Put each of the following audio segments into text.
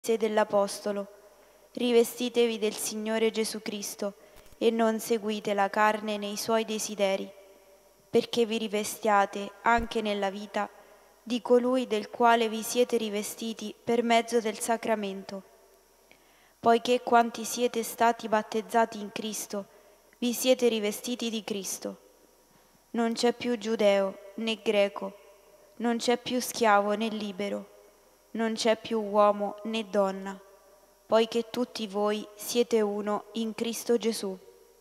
dell'Apostolo: rivestitevi del Signore Gesù Cristo e non seguite la carne nei suoi desideri, perché vi rivestiate anche nella vita di colui del quale vi siete rivestiti per mezzo del sacramento. Poiché quanti siete stati battezzati in Cristo, vi siete rivestiti di Cristo. Non c'è più giudeo né greco, non c'è più schiavo né libero, non c'è più uomo né donna, poiché tutti voi siete uno in Cristo Gesù.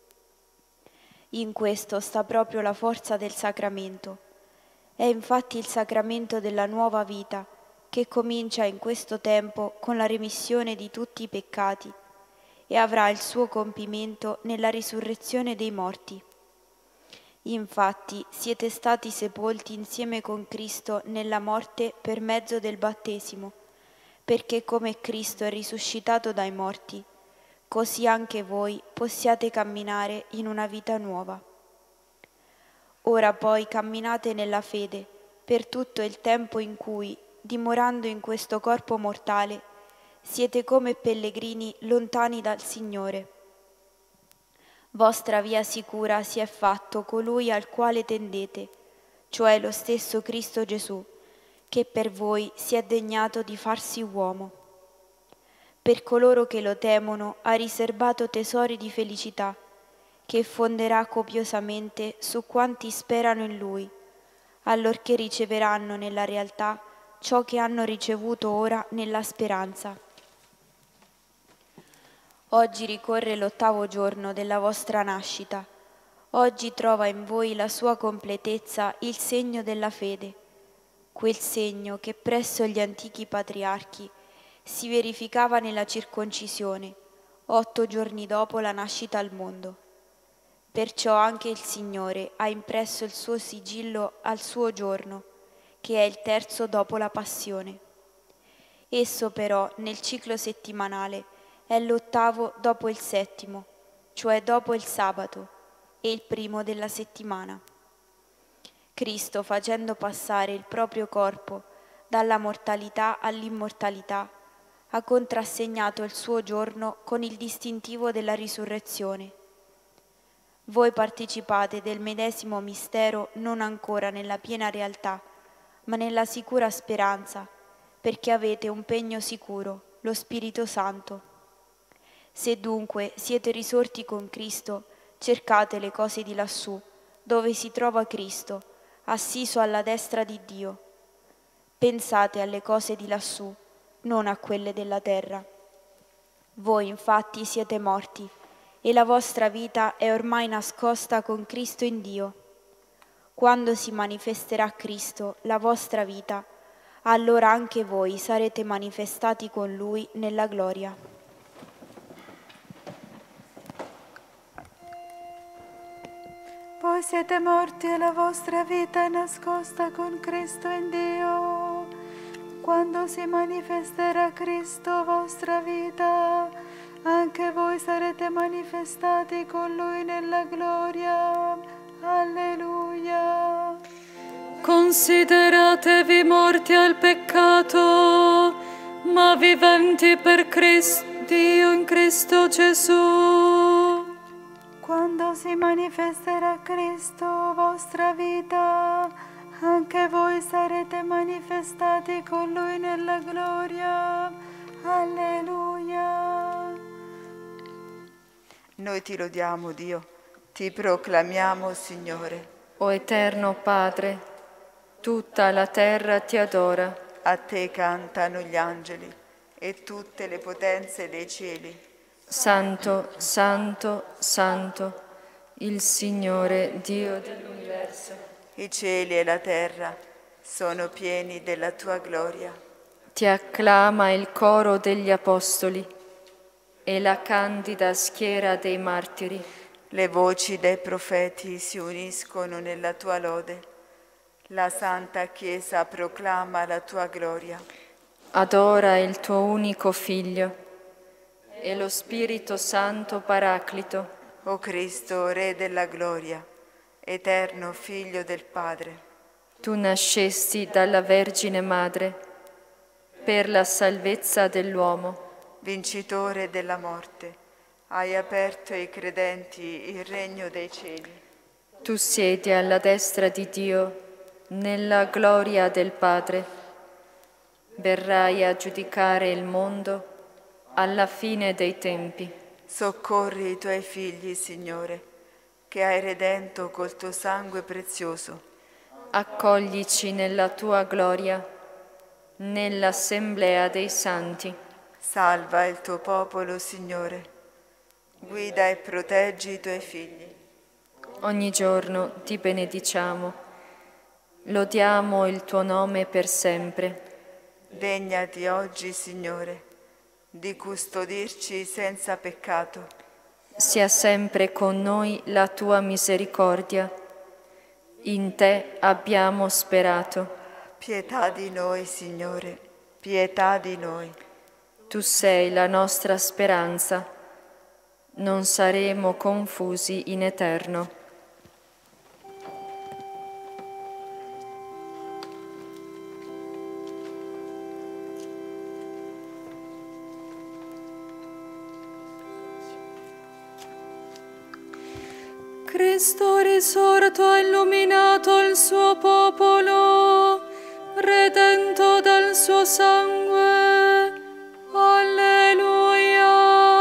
In questo sta proprio la forza del sacramento. È infatti il sacramento della nuova vita che comincia in questo tempo con la remissione di tutti i peccati e avrà il suo compimento nella risurrezione dei morti. Infatti siete stati sepolti insieme con Cristo nella morte per mezzo del battesimo, perché come Cristo è risuscitato dai morti, così anche voi possiate camminare in una vita nuova. Ora poi camminate nella fede per tutto il tempo in cui, dimorando in questo corpo mortale, siete come pellegrini lontani dal Signore. Vostra via sicura si è fatto colui al quale tendete, cioè lo stesso Cristo Gesù, che per voi si è degnato di farsi uomo. Per coloro che lo temono ha riservato tesori di felicità, che fonderà copiosamente su quanti sperano in Lui, allorché riceveranno nella realtà ciò che hanno ricevuto ora nella speranza. Oggi ricorre l'8° giorno della vostra nascita. Oggi trova in voi la sua completezza il segno della fede, quel segno che presso gli antichi patriarchi si verificava nella circoncisione, 8 giorni dopo la nascita al mondo. Perciò anche il Signore ha impresso il suo sigillo al suo giorno, che è il 3° dopo la passione. Esso però nel ciclo settimanale è l'8° dopo il 7°, cioè dopo il sabato, e il 1° della settimana. Cristo, facendo passare il proprio corpo dalla mortalità all'immortalità, ha contrassegnato il suo giorno con il distintivo della risurrezione. Voi partecipate del medesimo mistero non ancora nella piena realtà, ma nella sicura speranza, perché avete un pegno sicuro, lo Spirito Santo. Se dunque siete risorti con Cristo, cercate le cose di lassù, dove si trova Cristo, assiso alla destra di Dio. Pensate alle cose di lassù, non a quelle della terra. Voi infatti siete morti, e la vostra vita è ormai nascosta con Cristo in Dio. Quando si manifesterà Cristo, la vostra vita, allora anche voi sarete manifestati con Lui nella gloria. Voi siete morti e la vostra vita è nascosta con Cristo in Dio. Quando si manifesterà Cristo, vostra vita, anche voi sarete manifestati con Lui nella gloria. Alleluia. Consideratevi morti al peccato, ma viventi per Dio in Cristo Gesù. Quando si manifesterà Cristo, vostra vita, anche voi sarete manifestati con Lui nella gloria. Alleluia. Noi ti lodiamo, Dio, ti proclamiamo, Signore. O eterno Padre, tutta la terra ti adora. A te cantano gli angeli e tutte le potenze dei cieli. Santo, santo, santo, il Signore Dio dell'universo. I cieli e la terra sono pieni della tua gloria. Ti acclama il coro degli apostoli e la candida schiera dei martiri. Le voci dei profeti si uniscono nella tua lode. La Santa Chiesa proclama la tua gloria. Adora il tuo unico Figlio e lo Spirito Santo Paraclito. O Cristo, Re della gloria, eterno Figlio del Padre. Tu nascesti dalla Vergine Madre, per la salvezza dell'uomo. Vincitore della morte, hai aperto ai credenti il regno dei cieli. Tu siedi alla destra di Dio, nella gloria del Padre. Verrai a giudicare il mondo alla fine dei tempi. Soccorri i tuoi figli, Signore, che hai redento col tuo sangue prezioso. Accoglici nella tua gloria, nell'assemblea dei santi. Salva il tuo popolo, Signore. Guida e proteggi i tuoi figli. Ogni giorno ti benediciamo. Lodiamo il tuo nome per sempre. Degnati oggi, Signore, di custodirci senza peccato. Sia sempre con noi la tua misericordia. In te abbiamo sperato. Pietà di noi, Signore, pietà di noi. Tu sei la nostra speranza. Non saremo confusi in eterno. Cristo risorto ha illuminato il suo popolo, redento dal suo sangue. Alleluia.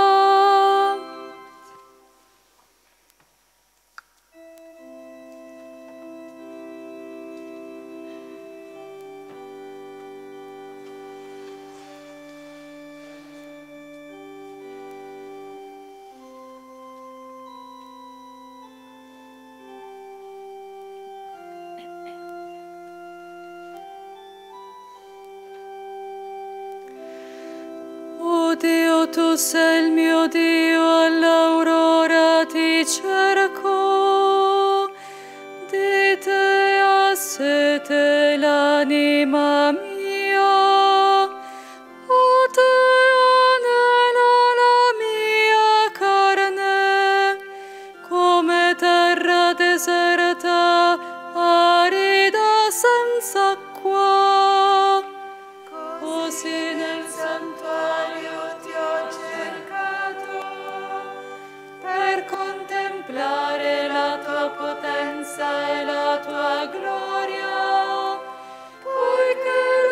Oh Dio, tu sei il mio Dio, all'aurora ti cerco, di te ha sete l'anima mia, a te anela la mia carne, come terra deserta, arida senza acqua. Così nel santuario ti ho cercato, per contemplare la tua potenza e la tua gloria, poiché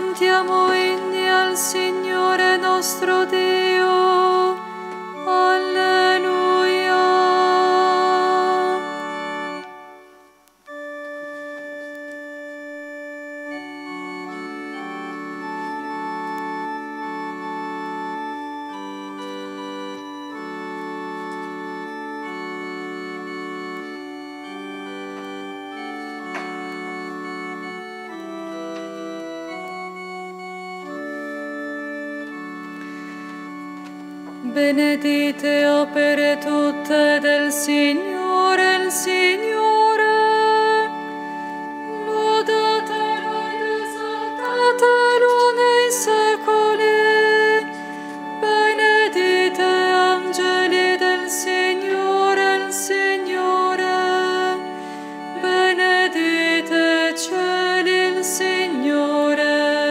cantiamo inni al Signore nostro Dio. Alleluia. Benedite opere tutte del Signore, il Signore. Lodatelo ed esaltatelo nei secoli. Benedite angeli del Signore, il Signore. Benedite cieli, il Signore.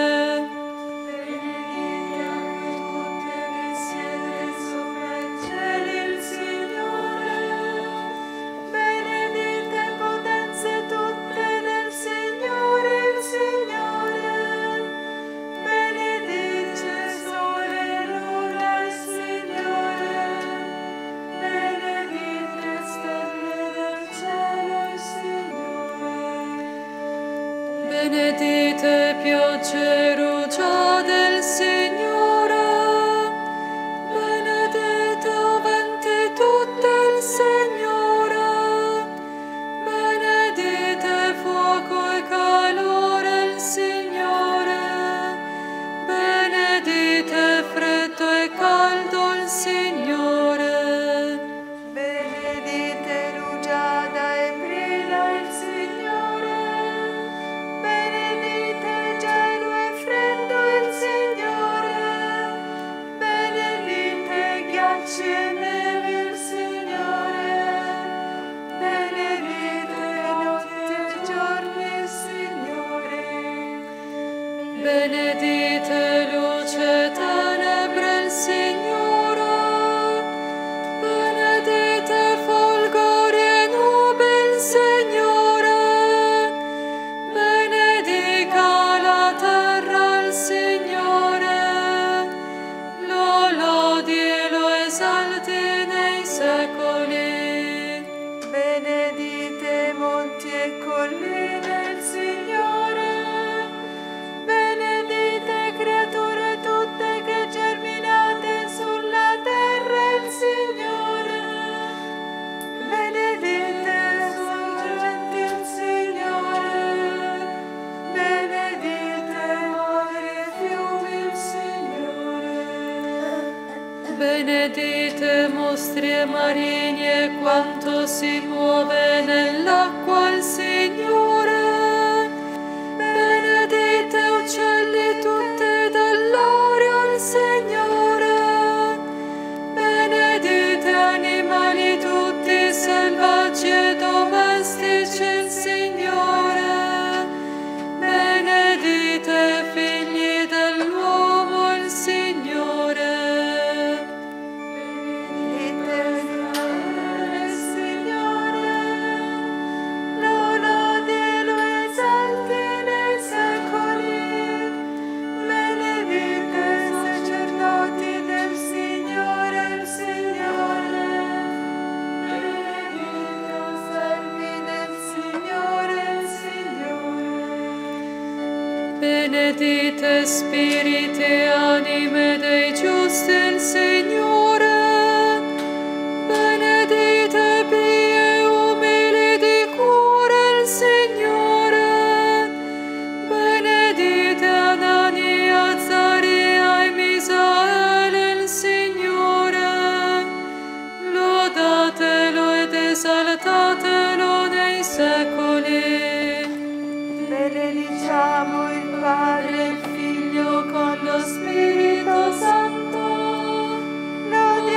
Benedite piogge rugia del Signore, benedite venti tutte il Signore, benedite fuoco e calore il Signore, benedite freddo e caldo il Signore. Benedite rugiada e brilla il Signore. Benedite gelo e freddo il Signore. Benedite ghiacci e nevi il Signore. Benedite notti e giorni il Signore. Benedite luce e tenebre il Signore. Benedite folgori e nubi il Signore. Benedica la terra il Signore. Lo lodi e lo esalti nei secoli. Benedite monti e colline il Signore. Benedite creature tutte che germinate sulla terra il Signore. Benedite sorgenti il Signore. Benedite mari e fiumi il Signore. Benedite mostri e marini e quanto si muove nell'acqua il Signore. Benedite uccelli tutti dell'aria il Signore. Benedite animali tutti selvaggi e domestici il Signore. Benedite figli dell'uomo il Signore. Benedite il Signore. Lo lodi e lo esalti nei secoli. Benedite sacerdoti del Signore il Signore. Benedite servi del Signore il Signore. Benedite spiriti e anime dei giusti il Signore. Benedite pie e umili di cuore il Signore. Benedite Anania, Azzaria e Misaele il Signore. Lodatelo ed esaltatelo nei secoli. Benediciamo il Padre e il Figlio con lo Spirito Santo. Lodiamo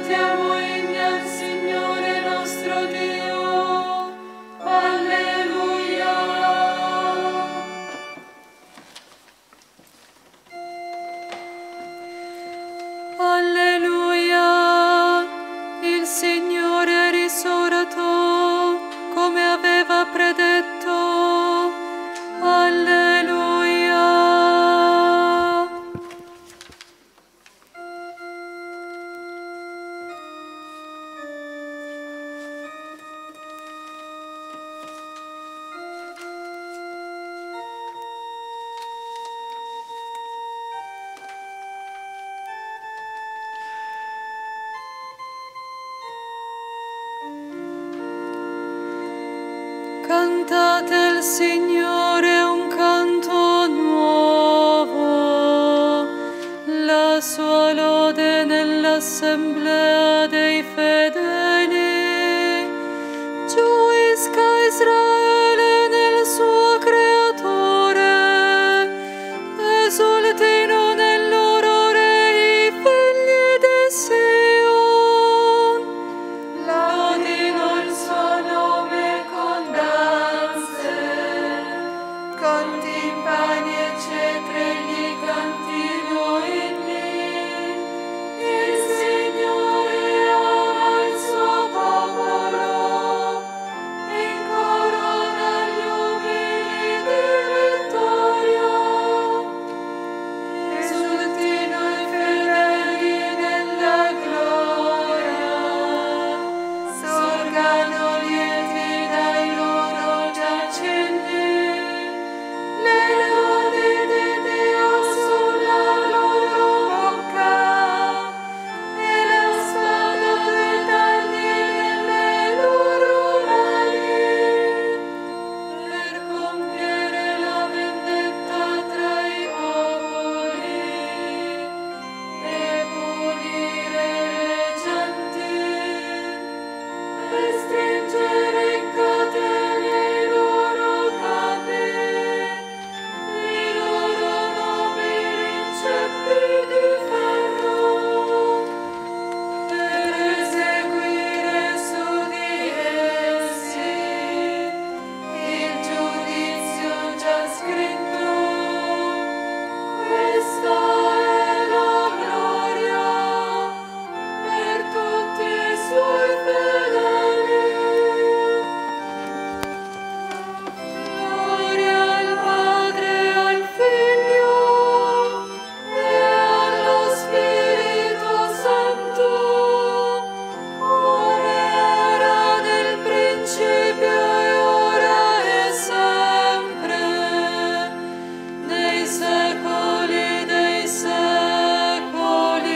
cantiamo inni al Signore nostro Dio. Alleluia. Alleluia. Il Signore è risorto come aveva predetto. Alleluia. Cantate al Signore un canto nuovo, la sua lode nell'assemblea dei fedeli. Gioisca Israele nel suo Creatore, esultino nell'aurore i figli di Sion. Lodino il suo nome con danze, con timpani e cetre gli cantino inni. Il Signore ama il suo popolo, incorona gli umili di vittoria. Esultino i fedeli nella gloria, sorgano lieti dai loro giacendi. Le lodi di Dio sulla loro bocca e la spada dei tagli nelle loro mani, per compiere la vendetta tra i popoli e punire le genti, per stringere in catene i loro capi, i loro nobili in ceppi di ferro, per eseguire su di essi il giudizio già scritto. Questa è la gloria per tutti i suoi fedeli. Gloria al Padre, al Figlio e allo Spirito Santo, come era nel principio e ora e sempre, nei secoli dei secoli.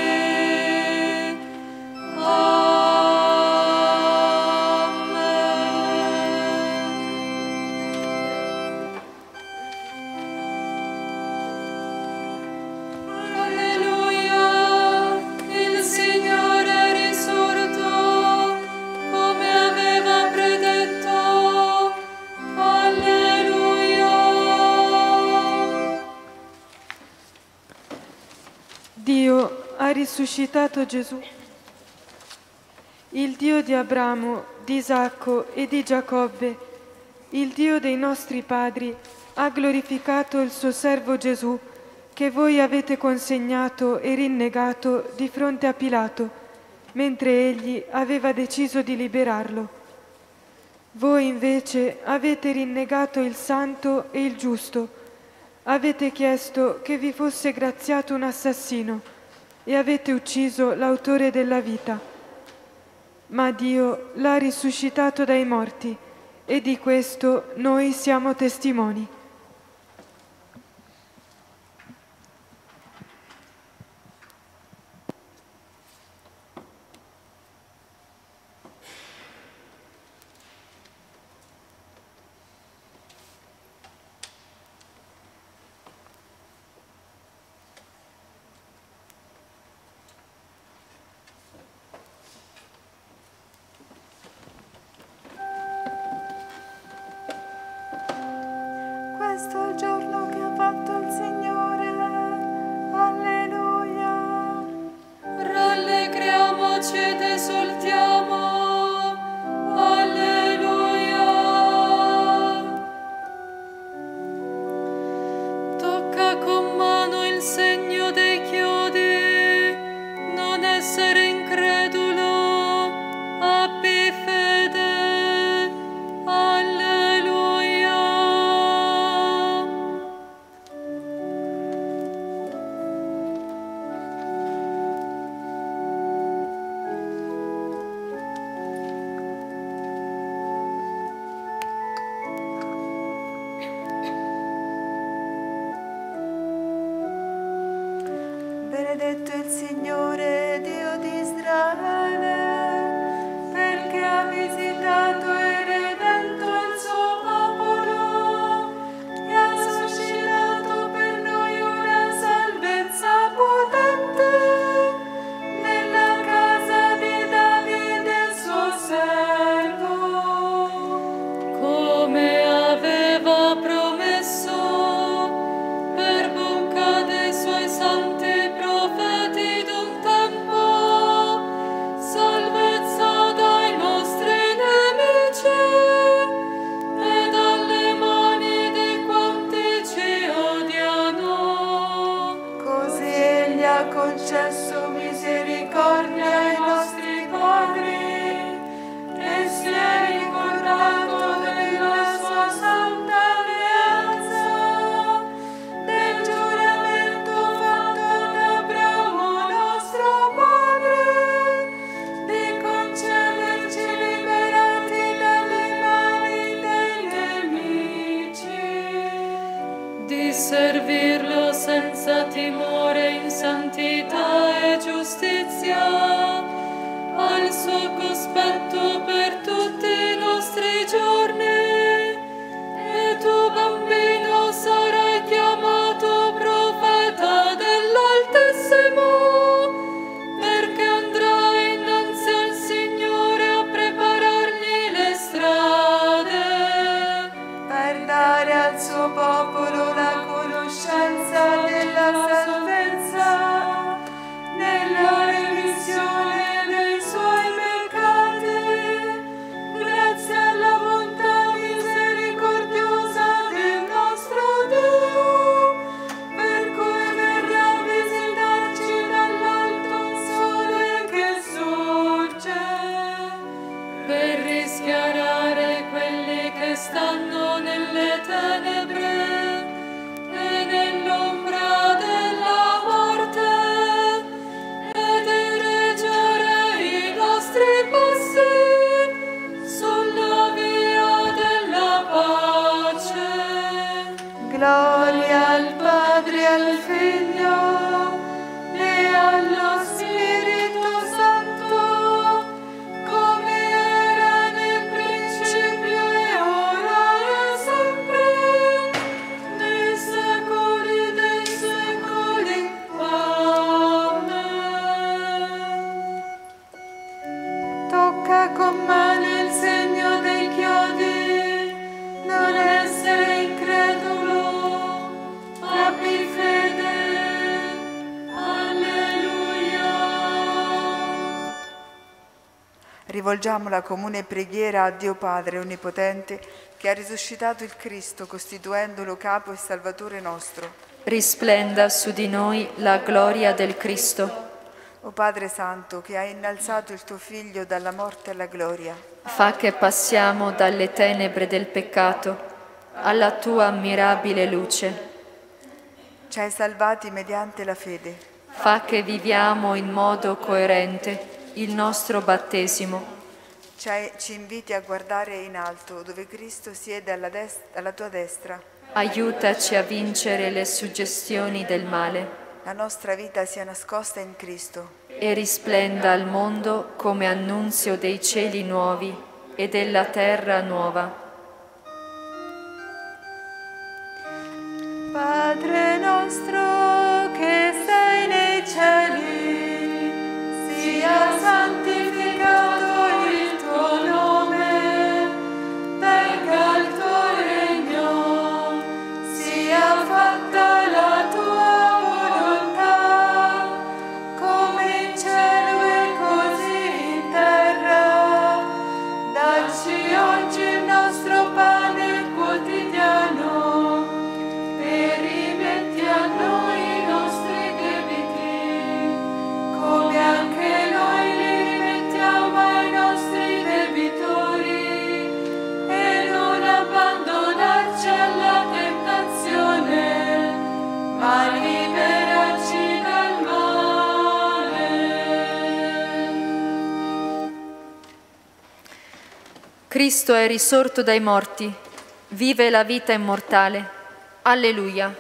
Amen. Alleluia. Il Signore è risorto come aveva predetto. Alleluia. Dio ha risuscitato Gesù. Il Dio di Abramo, di Isacco e di Giacobbe, il Dio dei nostri padri, ha glorificato il suo servo Gesù, che voi avete consegnato e rinnegato di fronte a Pilato, mentre egli aveva deciso di liberarlo. Voi invece avete rinnegato il Santo e il Giusto, avete chiesto che vi fosse graziato un assassino e avete ucciso l'autore della vita. Ma Dio l'ha risuscitato dai morti e di questo noi siamo testimoni. voci ed esultiamo. Alleluia. Tocca con mano il segno dei chiodi, non essere incredulo, abbi fede. Alleluia. Benedetto il Signore, Dio di Israele, perché ha visitato e redento il suo popolo e ha suscitato per noi una salvezza potente nella casa di Davide suo servo, Come aveva promesso per bocca dei suoi santi profeti d'un tempo, salvezza dai nostri nemici e dalle mani di quanti ci odiano. così egli ha concesso misericordia ai nostri padri e si è ricordato della sua santa alleanza, del giuramento fatto ad Abramo nostro padre, di concederci liberati dalle mani dei nemici, Di servirlo senza timore in santità e giustizia, al suo cospetto per tutti i nostri giorni. E tu, bambino, sarai chiamato profeta dell'Altissimo, perché andrai innanzi al Signore a preparargli le strade, per dare al suo popolo la conoscenza della salvezza, nella remissione dei suoi peccati, grazie alla bontà misericordiosa del nostro Dio, per cui verrà a visitarci dall'alto un sole che sorge, per rischiarare quelli che stanno nelle tenebre e nell'ombra della morte, e dirigere i nostri passi sulla via della pace. Gloria al Padre e al Figlio e allo Spirito Santo, come era nel principio e ora e sempre, nei secoli dei secoli. Amen. Tocca con mano il segno dei chiodi, non essere incredulo, abbi fede. Alleluia. Rivolgiamo la comune preghiera a Dio Padre Onnipotente, che ha risuscitato il Cristo, costituendolo capo e Salvatore nostro. Risplenda su di noi la gloria del Cristo. O Padre Santo, che hai innalzato il tuo Figlio dalla morte alla gloria, Fa che passiamo dalle tenebre del peccato alla tua ammirabile luce. ci hai salvati mediante la fede. Fa che viviamo in modo coerente il nostro battesimo. Ci inviti a guardare in alto, dove Cristo siede alla tua destra. Aiutaci a vincere le suggestioni del male La nostra vita sia nascosta in Cristo. e risplenda al mondo come annunzio dei cieli nuovi e della terra nuova. Padre nostro che sei nei cieli, sia santificato il tuo nome, venga il tuo regno, sia fatta la tua volontà, come in cielo e così Cristo è risorto dai morti, vive la vita immortale. Alleluia.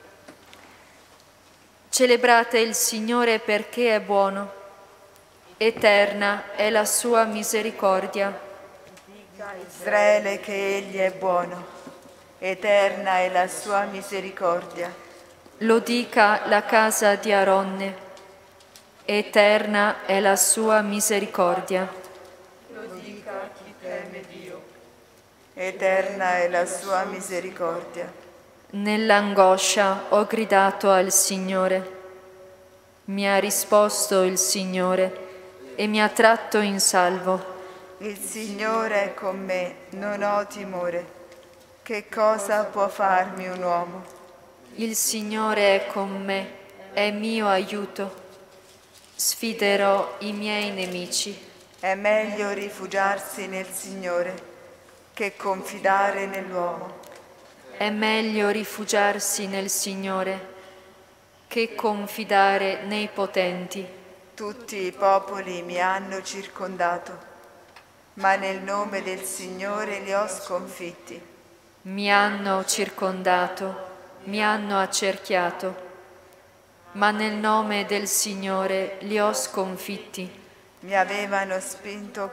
Celebrate il Signore perché è buono, eterna è la sua misericordia. Dica Israele che Egli è buono, eterna è la sua misericordia. Lo dica la casa di Aronne, eterna è la sua misericordia. Lo dica chi teme Dio, eterna è la sua misericordia. Nell'angoscia ho gridato al Signore. Mi ha risposto il Signore e mi ha tratto in salvo. Il Signore è con me, non ho timore. Che cosa può farmi un uomo? Il Signore è con me, è mio aiuto. Sfiderò i miei nemici. È meglio rifugiarsi nel Signore che confidare nell'uomo. È meglio rifugiarsi nel Signore che confidare nei potenti. Tutti i popoli mi hanno circondato, ma nel nome del Signore li ho sconfitti. Mi hanno circondato, mi hanno accerchiato, ma nel nome del Signore li ho sconfitti. Mi avevano spinto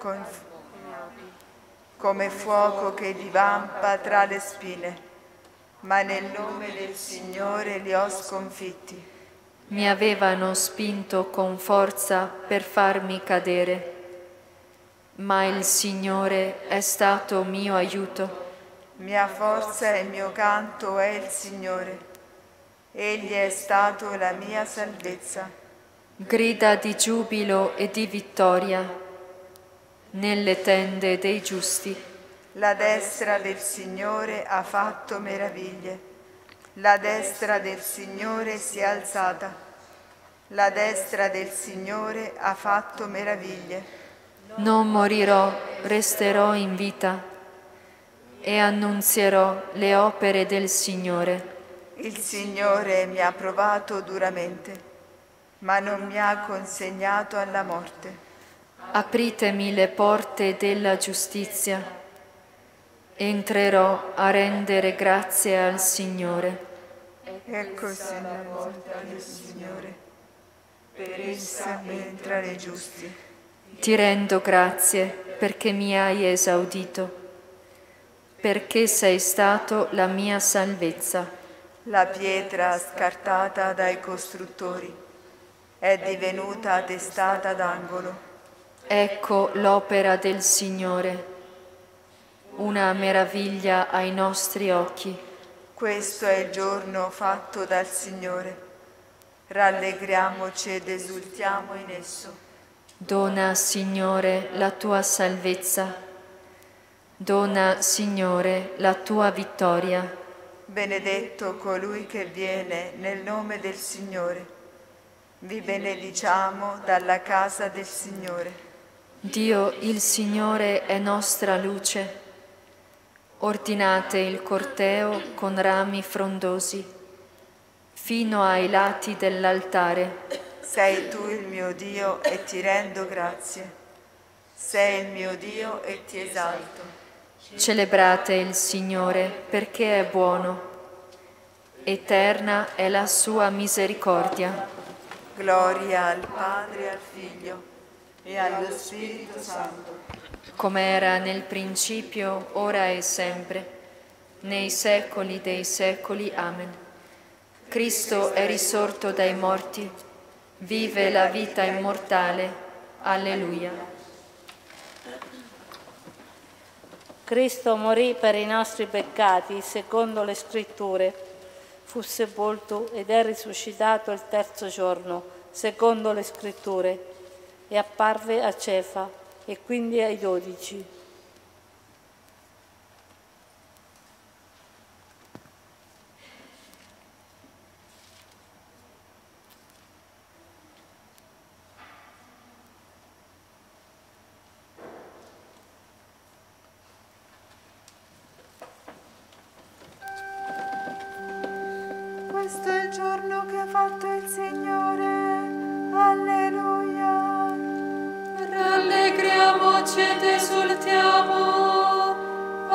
come fuoco che divampa tra le spine, ma nel nome del Signore li ho sconfitti. Mi avevano spinto con forza per farmi cadere, ma il Signore è stato mio aiuto. Mia forza e mio canto è il Signore. Egli è stato la mia salvezza. Grida di giubilo e di vittoria nelle tende dei giusti. La destra del Signore ha fatto meraviglie. La destra del Signore si è alzata. La destra del Signore ha fatto meraviglie. Non morirò, resterò in vita e annunzierò le opere del Signore. Il Signore mi ha provato duramente, ma non mi ha consegnato alla morte. Apritemi le porte della giustizia. Entrerò a rendere grazie al Signore. Eccoci la volta del Signore, per essa entra nei giusti. Ti rendo grazie perché mi hai esaudito, perché sei stato la mia salvezza. La pietra scartata dai costruttori è divenuta testata d'angolo. Ecco l'opera del Signore, una meraviglia ai nostri occhi. Questo è il giorno fatto dal Signore. Rallegriamoci ed esultiamo in esso. Dona, Signore, la tua salvezza. Dona, Signore, la tua vittoria. Benedetto colui che viene nel nome del Signore. Vi benediciamo dalla casa del Signore. Dio, il Signore, è nostra luce. Ordinate il corteo con rami frondosi, fino ai lati dell'altare. Sei tu il mio Dio e ti rendo grazie. Sei il mio Dio e ti esalto. Celebrate il Signore perché è buono. Eterna è la sua misericordia. Gloria al Padre e al Figlio e allo Spirito Santo. Come era nel principio, ora e sempre, nei secoli dei secoli. Amen. Cristo è risorto dai morti, vive la vita immortale. Alleluia. Cristo morì per i nostri peccati, secondo le Scritture. Fu sepolto ed è risuscitato il terzo giorno, secondo le Scritture, e apparve a Cefa e quindi ai 12. Questo è il giorno che ha fatto il Signore. Alleluia. Rallegriamoci ed esultiamo.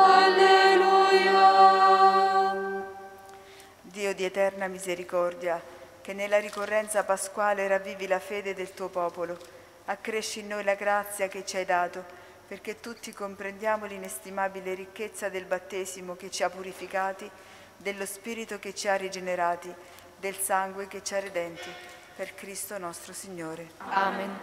Alleluia. Dio di eterna misericordia, che nella ricorrenza pasquale ravvivi la fede del tuo popolo, accresci in noi la grazia che ci hai dato, perché tutti comprendiamo l'inestimabile ricchezza del battesimo che ci ha purificati, dello Spirito che ci ha rigenerati, del sangue che ci ha redenti, per Cristo nostro Signore. Amen.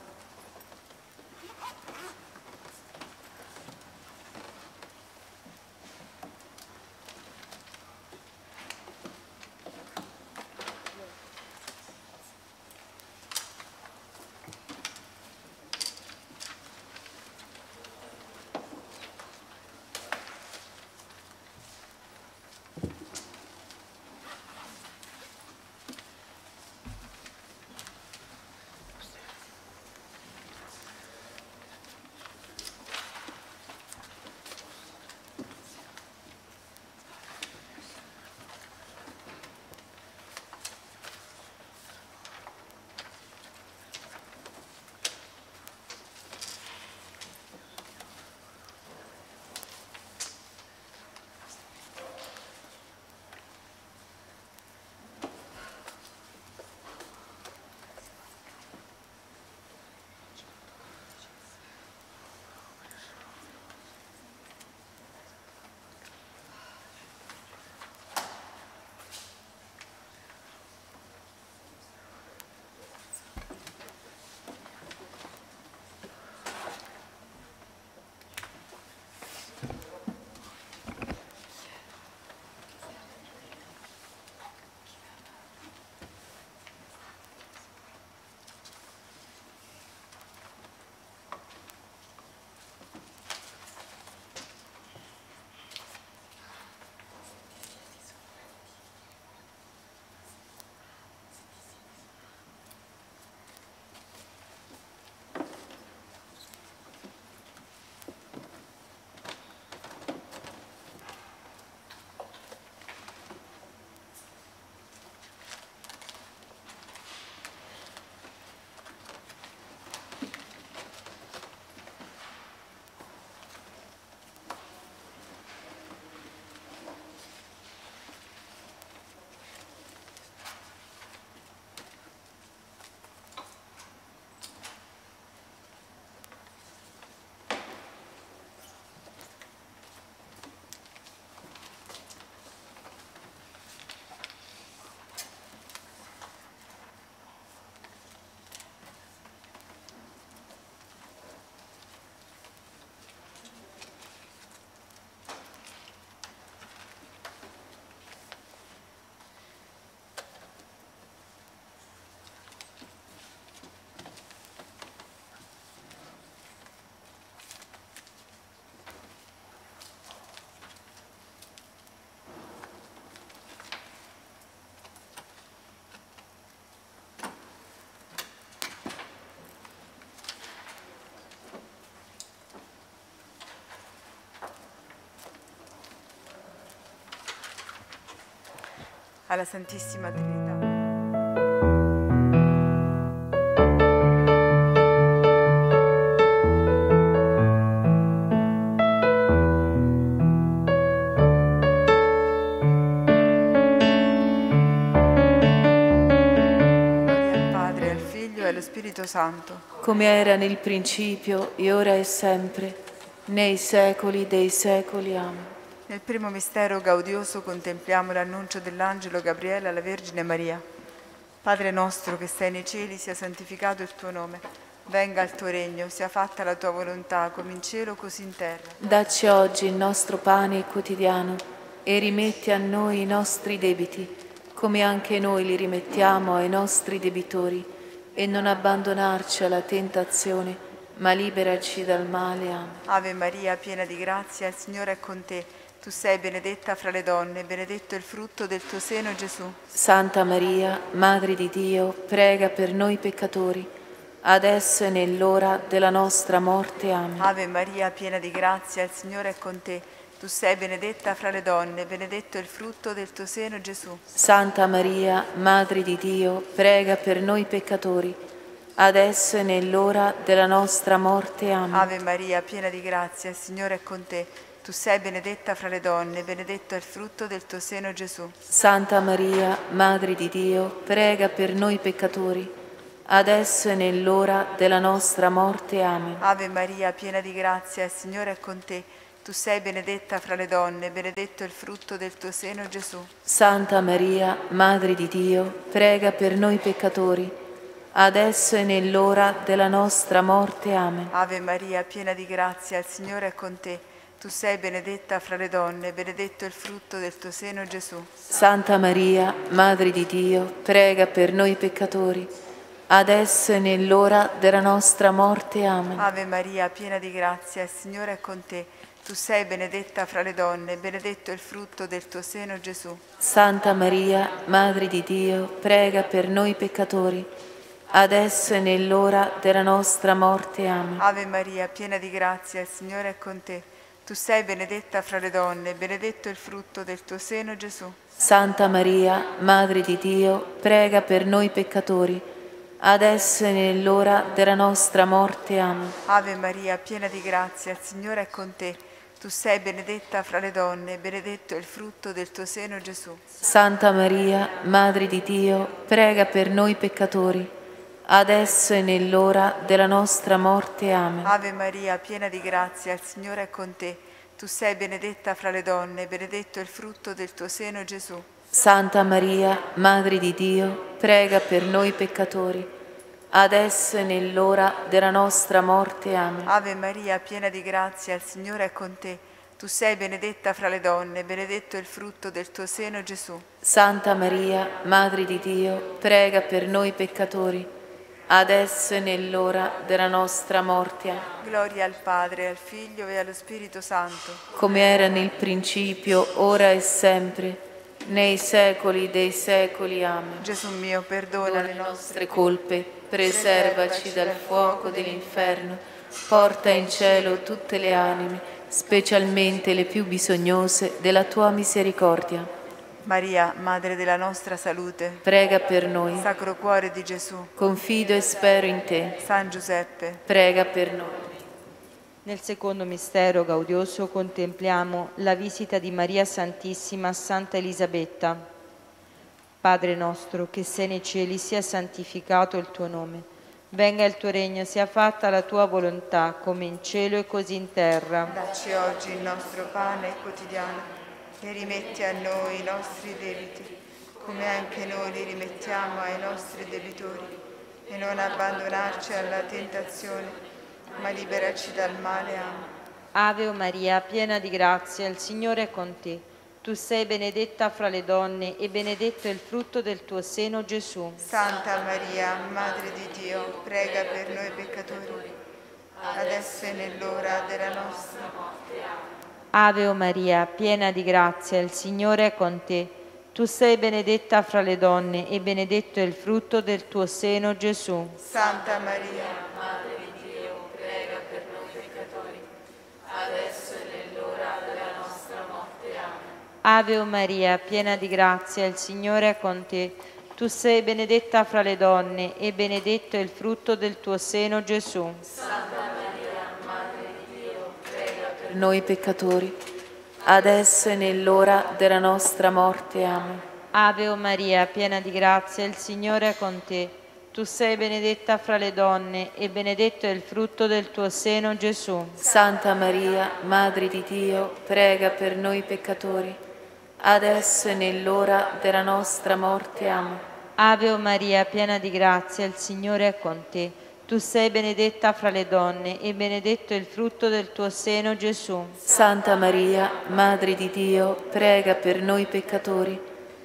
Alla Santissima Trinità. Allo Spirito Santo, come era nel principio, e ora e sempre, nei secoli dei secoli. Amen. Nel primo mistero gaudioso contempliamo l'annuncio dell'angelo Gabriele alla Vergine Maria. Padre nostro che sei nei cieli, sia santificato il tuo nome. Venga il tuo regno, sia fatta la tua volontà, come in cielo così in terra. Dacci oggi il nostro pane quotidiano e rimetti a noi i nostri debiti, come anche noi li rimettiamo ai nostri debitori. E non abbandonarci alla tentazione, ma liberaci dal male. Amen. Ave Maria, piena di grazia, il Signore è con te. Tu sei benedetta fra le donne, benedetto è il frutto del tuo seno, Gesù. Santa Maria, Madre di Dio, prega per noi peccatori, adesso e nell'ora della nostra morte. Amen. Ave Maria, piena di grazia, il Signore è con te. Tu sei benedetta fra le donne, benedetto è il frutto del tuo seno, Gesù. Santa Maria, Madre di Dio, prega per noi peccatori, adesso e nell'ora della nostra morte. Amen. Ave Maria, piena di grazia, il Signore è con te. Tu sei benedetta fra le donne, benedetto è il frutto del tuo seno, Gesù. Santa Maria, Madre di Dio, prega per noi peccatori, adesso e nell'ora della nostra morte. Amen. Ave Maria, piena di grazia, il Signore è con te. Tu sei benedetta fra le donne, benedetto è il frutto del tuo seno, Gesù. Santa Maria, Madre di Dio, prega per noi peccatori, adesso e nell'ora della nostra morte. Amen. Ave Maria, piena di grazia, il Signore è con te. Tu sei benedetta fra le donne, benedetto è il frutto del tuo seno, Gesù. Santa Maria, Madre di Dio, prega per noi peccatori, adesso e nell'ora della nostra morte. Amen. Ave Maria, piena di grazia, il Signore è con te. Tu sei benedetta fra le donne, benedetto è il frutto del tuo seno, Gesù. Santa Maria, Madre di Dio, prega per noi peccatori, adesso e nell'ora della nostra morte. Amen. Ave Maria, piena di grazia, il Signore è con te. Tu sei benedetta fra le donne, benedetto è il frutto del tuo seno, Gesù. Santa Maria, Madre di Dio, prega per noi peccatori, adesso e nell'ora della nostra morte. Amen. Ave Maria, piena di grazia, il Signore è con te. Tu sei benedetta fra le donne, benedetto è il frutto del tuo seno, Gesù. Santa Maria, Madre di Dio, prega per noi peccatori, adesso e nell'ora della nostra morte. Amen. Ave Maria, piena di grazia, il Signore è con te. Tu sei benedetta fra le donne, benedetto è il frutto del tuo seno, Gesù. Santa Maria, Madre di Dio, prega per noi peccatori, adesso e nell'ora della nostra morte. Amen. Ave Maria, piena di grazia, il Signore è con te. Tu sei benedetta fra le donne, benedetto è il frutto del tuo seno, Gesù. Santa Maria, Madre di Dio, prega per noi peccatori, adesso e nell'ora della nostra morte. Amen. Gloria al Padre, al Figlio e allo Spirito Santo. Come era nel principio, ora e sempre, nei secoli dei secoli. Amen. Gesù mio, perdona le nostre colpe, preservaci dal fuoco dell'inferno, porta in cielo tutte le anime, specialmente le più bisognose della tua misericordia. Maria, Madre della nostra salute, prega per noi. Sacro Cuore di Gesù, confido e spero in te. San Giuseppe, prega per noi. Nel secondo mistero gaudioso contempliamo la visita di Maria Santissima a Santa Elisabetta. Padre nostro, che sei nei cieli, sia santificato il tuo nome. Venga il tuo regno, sia fatta la tua volontà, come in cielo e così in terra. Dacci oggi il nostro pane quotidiano e rimetti a noi i nostri debiti, come anche noi li rimettiamo ai nostri debitori. E non abbandonarci alla tentazione, ma liberaci dal male. Amen. Ave Maria, piena di grazia, il Signore è con te. Tu sei benedetta fra le donne e benedetto è il frutto del tuo seno, Gesù. Santa Maria, Madre di Dio, prega per noi peccatori, adesso e nell'ora della nostra morte. Ave Maria, piena di grazia, il Signore è con te. Tu sei benedetta fra le donne e benedetto è il frutto del tuo seno, Gesù. Santa Maria, Madre di Dio, prega per noi peccatori, adesso e nell'ora della nostra morte. Amen. Ave Maria, piena di grazia, il Signore è con te. Tu sei benedetta fra le donne e benedetto è il frutto del tuo seno, Gesù. Santa Maria, Madre di Dio, prega per noi peccatori, adesso e nell'ora della nostra morte. Amen. Ave Maria, piena di grazia, il Signore è con te. Tu sei benedetta fra le donne e benedetto è il frutto del tuo seno, Gesù. Santa Maria, Madre di Dio, prega per noi peccatori, adesso e nell'ora della nostra morte. Amen. Ave Maria, piena di grazia, il Signore è con te. Tu sei benedetta fra le donne e benedetto è il frutto del tuo seno, Gesù. Santa Maria, Madre di Dio, prega per noi peccatori,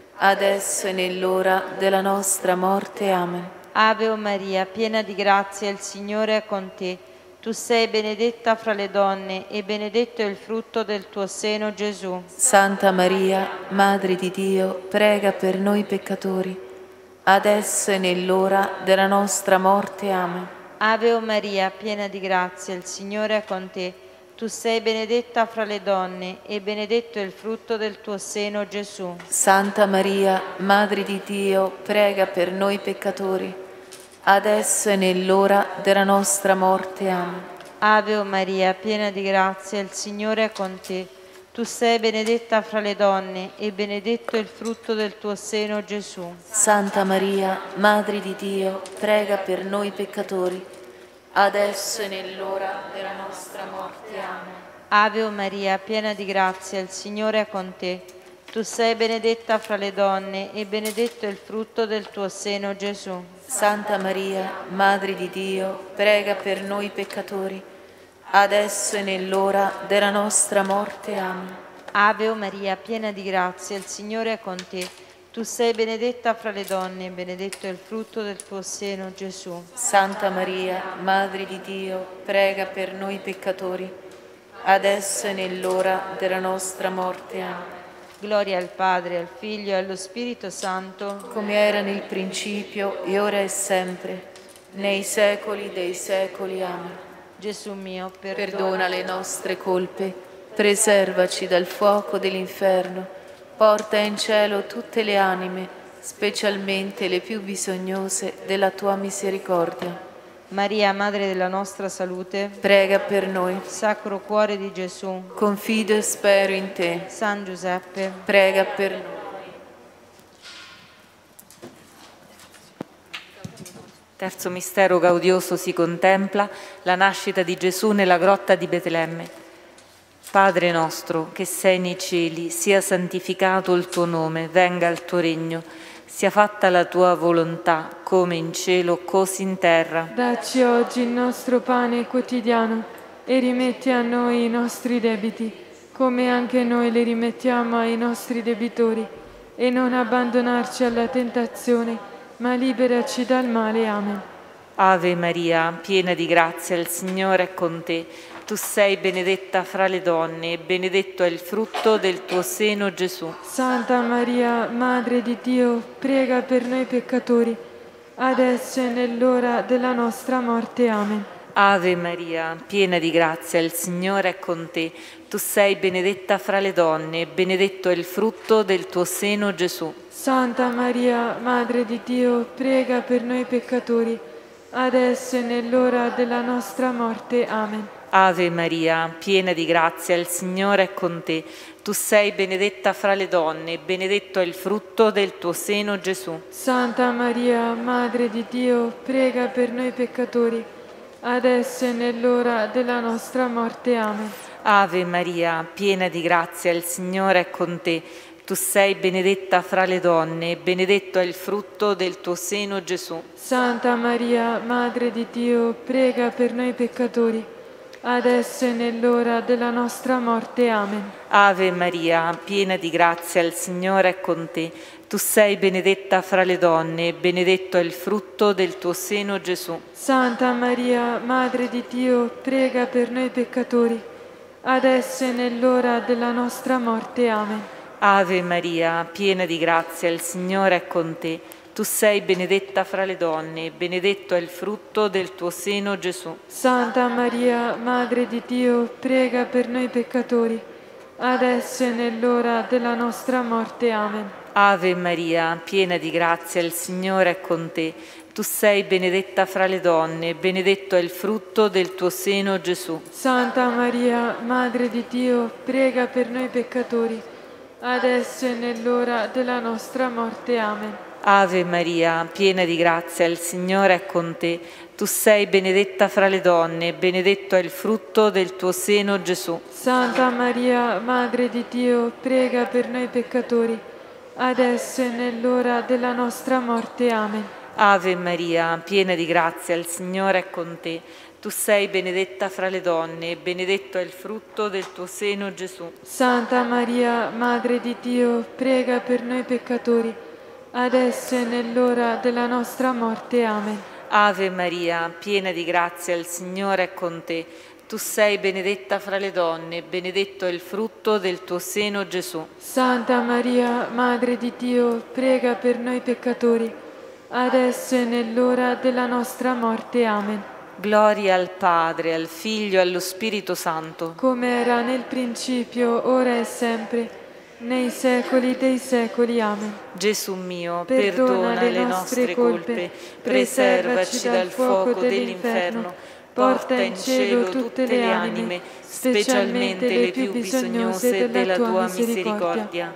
adesso e nell'ora della nostra morte. Amen. Ave Maria, piena di grazia, il Signore è con te. Tu sei benedetta fra le donne e benedetto è il frutto del tuo seno, Gesù. Santa Maria, Madre di Dio, prega per noi peccatori, adesso e nell'ora della nostra morte. Amen. Ave Maria, piena di grazia, il Signore è con te. Tu sei benedetta fra le donne e benedetto è il frutto del tuo seno, Gesù. Santa Maria, Madre di Dio, prega per noi peccatori, adesso e nell'ora della nostra morte. Amen. Ave o Maria, piena di grazia, il Signore è con te. Tu sei benedetta fra le donne e benedetto è il frutto del tuo seno, Gesù. Santa Maria, Madre di Dio, prega per noi peccatori, adesso e nell'ora della nostra morte. Amen. Ave o Maria, piena di grazia, il Signore è con te. Tu sei benedetta fra le donne e benedetto è il frutto del tuo seno, Gesù. Santa Maria, Madre di Dio, prega per noi peccatori, adesso e nell'ora della nostra morte. Amen. Ave o Maria, piena di grazia, il Signore è con te. Tu sei benedetta fra le donne e benedetto è il frutto del tuo seno, Gesù. Santa Maria, Madre di Dio, prega per noi peccatori, adesso e nell'ora della nostra morte. Amen. Gloria al Padre, al Figlio e allo Spirito Santo, come era nel principio, e ora e sempre, nei secoli dei secoli. Amen. Gesù mio, Perdona le nostre colpe, preservaci dal fuoco dell'inferno, porta in cielo tutte le anime, specialmente le più bisognose della tua misericordia. Maria, Madre della nostra salute, prega per noi. Sacro Cuore di Gesù, confido e spero in te. San Giuseppe, prega per noi. Terzo mistero gaudioso si contempla la nascita di Gesù nella grotta di Betlemme. Padre nostro, che sei nei cieli, sia santificato il tuo nome, venga il tuo regno, sia fatta la tua volontà, come in cielo, così in terra. Dacci oggi il nostro pane quotidiano e rimetti a noi i nostri debiti, come anche noi li rimettiamo ai nostri debitori, e non abbandonarci alla tentazione, ma liberaci dal male. Amen. Ave Maria, piena di grazia, il Signore è con te. Tu sei benedetta fra le donne e benedetto è il frutto del tuo seno, Gesù. Santa Maria, Madre di Dio, prega per noi peccatori, adesso e nell'ora della nostra morte. Amen. Ave Maria, piena di grazia, il Signore è con te. Tu sei benedetta fra le donne e benedetto è il frutto del tuo seno, Gesù. Santa Maria, Madre di Dio, prega per noi peccatori, adesso e nell'ora della nostra morte. Amen. Ave Maria, piena di grazia, il Signore è con te. Tu sei benedetta fra le donne e benedetto è il frutto del tuo seno, Gesù. Santa Maria, Madre di Dio, prega per noi peccatori, adesso e nell'ora della nostra morte. Amen. Ave Maria, piena di grazia, il Signore è con te. Tu sei benedetta fra le donne e benedetto è il frutto del tuo seno, Gesù. Santa Maria, Madre di Dio, prega per noi peccatori, adesso e nell'ora della nostra morte. Amen. Ave Maria, piena di grazia, il Signore è con te. Tu sei benedetta fra le donne e benedetto è il frutto del tuo seno, Gesù. Santa Maria, Madre di Dio, prega per noi peccatori, adesso e nell'ora della nostra morte. Amen. Ave Maria, piena di grazia, il Signore è con te. Tu sei benedetta fra le donne e benedetto è il frutto del tuo seno, Gesù. Santa Maria, Madre di Dio, prega per noi peccatori, adesso e nell'ora della nostra morte. Amen. Ave Maria, piena di grazia, il Signore è con te. Tu sei benedetta fra le donne e benedetto è il frutto del tuo seno, Gesù. Santa Maria, Madre di Dio, prega per noi peccatori, adesso e nell'ora della nostra morte. Amen. Ave Maria, piena di grazia, il Signore è con te. Tu sei benedetta fra le donne e benedetto è il frutto del tuo seno, Gesù. Santa Maria, Madre di Dio, prega per noi peccatori, adesso e nell'ora della nostra morte. Amen. Ave Maria, piena di grazia, il Signore è con te. Tu sei benedetta fra le donne e benedetto è il frutto del tuo seno, Gesù. Santa Maria, Madre di Dio, prega per noi peccatori, adesso e nell'ora della nostra morte. Amen. Ave Maria, piena di grazia, il Signore è con te. Tu sei benedetta fra le donne e benedetto è il frutto del tuo seno, Gesù. Santa Maria, Madre di Dio, prega per noi peccatori, adesso e nell'ora della nostra morte. Amen. Gloria al Padre, al Figlio e allo Spirito Santo. Come era nel principio, ora e sempre, nei secoli dei secoli. Amen. Gesù mio, perdona le nostre colpe, preservaci dal fuoco dell'inferno, porta in cielo tutte le anime, specialmente le più bisognose della tua misericordia.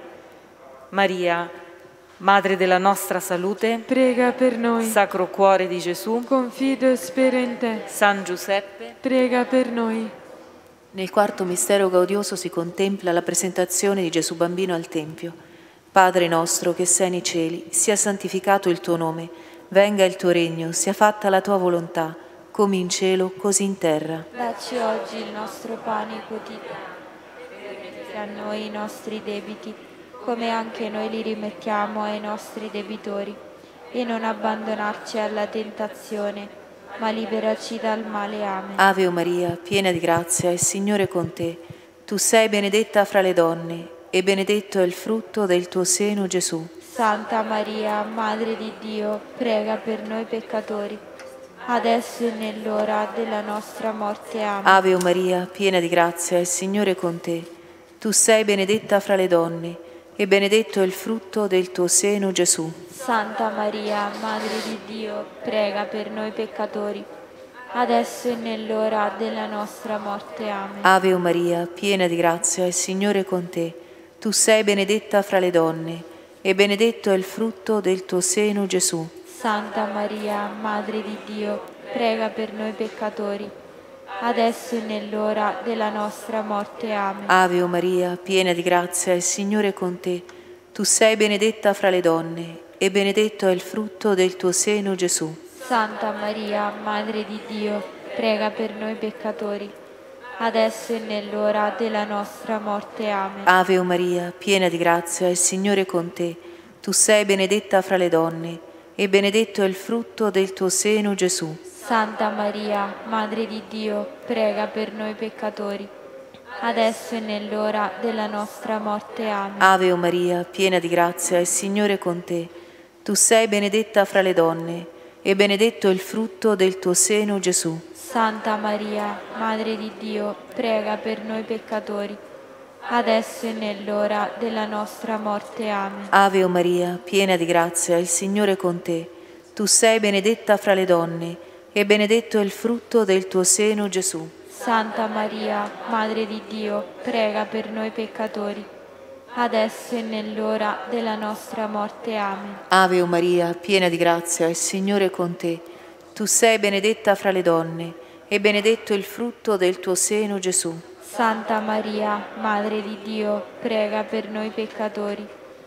Maria, Madre della nostra salute, prega per noi. Sacro Cuore di Gesù, Confido e spero in te. San Giuseppe, Prega per noi. Nel quarto mistero gaudioso si contempla la presentazione di Gesù bambino al Tempio. Padre nostro che sei nei cieli, sia santificato il tuo nome, venga il tuo regno, sia fatta la tua volontà, come in cielo, così in terra. Dacci oggi il nostro pane quotidiano. Rimetti a noi i nostri debiti, come anche noi li rimettiamo ai nostri debitori. E non abbandonarci alla tentazione, ma liberaci dal male. Amen. Ave Maria, piena di grazia, il Signore è con te. Tu sei benedetta fra le donne, e benedetto è il frutto del tuo seno, Gesù. Santa Maria, Madre di Dio, prega per noi peccatori, adesso e nell'ora della nostra morte. Amen. Ave Maria, piena di grazia, il Signore è con te. Tu sei benedetta fra le donne, e benedetto è il frutto del tuo seno, Gesù. Santa Maria, Madre di Dio, prega per noi peccatori, adesso e nell'ora della nostra morte. Amen. Ave Maria, piena di grazia, il Signore è con te. Tu sei benedetta fra le donne, e benedetto è il frutto del tuo seno, Gesù. Santa Maria, Madre di Dio, prega per noi peccatori, adesso e nell'ora della nostra morte. Amen. Ave Maria, piena di grazia, il Signore è con te. Tu sei benedetta fra le donne, e benedetto è il frutto del tuo seno, Gesù. Santa Maria, Madre di Dio, prega per noi peccatori, adesso e nell'ora della nostra morte. Amen. Ave Maria, piena di grazia, il Signore è con te. Tu sei benedetta fra le donne, e benedetto è il frutto del tuo seno, Gesù. Santa Maria, Madre di Dio, prega per noi peccatori, adesso e nell'ora della nostra morte. Amen. Ave Maria, piena di grazia, il Signore è con te. Tu sei benedetta fra le donne, e benedetto è il frutto del tuo seno, Gesù. Santa Maria, Madre di Dio, prega per noi peccatori, adesso e nell'ora della nostra morte. Amen. Ave Maria, piena di grazia, il Signore è con te. Tu sei benedetta fra le donne, e benedetto è il frutto del tuo seno, Gesù. Santa Maria, Madre di Dio, prega per noi peccatori, adesso e nell'ora della nostra morte. Amen. Ave Maria, piena di grazia, il Signore è con te. Tu sei benedetta fra le donne, e benedetto è il frutto del tuo seno, Gesù. Santa Maria, Madre di Dio, prega per noi peccatori,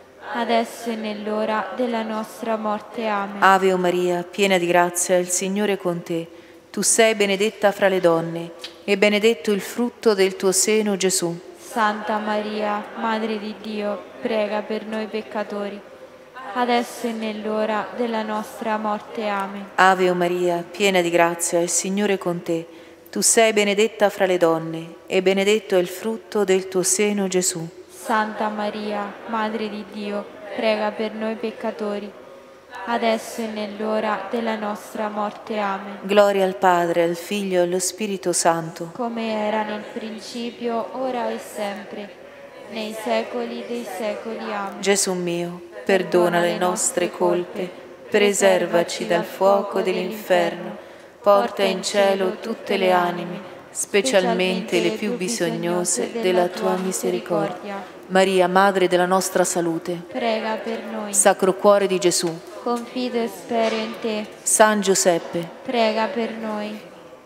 adesso e nell'ora della nostra morte. Amen. Ave Maria, piena di grazia, il Signore è con te. Tu sei benedetta fra le donne, e benedetto il frutto del tuo seno, Gesù. Santa Maria, Madre di Dio, prega per noi peccatori, adesso e nell'ora della nostra morte. Amen. Ave Maria, piena di grazia, il Signore è con te. Tu sei benedetta fra le donne, e benedetto è il frutto del tuo seno, Gesù. Santa Maria, Madre di Dio, prega per noi peccatori, adesso e nell'ora della nostra morte. Amen. Gloria al Padre, al Figlio e allo Spirito Santo. Come era nel principio, ora e sempre, nei secoli dei secoli. Amen. Gesù mio, perdona le nostre colpe, preservaci dal fuoco dell'inferno, porta in cielo tutte le anime, specialmente le più bisognose della tua misericordia. Maria, Madre della nostra salute, prega per noi. Sacro Cuore di Gesù, Confido e spero in te. San Giuseppe, prega per noi.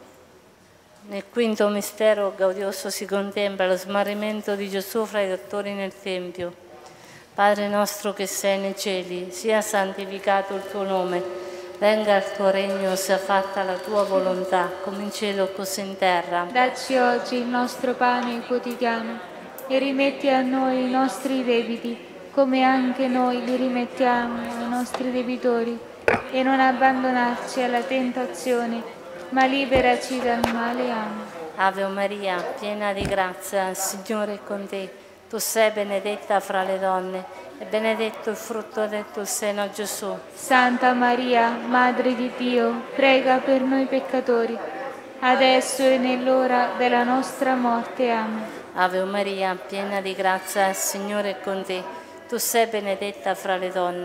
Nel quinto mistero gaudioso si contempla lo smarrimento di Gesù fra i dottori nel Tempio. Padre nostro che sei nei cieli, sia santificato il tuo nome, venga il tuo regno, sia fatta la tua volontà, come in cielo così in terra. Dacci oggi il nostro pane quotidiano e rimetti a noi i nostri debiti, come anche noi li rimettiamo ai nostri debitori, e non abbandonarci alla tentazione, ma liberaci dal male. Amen. Ave Maria, piena di grazia, il Signore è con te. Tu sei benedetta fra le donne, e benedetto il frutto del tuo seno, Gesù. Santa Maria, Madre di Dio, prega per noi peccatori, adesso e nell'ora della nostra morte. Amen. Ave Maria, piena di grazia, il Signore è con te. Tu sei benedetta fra le donne,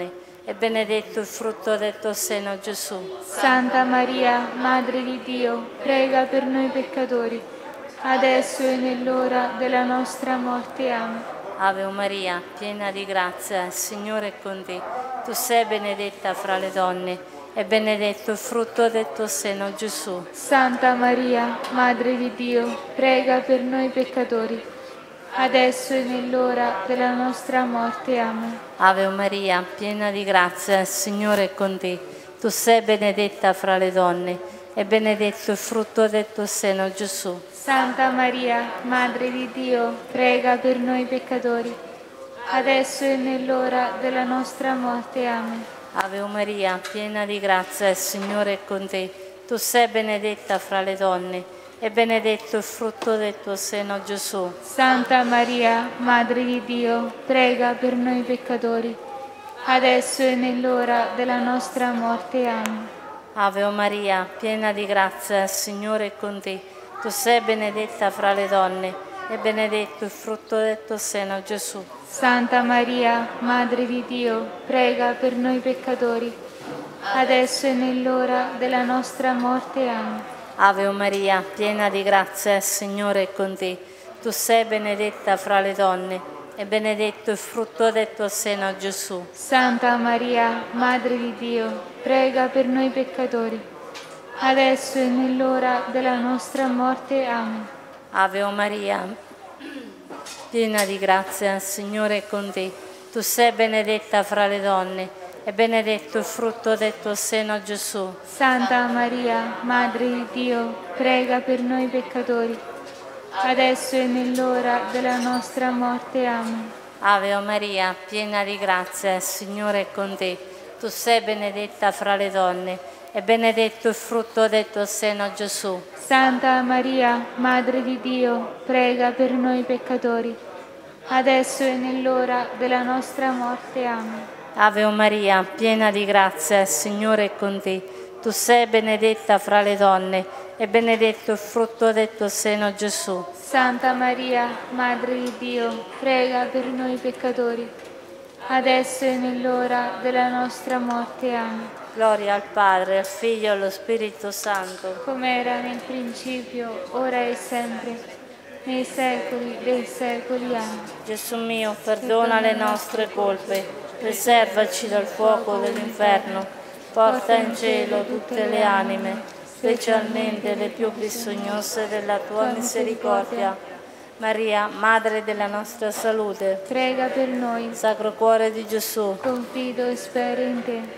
e benedetto il frutto del tuo seno, Gesù. Santa Maria, Madre di Dio, prega per noi peccatori, adesso e nell'ora della nostra morte. Amen. Ave Maria, piena di grazia, il Signore è con te. Tu sei benedetta fra le donne, e benedetto il frutto del tuo seno, Gesù. Santa Maria, Madre di Dio, prega per noi peccatori, adesso e nell'ora della nostra morte. Amen. Ave Maria, piena di grazia, il Signore è con te. Tu sei benedetta fra le donne, e benedetto il frutto del tuo seno, Gesù. Santa Maria, Madre di Dio, prega per noi peccatori, adesso e nell'ora della nostra morte. Amen. Ave Maria, piena di grazia, il Signore è con te. Tu sei benedetta fra le donne, e benedetto il frutto del tuo seno, Gesù. Santa Maria, Madre di Dio, prega per noi peccatori, adesso e nell'ora della nostra morte. Amen. Ave Maria, piena di grazia, il Signore è con te. Tu sei benedetta fra le donne, e benedetto il frutto del tuo seno, Gesù. Santa Maria, Madre di Dio, prega per noi peccatori, adesso e nell'ora della nostra morte. Amen. Ave Maria, piena di grazia, il Signore è con te. Tu sei benedetta fra le donne, e benedetto il frutto del tuo seno, Gesù. Santa Maria, Madre di Dio, prega per noi peccatori, adesso e nell'ora della nostra morte. Amen. Ave Maria, piena di grazia, il Signore è con te. Tu sei benedetta fra le donne, e benedetto il frutto del tuo seno, Gesù. Santa Maria, Madre di Dio, prega per noi peccatori, adesso e nell'ora della nostra morte. Amen. Ave Maria, piena di grazia, il Signore è con te. Tu sei benedetta fra le donne, e benedetto il frutto del tuo seno, Gesù. Santa Maria, Madre di Dio, prega per noi peccatori, adesso e nell'ora della nostra morte. Amen. Ave Maria, piena di grazia, il Signore è con te. Tu sei benedetta fra le donne, e benedetto il frutto del tuo seno, Gesù. Santa Maria, Madre di Dio, prega per noi peccatori, adesso e nell'ora della nostra morte. Amen. Gloria al Padre, al Figlio e allo Spirito Santo, come era nel principio, ora e sempre, nei secoli dei secoli. Amen. Gesù mio, perdona le nostre colpe, preservaci dal fuoco dell'inferno, porta in cielo tutte le anime, specialmente le più bisognose della tua misericordia. Maria, Madre della nostra salute, prega per noi. Sacro Cuore di Gesù, confido e spero in te.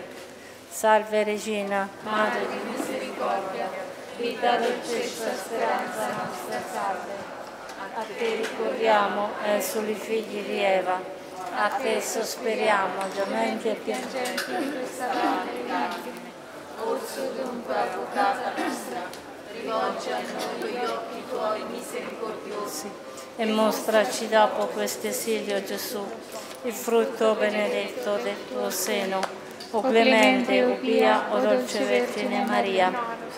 Salve Regina, Madre di misericordia, vita, dolcezza, speranza nostra, salve. A te ricorriamo, esuli figli di Eva, a te sospiriamo, gementi e piangenti in questa vale di lacrime. Orso dunque, avvocata nostra, rivolgi a noi gli occhi tuoi misericordiosi e mostraci dopo questo esilio, Gesù, il frutto benedetto del tuo seno. O clemente, o pia, o dolce Vergine Maria.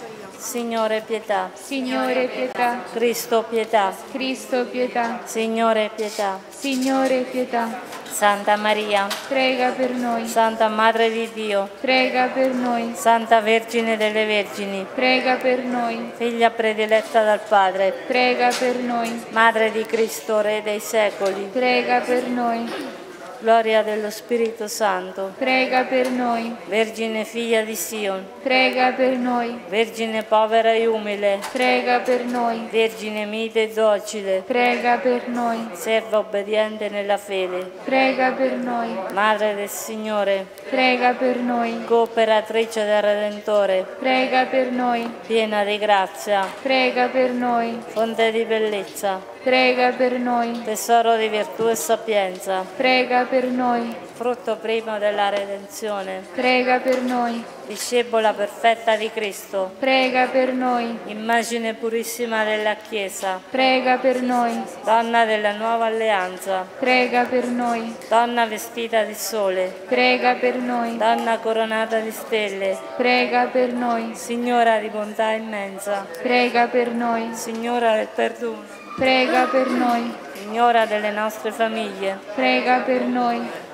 Signore pietà. Signore pietà. Cristo pietà. Cristo pietà. Signore pietà. Signore pietà. Santa Maria, prega per noi. Santa Madre di Dio, prega per noi. Santa Vergine delle Vergini, prega per noi. Figlia prediletta dal Padre, prega per noi. Madre di Cristo, Re dei secoli, prega per noi. Gloria dello Spirito Santo, prega per noi. Vergine figlia di Sion, prega per noi. Vergine povera e umile, prega per noi. Vergine mite e docile, prega per noi. Serva obbediente nella fede, prega per noi. Madre del Signore, prega per noi. Cooperatrice del Redentore, prega per noi. Piena di grazia, prega per noi. Fonte di bellezza, prega per noi. Tesoro di virtù e sapienza, prega per noi. Frutto primo della redenzione, prega per noi. Discepola perfetta di Cristo, prega per noi. Immagine purissima della Chiesa, prega per noi. Donna della nuova alleanza, prega per noi. Donna vestita di sole, prega per noi. Donna coronata di stelle, prega per noi. Signora di bontà immensa, prega per noi. Signora del perdono, prega per noi. Signora delle nostre famiglie, prega per noi.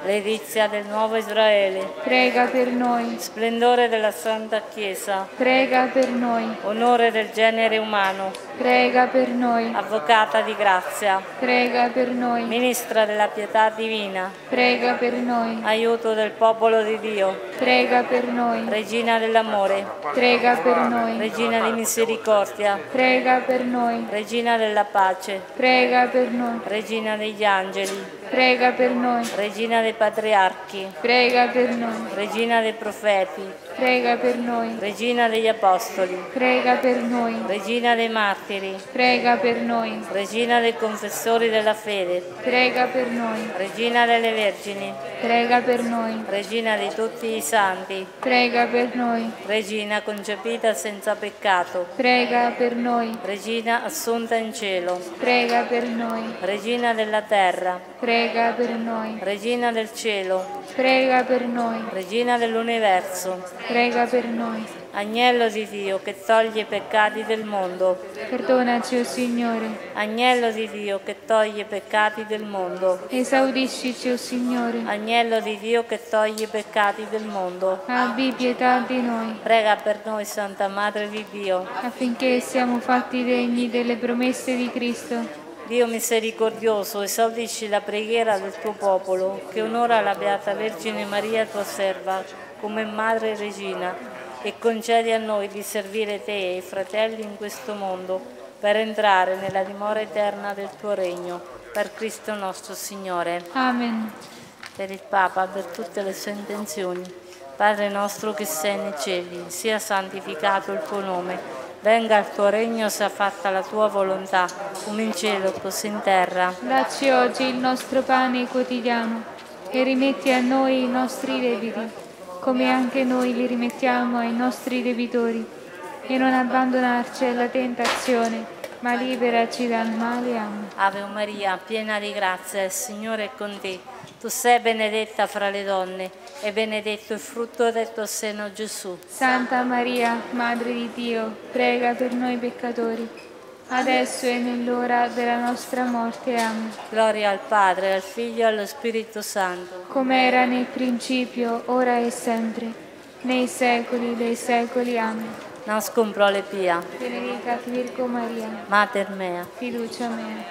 Letizia del nuovo Israele, prega per noi. splendore della Santa Chiesa, Prega per noi. onore del genere umano, Prega per noi. avvocata di grazia, Prega per noi. ministra della pietà divina, Prega per noi. aiuto del popolo di Dio, Prega per noi. regina dell'amore, Prega per noi. regina di misericordia, Prega per noi. regina della pace, Prega per noi. regina degli angeli, Prega per noi. regina dei patriarchi, Prega per noi. regina dei profeti, Prega per noi. regina degli apostoli, Prega per noi. regina dei martiri, Prega per noi. regina dei confessori della fede, Prega per noi. regina delle vergini, Prega per noi. regina di tutti i santi, Prega per noi. regina concepita senza peccato, Prega per noi. regina assunta in cielo, Prega per noi. regina della terra, Prega per noi. regina del cielo, Prega per noi. regina dell'universo, Prega per noi. agnello di Dio che toglie i peccati del mondo, Perdonaci, o Signore. agnello di Dio che toglie i peccati del mondo, Esaudiscici, o Signore. agnello di Dio che toglie i peccati del mondo. Abbi pietà di noi, Prega per noi, Santa Madre di Dio. affinché siamo fatti degni delle promesse di Cristo. Dio misericordioso, esaudisci la preghiera del tuo popolo, che onora la Beata Vergine Maria, tua serva, come Madre e Regina, e concedi a noi di servire te e i fratelli in questo mondo, per entrare nella dimora eterna del tuo regno. Per Cristo nostro Signore. Amen. Per il Papa, per tutte le sue intenzioni. Padre nostro che sei nei cieli, sia santificato il tuo nome. Venga il tuo regno, sia fatta la tua volontà, come in cielo così in terra. Dacci oggi il nostro pane quotidiano e rimetti a noi i nostri debiti, come anche noi li rimettiamo ai nostri debitori. E non abbandonarci alla tentazione, ma liberaci dal male. Amen. Ave Maria, piena di grazia, il Signore è con te. Tu sei benedetta fra le donne e benedetto il frutto del tuo seno, Gesù. Santa Maria, Madre di Dio, prega per noi peccatori, adesso e nell'ora della nostra morte. Amen. Gloria al Padre, al Figlio e allo Spirito Santo. Come era nel principio, ora e sempre, nei secoli dei secoli. Amen. Nascum prole pia, Benedicat Virgo Maria, Mater mea. fiducia mea.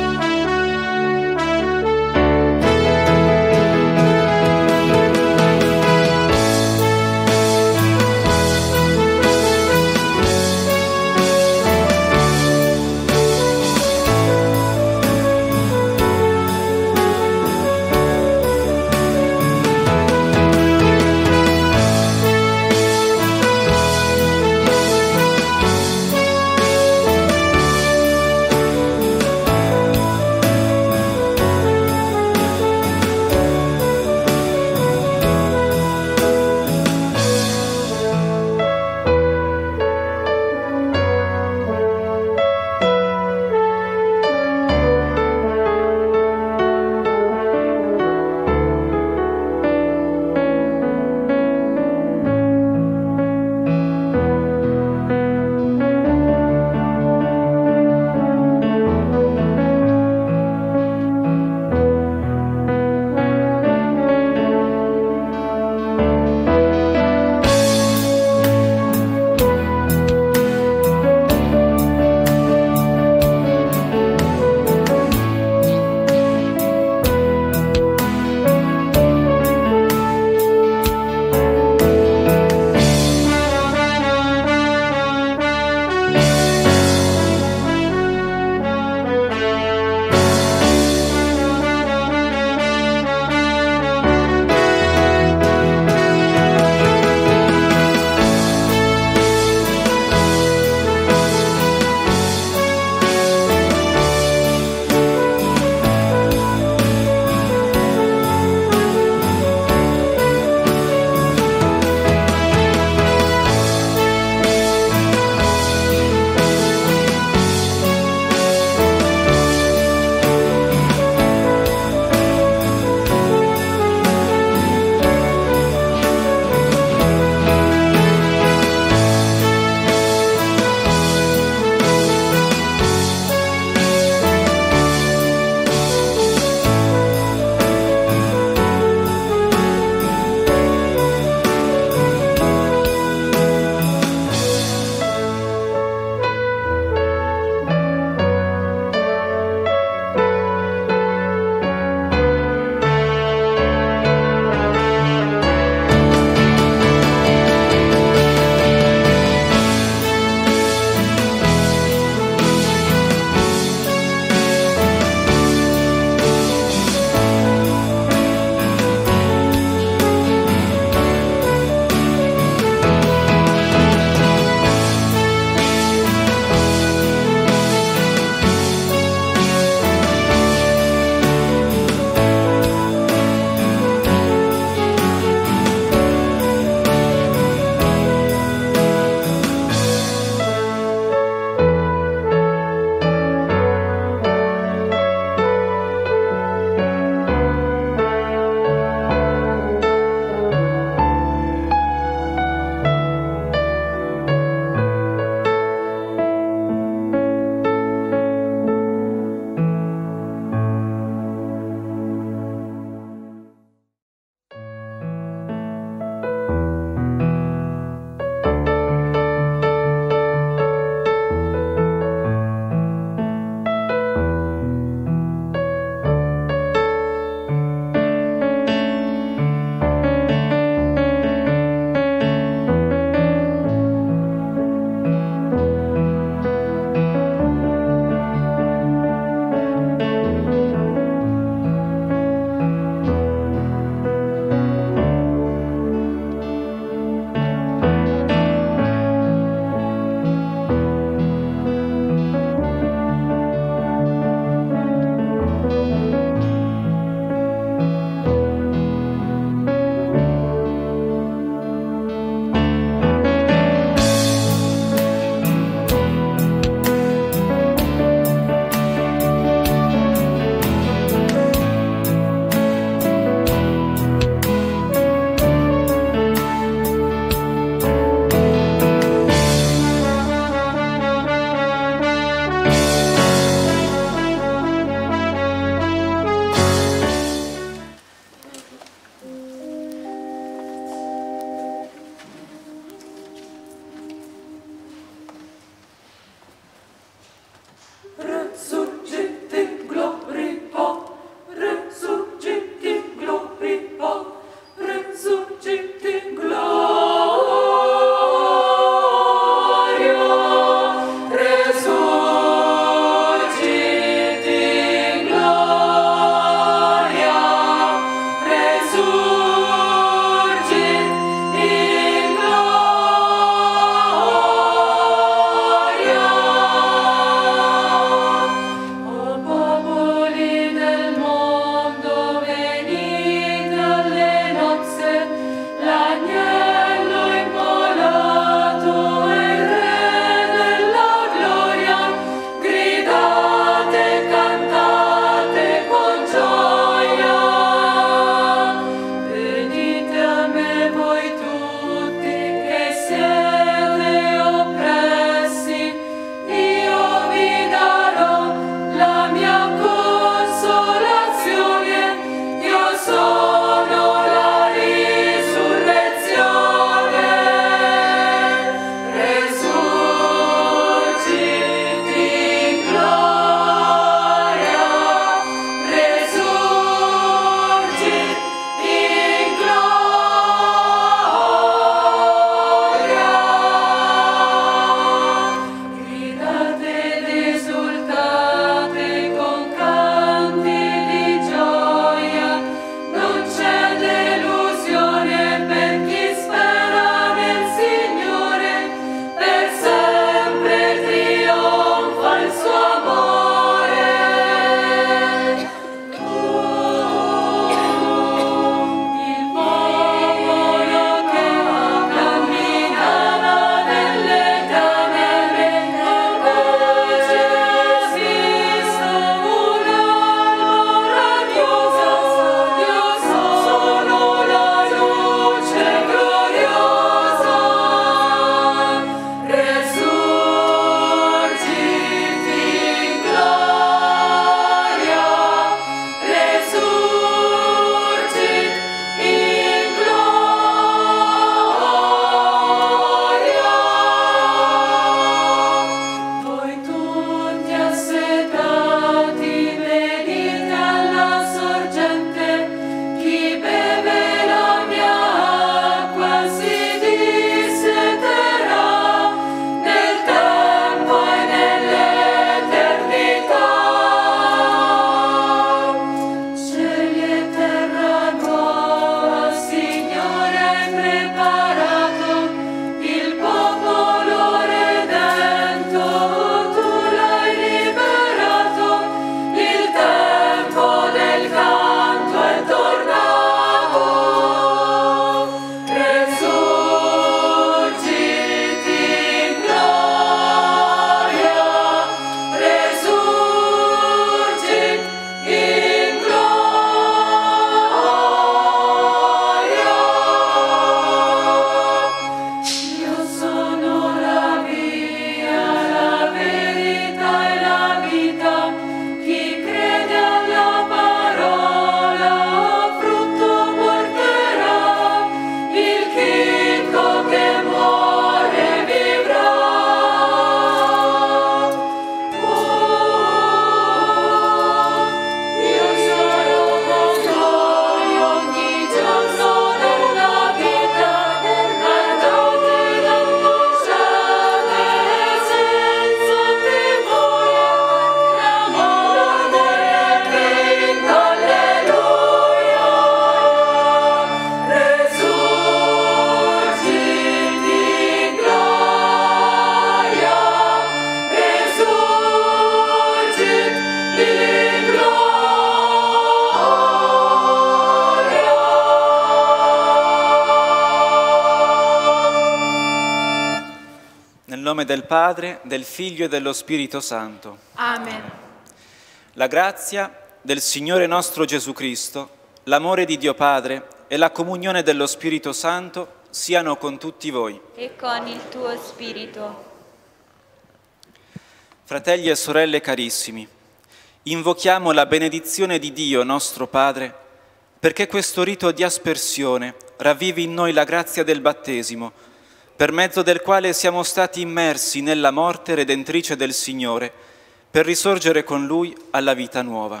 nome del Padre, del Figlio e dello Spirito Santo. Amen. La grazia del Signore nostro Gesù Cristo, l'amore di Dio Padre e la comunione dello Spirito Santo siano con tutti voi. E con il tuo spirito. Fratelli e sorelle carissimi, invochiamo la benedizione di Dio nostro Padre perché questo rito di aspersione ravvivi in noi la grazia del battesimo, per mezzo del quale siamo stati immersi nella morte redentrice del Signore, per risorgere con Lui alla vita nuova.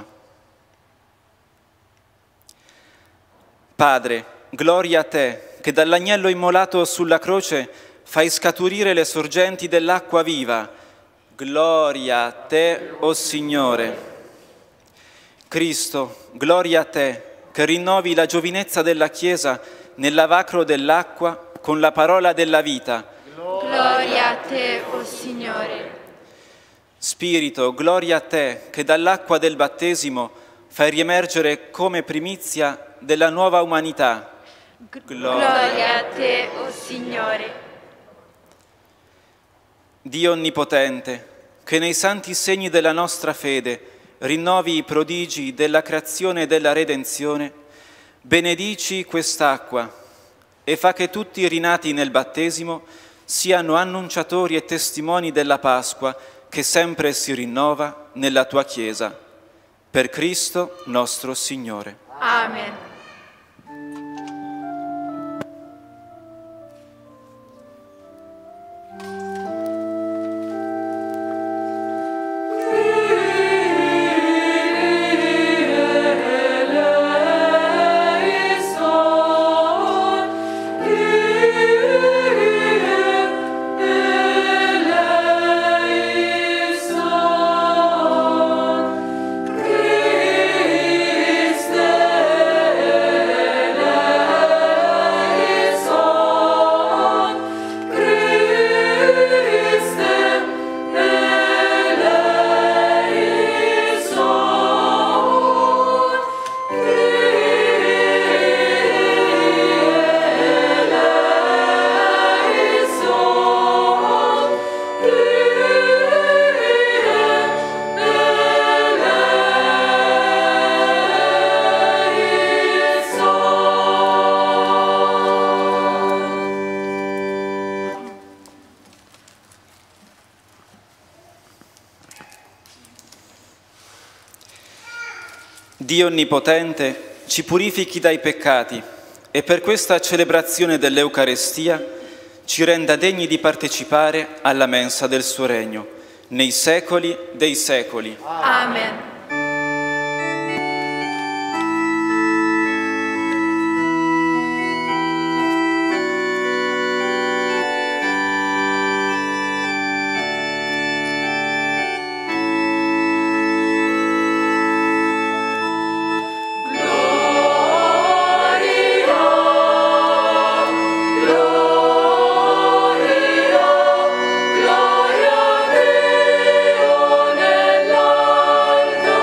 Padre, gloria a Te, che dall'agnello immolato sulla croce fai scaturire le sorgenti dell'acqua viva. Gloria a Te, o Signore. Cristo, gloria a Te, che rinnovi la giovinezza della Chiesa nel lavacro dell'acqua con la parola della vita. Gloria a Te, o Signore. Spirito, gloria a Te, che dall'acqua del battesimo fai riemergere come primizia della nuova umanità. Gloria a Te, o Signore. Dio Onnipotente, che nei santi segni della nostra fede rinnovi i prodigi della creazione e della redenzione, benedici quest'acqua e fa che tutti i rinati nel battesimo siano annunciatori e testimoni della Pasqua che sempre si rinnova nella Tua Chiesa. Per Cristo nostro Signore. Amen. Dio Onnipotente, ci purifichi dai peccati e per questa celebrazione dell'Eucarestia ci renda degni di partecipare alla mensa del suo regno, nei secoli dei secoli. Amen. Gloria a Dio nell'alto.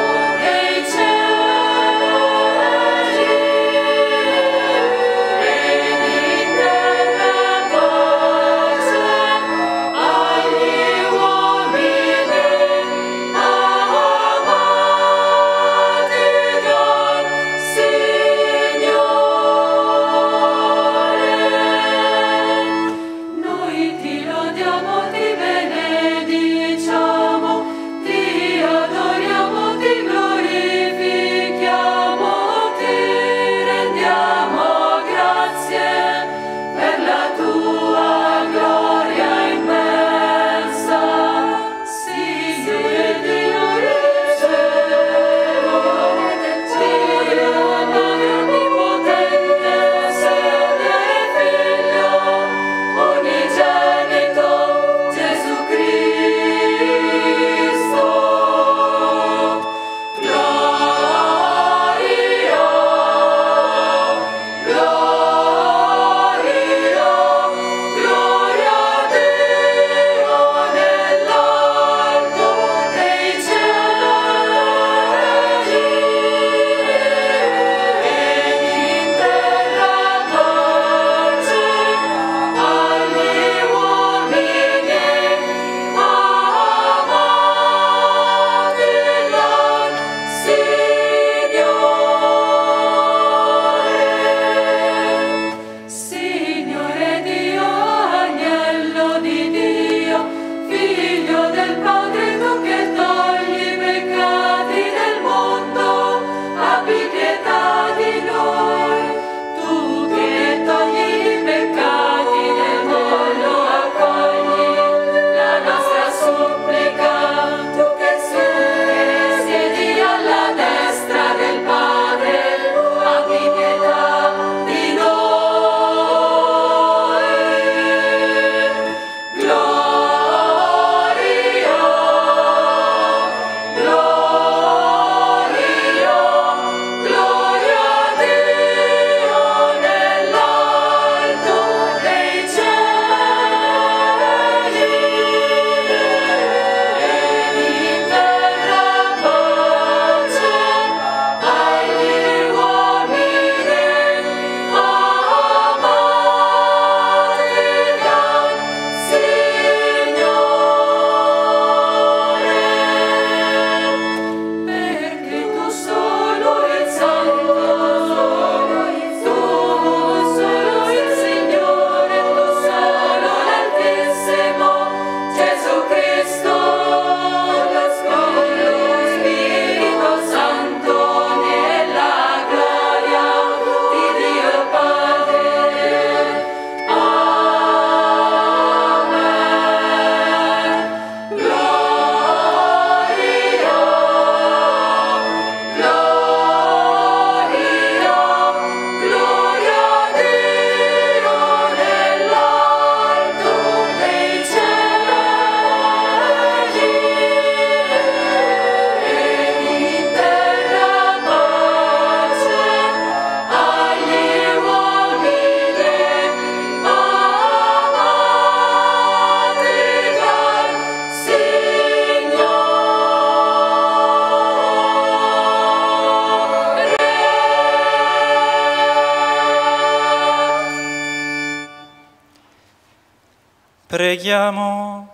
Preghiamo.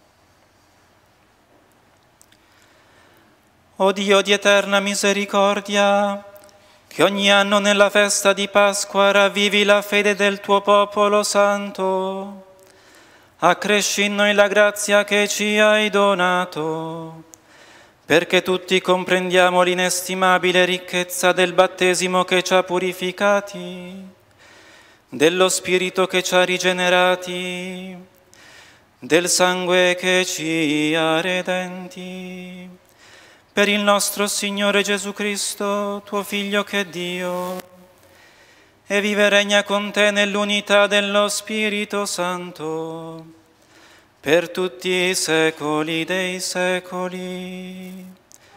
O Dio di eterna misericordia, che ogni anno nella festa di Pasqua ravvivi la fede del tuo popolo santo, accresci in noi la grazia che ci hai donato, perché tutti comprendiamo l'inestimabile ricchezza del battesimo che ci ha purificati, dello Spirito che ci ha rigenerati, del sangue che ci ha redenti. Per il nostro Signore Gesù Cristo, tuo Figlio che è Dio, e vive e regna con te nell'unità dello Spirito Santo, per tutti i secoli dei secoli.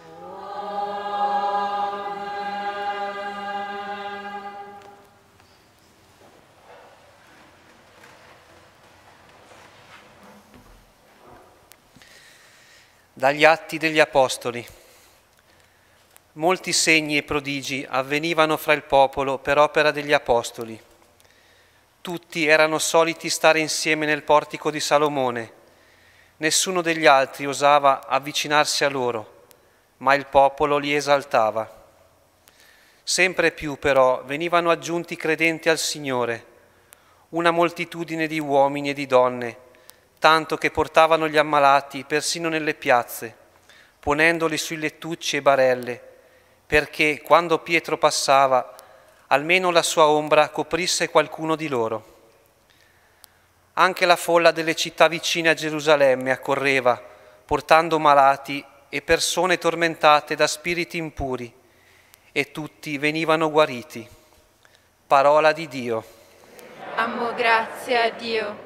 Dagli Atti degli Apostoli. Molti segni e prodigi avvenivano fra il popolo per opera degli Apostoli. Tutti erano soliti stare insieme nel portico di Salomone. Nessuno degli altri osava avvicinarsi a loro, ma il popolo li esaltava. Sempre più però venivano aggiunti credenti al Signore, una moltitudine di uomini e di donne, tanto che portavano gli ammalati persino nelle piazze, ponendoli sui lettucci e barelle, perché quando Pietro passava, almeno la sua ombra coprisse qualcuno di loro. Anche la folla delle città vicine a Gerusalemme accorreva, portando malati e persone tormentate da spiriti impuri, e tutti venivano guariti. Parola di Dio. Amo grazie a Dio.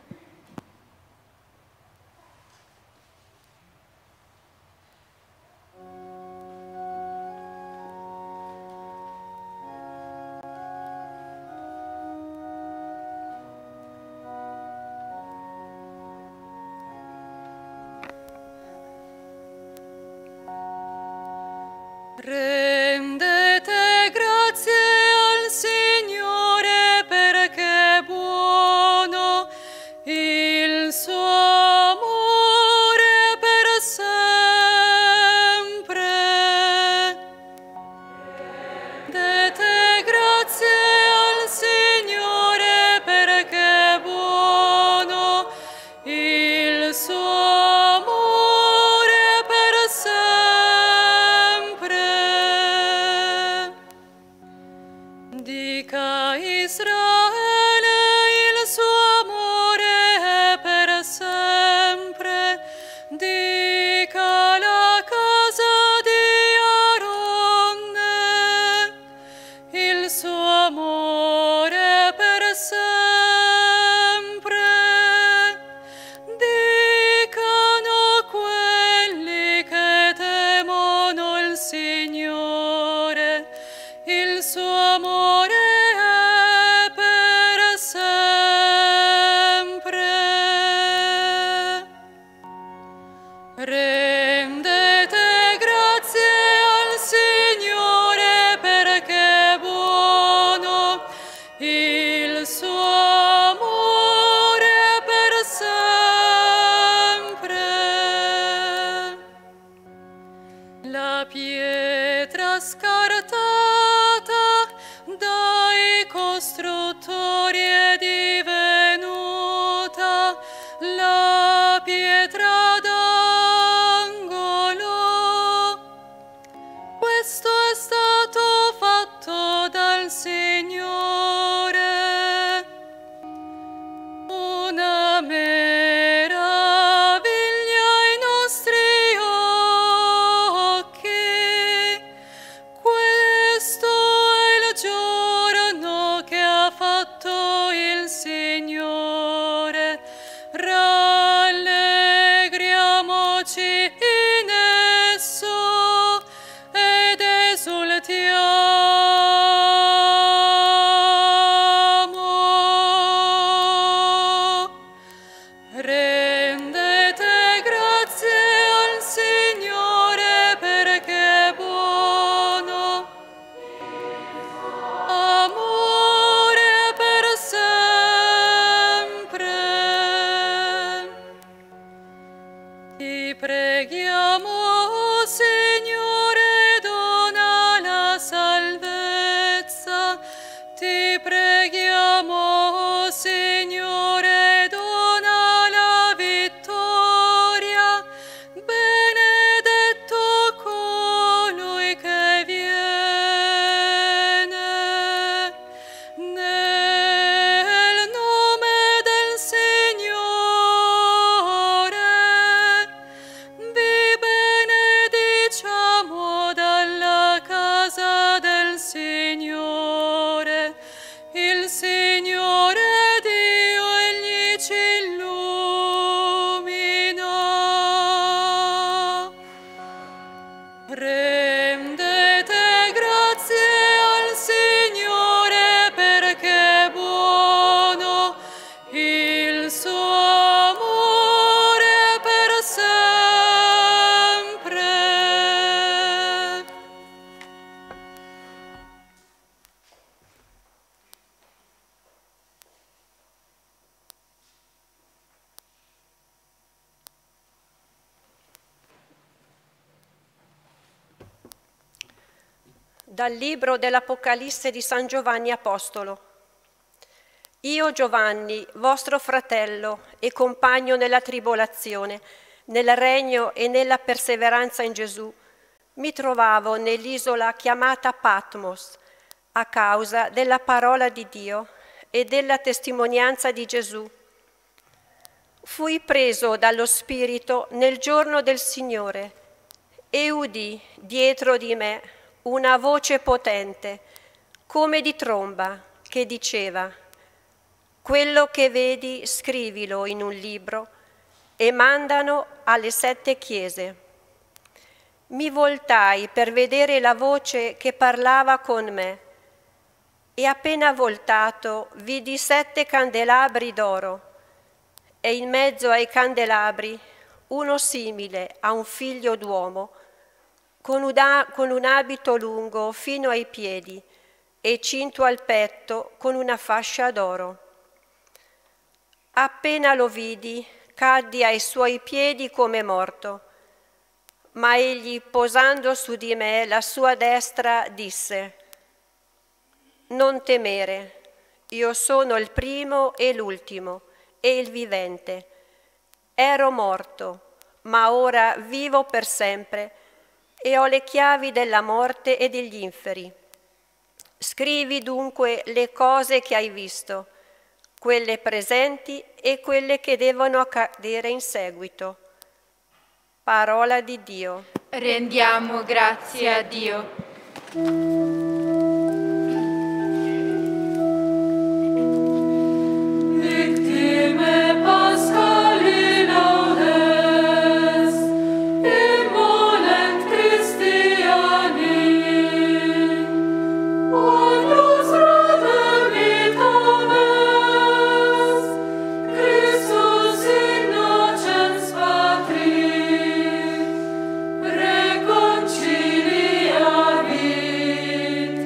Rendete grazie al Signore perché è buono, il suo amore è per sempre. Rendete grazie al Signore perché è buono, il suo amore è per sempre. Dica Israele, il suo amore è per sempre. Dica la casa di Aronne, il suo amore è per sempre. Dicano quelli che temono il Signore, il suo amore è per sempre. Rendete grazie al Signore perché è buono, il suo amore è per sempre. La pietra scartata dai costruttori è divenuta la pietra d'angolo. Questo è stato fatto dal Signore. Una meraviglia ai nostri occhi. Questo è il giorno che ha fatto Ti preghiamo, o Signore, dona la salvezza. Ti preghiamo, o Signore, dona la vittoria. Benedetto colui che viene nel nome del Signore. Vi benediciamo dalla casa del Signore. Il Signore Dio egli ci illumina. Rendete grazie al Signore perché è buono, il suo amore per sempre. Dal libro dell'Apocalisse di San Giovanni Apostolo. Io, Giovanni, vostro fratello e compagno nella tribolazione, nel regno e nella perseveranza in Gesù, mi trovavo nell'isola chiamata Patmos a causa della parola di Dio e della testimonianza di Gesù. Fui preso dallo Spirito nel giorno del Signore e udì dietro di me una voce potente, come di tromba, che diceva: quello che vedi scrivilo in un libro e mandano alle 7 chiese. Mi voltai per vedere la voce che parlava con me e appena voltato vidi 7 candelabri d'oro e in mezzo ai candelabri uno simile a un figlio d'uomo con un abito lungo fino ai piedi e cinto al petto con una fascia d'oro. Appena lo vidi, caddi ai suoi piedi come morto, ma egli, posando su di me la sua destra, disse: non temere, io sono il primo e l'ultimo e il vivente. Ero morto, ma ora vivo per sempre e ho le chiavi della morte e degli inferi. Scrivi dunque le cose che hai visto, quelle presenti e quelle che devono accadere in seguito. Parola di Dio. Rendiamo grazie a Dio. Reconciliavi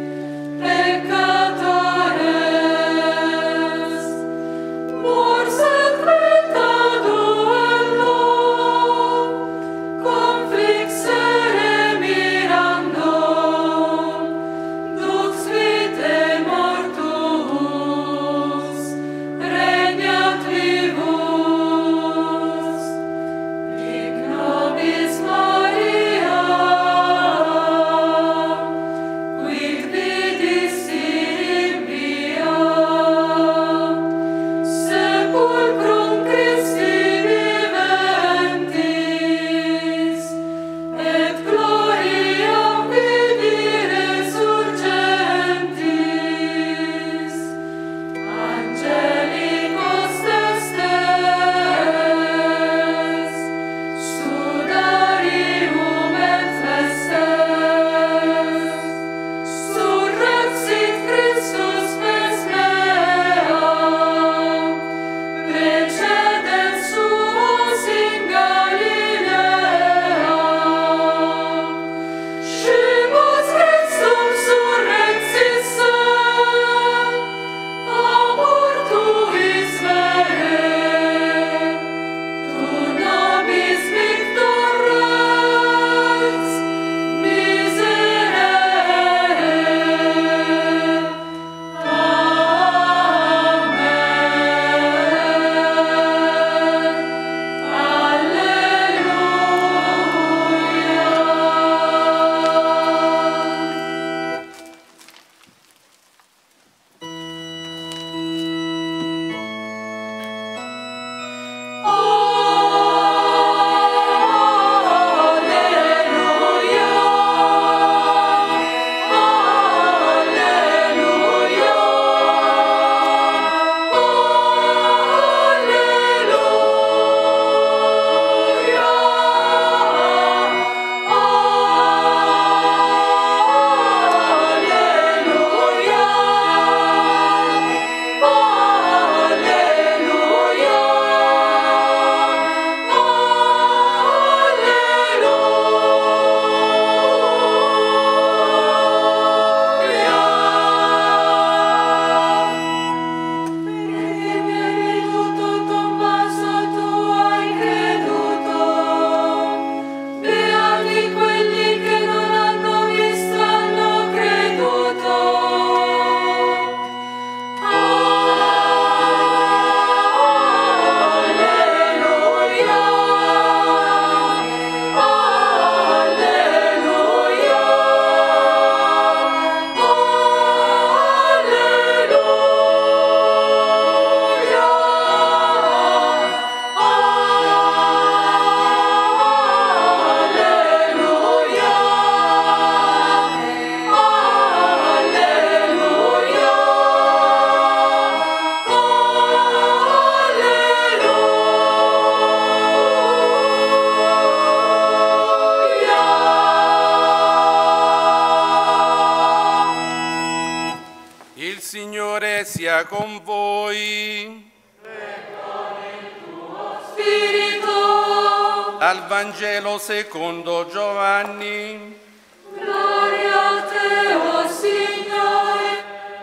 sia con voi. E con il tuo spirito. Dal Vangelo secondo Giovanni. Gloria a te, o Signore.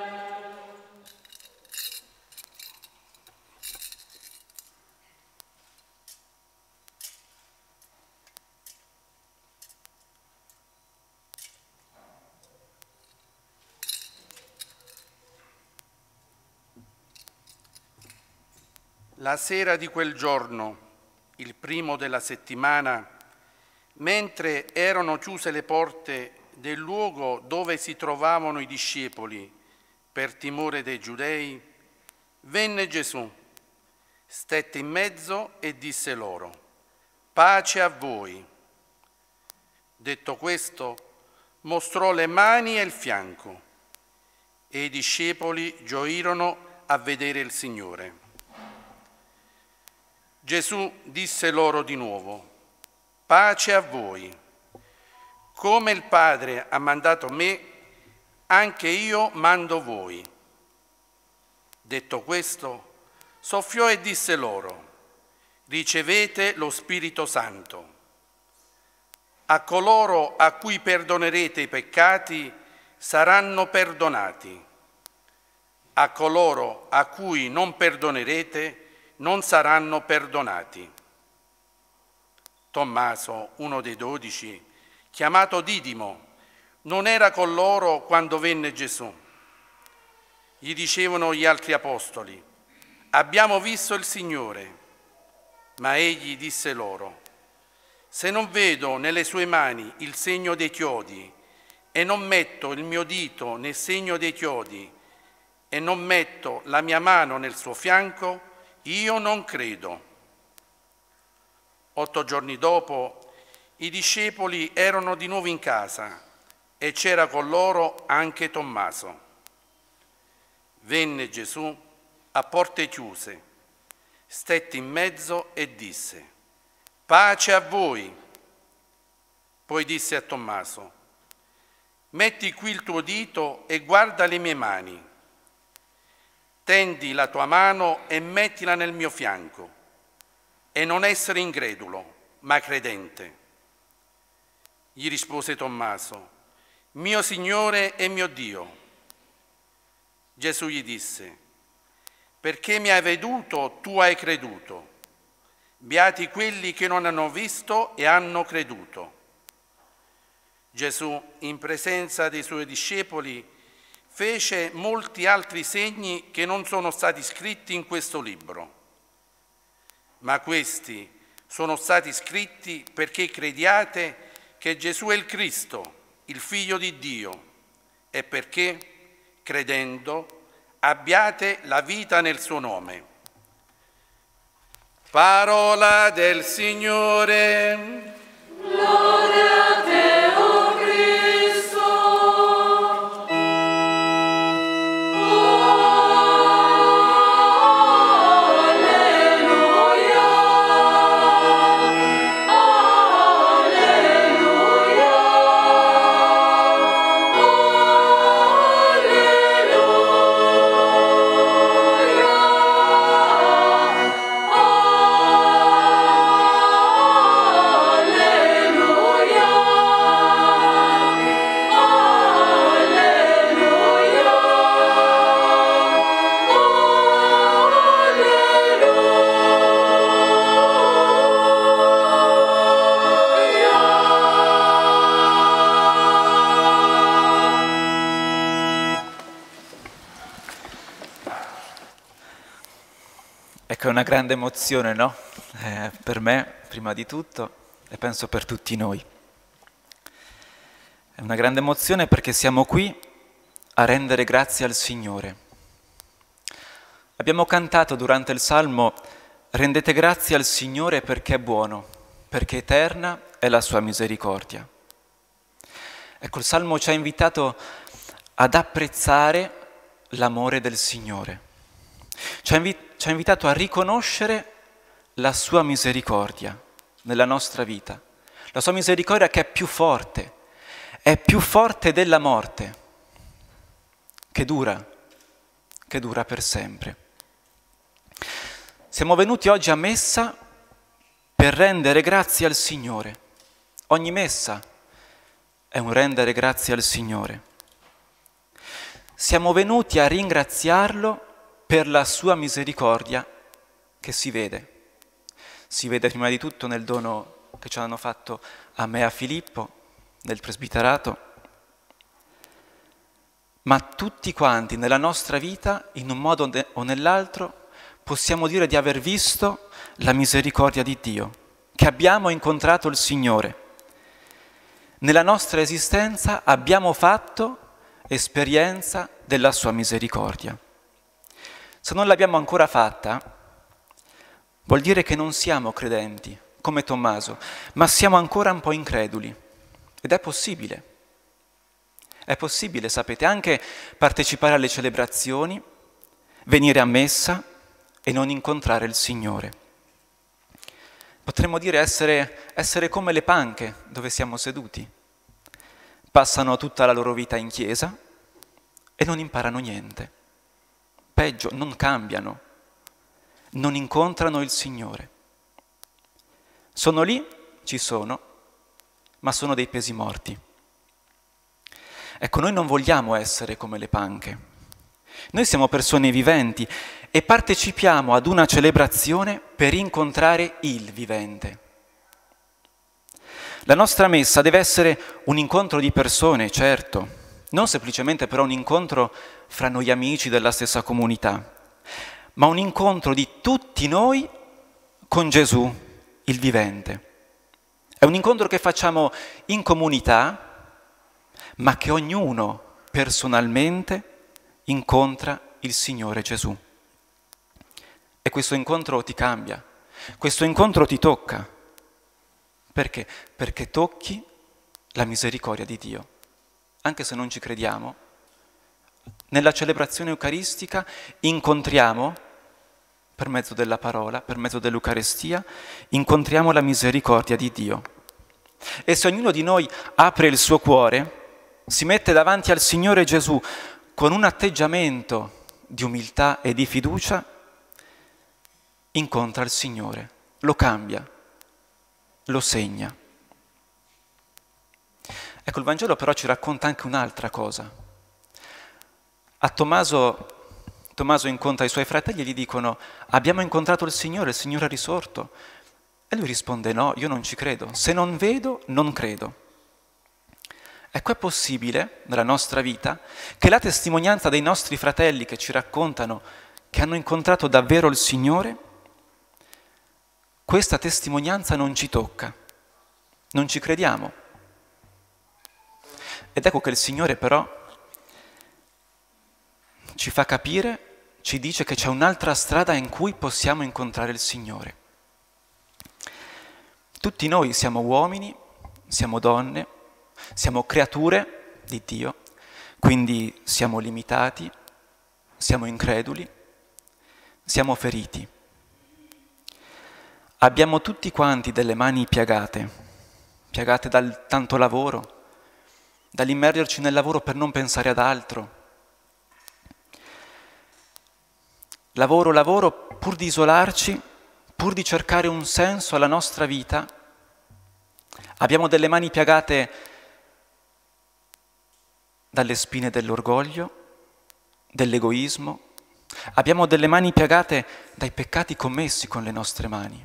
La sera di quel giorno, il primo della settimana, mentre erano chiuse le porte del luogo dove si trovavano i discepoli per timore dei giudei, venne Gesù, stette in mezzo e disse loro: pace a voi. Detto questo, mostrò le mani e il fianco, e i discepoli gioirono a vedere il Signore. Gesù disse loro di nuovo: pace a voi. Come il Padre ha mandato me, anche io mando voi. Detto questo, soffiò e disse loro: ricevete lo Spirito Santo. A coloro a cui perdonerete i peccati saranno perdonati. A coloro a cui non perdonerete non saranno perdonati. Tommaso, uno dei 12, chiamato Didimo, non era con loro quando venne Gesù. Gli dicevano gli altri apostoli: abbiamo visto il Signore. Ma egli disse loro: se non vedo nelle sue mani il segno dei chiodi, e non metto il mio dito nel segno dei chiodi, e non metto la mia mano nel suo fianco, io non credo. 8 giorni dopo, i discepoli erano di nuovo in casa e c'era con loro anche Tommaso. Venne Gesù a porte chiuse, stette in mezzo e disse: pace a voi. Poi disse a Tommaso: metti qui il tuo dito e guarda le mie mani. Tendi la tua mano e mettila nel mio fianco, e non essere incredulo, ma credente. Gli rispose Tommaso: mio Signore e mio Dio. Gesù gli disse: perché mi hai veduto, tu hai creduto. Beati quelli che non hanno visto e hanno creduto. Gesù, in presenza dei suoi discepoli, fece molti altri segni che non sono stati scritti in questo libro. Ma questi sono stati scritti perché crediate che Gesù è il Cristo, il Figlio di Dio, e perché, credendo, abbiate la vita nel suo nome. Parola del Signore. Gloria a te, o Cristo. Ecco, è una grande emozione, no? Per me, prima di tutto, e penso per tutti noi. È una grande emozione perché siamo qui a rendere grazie al Signore. Abbiamo cantato durante il Salmo: rendete grazie al Signore perché è buono, perché eterna è la sua misericordia. Ecco, il Salmo ci ha invitato ad apprezzare l'amore del Signore. Ci ha invitato a riconoscere la sua misericordia nella nostra vita. La sua misericordia che è più forte della morte, che dura che dura per sempre. Siamo venuti oggi a messa per rendere grazie al Signore. Ogni messa è un rendere grazie al Signore. Siamo venuti a ringraziarlo per la sua misericordia che si vede. Si vede prima di tutto nel dono che ci hanno fatto a me e a Filippo, nel presbiterato, ma tutti quanti nella nostra vita, in un modo o nell'altro, possiamo dire di aver visto la misericordia di Dio, che abbiamo incontrato il Signore. Nella nostra esistenza abbiamo fatto esperienza della sua misericordia. Se non l'abbiamo ancora fatta, vuol dire che non siamo credenti, come Tommaso, ma siamo ancora un po' increduli. Ed è possibile. È possibile, sapete, anche partecipare alle celebrazioni, venire a messa e non incontrare il Signore. Potremmo dire essere come le panche dove siamo seduti. Passano tutta la loro vita in chiesa e non imparano niente. Peggio, non cambiano, non incontrano il Signore. Sono lì, ci sono, ma sono dei pesi morti. Ecco, noi non vogliamo essere come le panche. Noi siamo persone viventi e partecipiamo ad una celebrazione per incontrare il vivente. La nostra messa deve essere un incontro di persone, certo, non semplicemente però un incontro fra noi amici della stessa comunità, ma un incontro di tutti noi con Gesù, il vivente. È un incontro che facciamo in comunità, ma che ognuno personalmente incontra il Signore Gesù. E questo incontro ti cambia, questo incontro ti tocca. Perché? Perché tocchi la misericordia di Dio. Anche se non ci crediamo, nella celebrazione eucaristica incontriamo, per mezzo della parola, per mezzo dell'Eucaristia, incontriamo la misericordia di Dio. E se ognuno di noi apre il suo cuore, si mette davanti al Signore Gesù con un atteggiamento di umiltà e di fiducia, incontra il Signore, lo cambia, lo segna. Ecco, il Vangelo però ci racconta anche un'altra cosa. A Tommaso incontra i suoi fratelli e gli dicono: abbiamo incontrato il Signore è risorto. E lui risponde: no, io non ci credo, se non vedo non credo. Ecco, è possibile nella nostra vita che la testimonianza dei nostri fratelli che ci raccontano che hanno incontrato davvero il Signore, questa testimonianza non ci tocca, non ci crediamo. Ed ecco che il Signore però ci fa capire, ci dice che c'è un'altra strada in cui possiamo incontrare il Signore. Tutti noi siamo uomini, siamo donne, siamo creature di Dio, quindi siamo limitati, siamo increduli, siamo feriti. Abbiamo tutti quanti delle mani piagate dal tanto lavoro, dall'immergerci nel lavoro per non pensare ad altro. Lavoro, pur di isolarci, pur di cercare un senso alla nostra vita. Abbiamo delle mani piagate dalle spine dell'orgoglio, dell'egoismo. Abbiamo delle mani piagate dai peccati commessi con le nostre mani.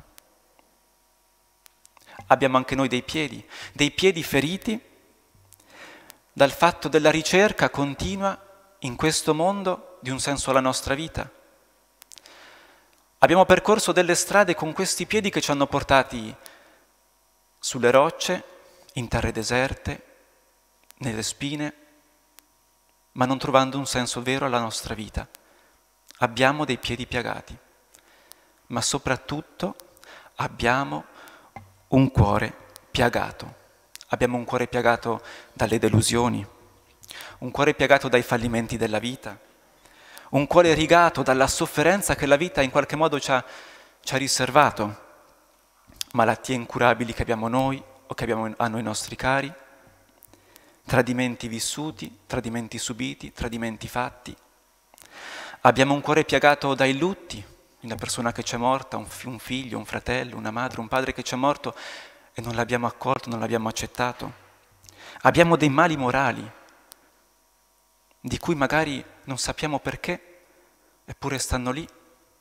Abbiamo anche noi dei piedi feriti dal fatto della ricerca continua in questo mondo di un senso alla nostra vita. Abbiamo percorso delle strade con questi piedi che ci hanno portati sulle rocce, in terre deserte, nelle spine, ma non trovando un senso vero alla nostra vita. Abbiamo dei piedi piagati, ma soprattutto abbiamo un cuore piagato. Abbiamo un cuore piagato dalle delusioni, un cuore piagato dai fallimenti della vita, un cuore rigato dalla sofferenza che la vita in qualche modo ci ha riservato, malattie incurabili che abbiamo noi o che hanno i nostri cari, tradimenti vissuti, tradimenti subiti, tradimenti fatti. Abbiamo un cuore piagato dai lutti, una persona che ci è morta, un figlio, un fratello, una madre, un padre che ci è morto e non l'abbiamo accolto, non l'abbiamo accettato. Abbiamo dei mali morali, di cui magari non sappiamo perché, eppure stanno lì.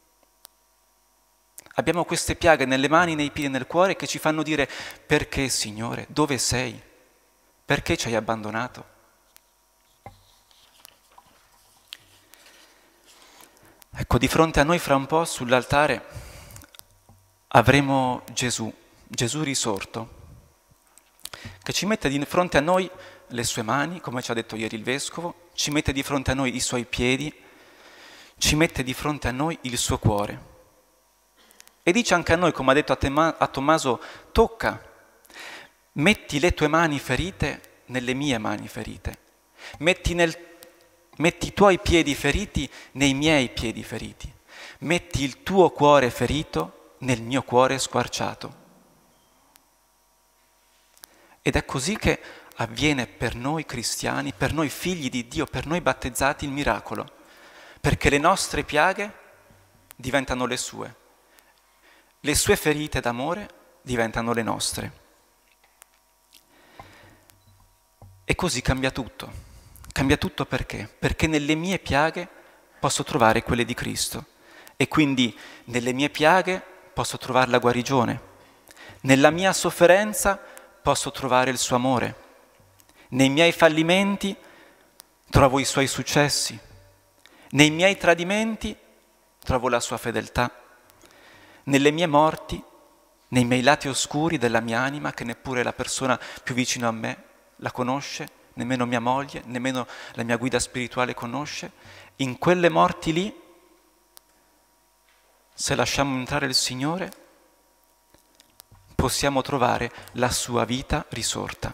Abbiamo queste piaghe nelle mani, nei piedi e nel cuore che ci fanno dire: perché, Signore? Dove sei? Perché ci hai abbandonato? Ecco, di fronte a noi fra un po' sull'altare avremo Gesù risorto, che ci mette di fronte a noi le sue mani, come ci ha detto ieri il Vescovo, ci mette di fronte a noi i suoi piedi, ci mette di fronte a noi il suo cuore. E dice anche a noi, come ha detto a Tommaso: tocca, metti le tue mani ferite nelle mie mani ferite, metti i tuoi piedi feriti nei miei piedi feriti, metti il tuo cuore ferito nel mio cuore squarciato. Ed è così che avviene per noi cristiani, per noi figli di Dio, per noi battezzati il miracolo, perché le nostre piaghe diventano le sue ferite d'amore diventano le nostre. E così cambia tutto. Cambia tutto perché? Perché nelle mie piaghe posso trovare quelle di Cristo e quindi nelle mie piaghe posso trovare la guarigione, nella mia sofferenza posso trovare il suo amore, nei miei fallimenti trovo i suoi successi, nei miei tradimenti trovo la sua fedeltà, nelle mie morti, nei miei lati oscuri della mia anima che neppure la persona più vicina a me la conosce, nemmeno mia moglie, nemmeno la mia guida spirituale conosce, in quelle morti lì, se lasciamo entrare il Signore, possiamo trovare la sua vita risorta.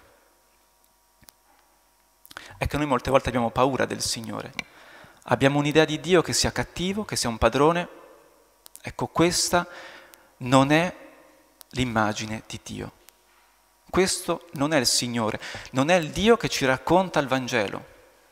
È che noi molte volte abbiamo paura del Signore, abbiamo un'idea di Dio che sia cattivo, che sia un padrone. Ecco, questa non è l'immagine di Dio. Questo non è il Signore, non è il Dio che ci racconta il Vangelo.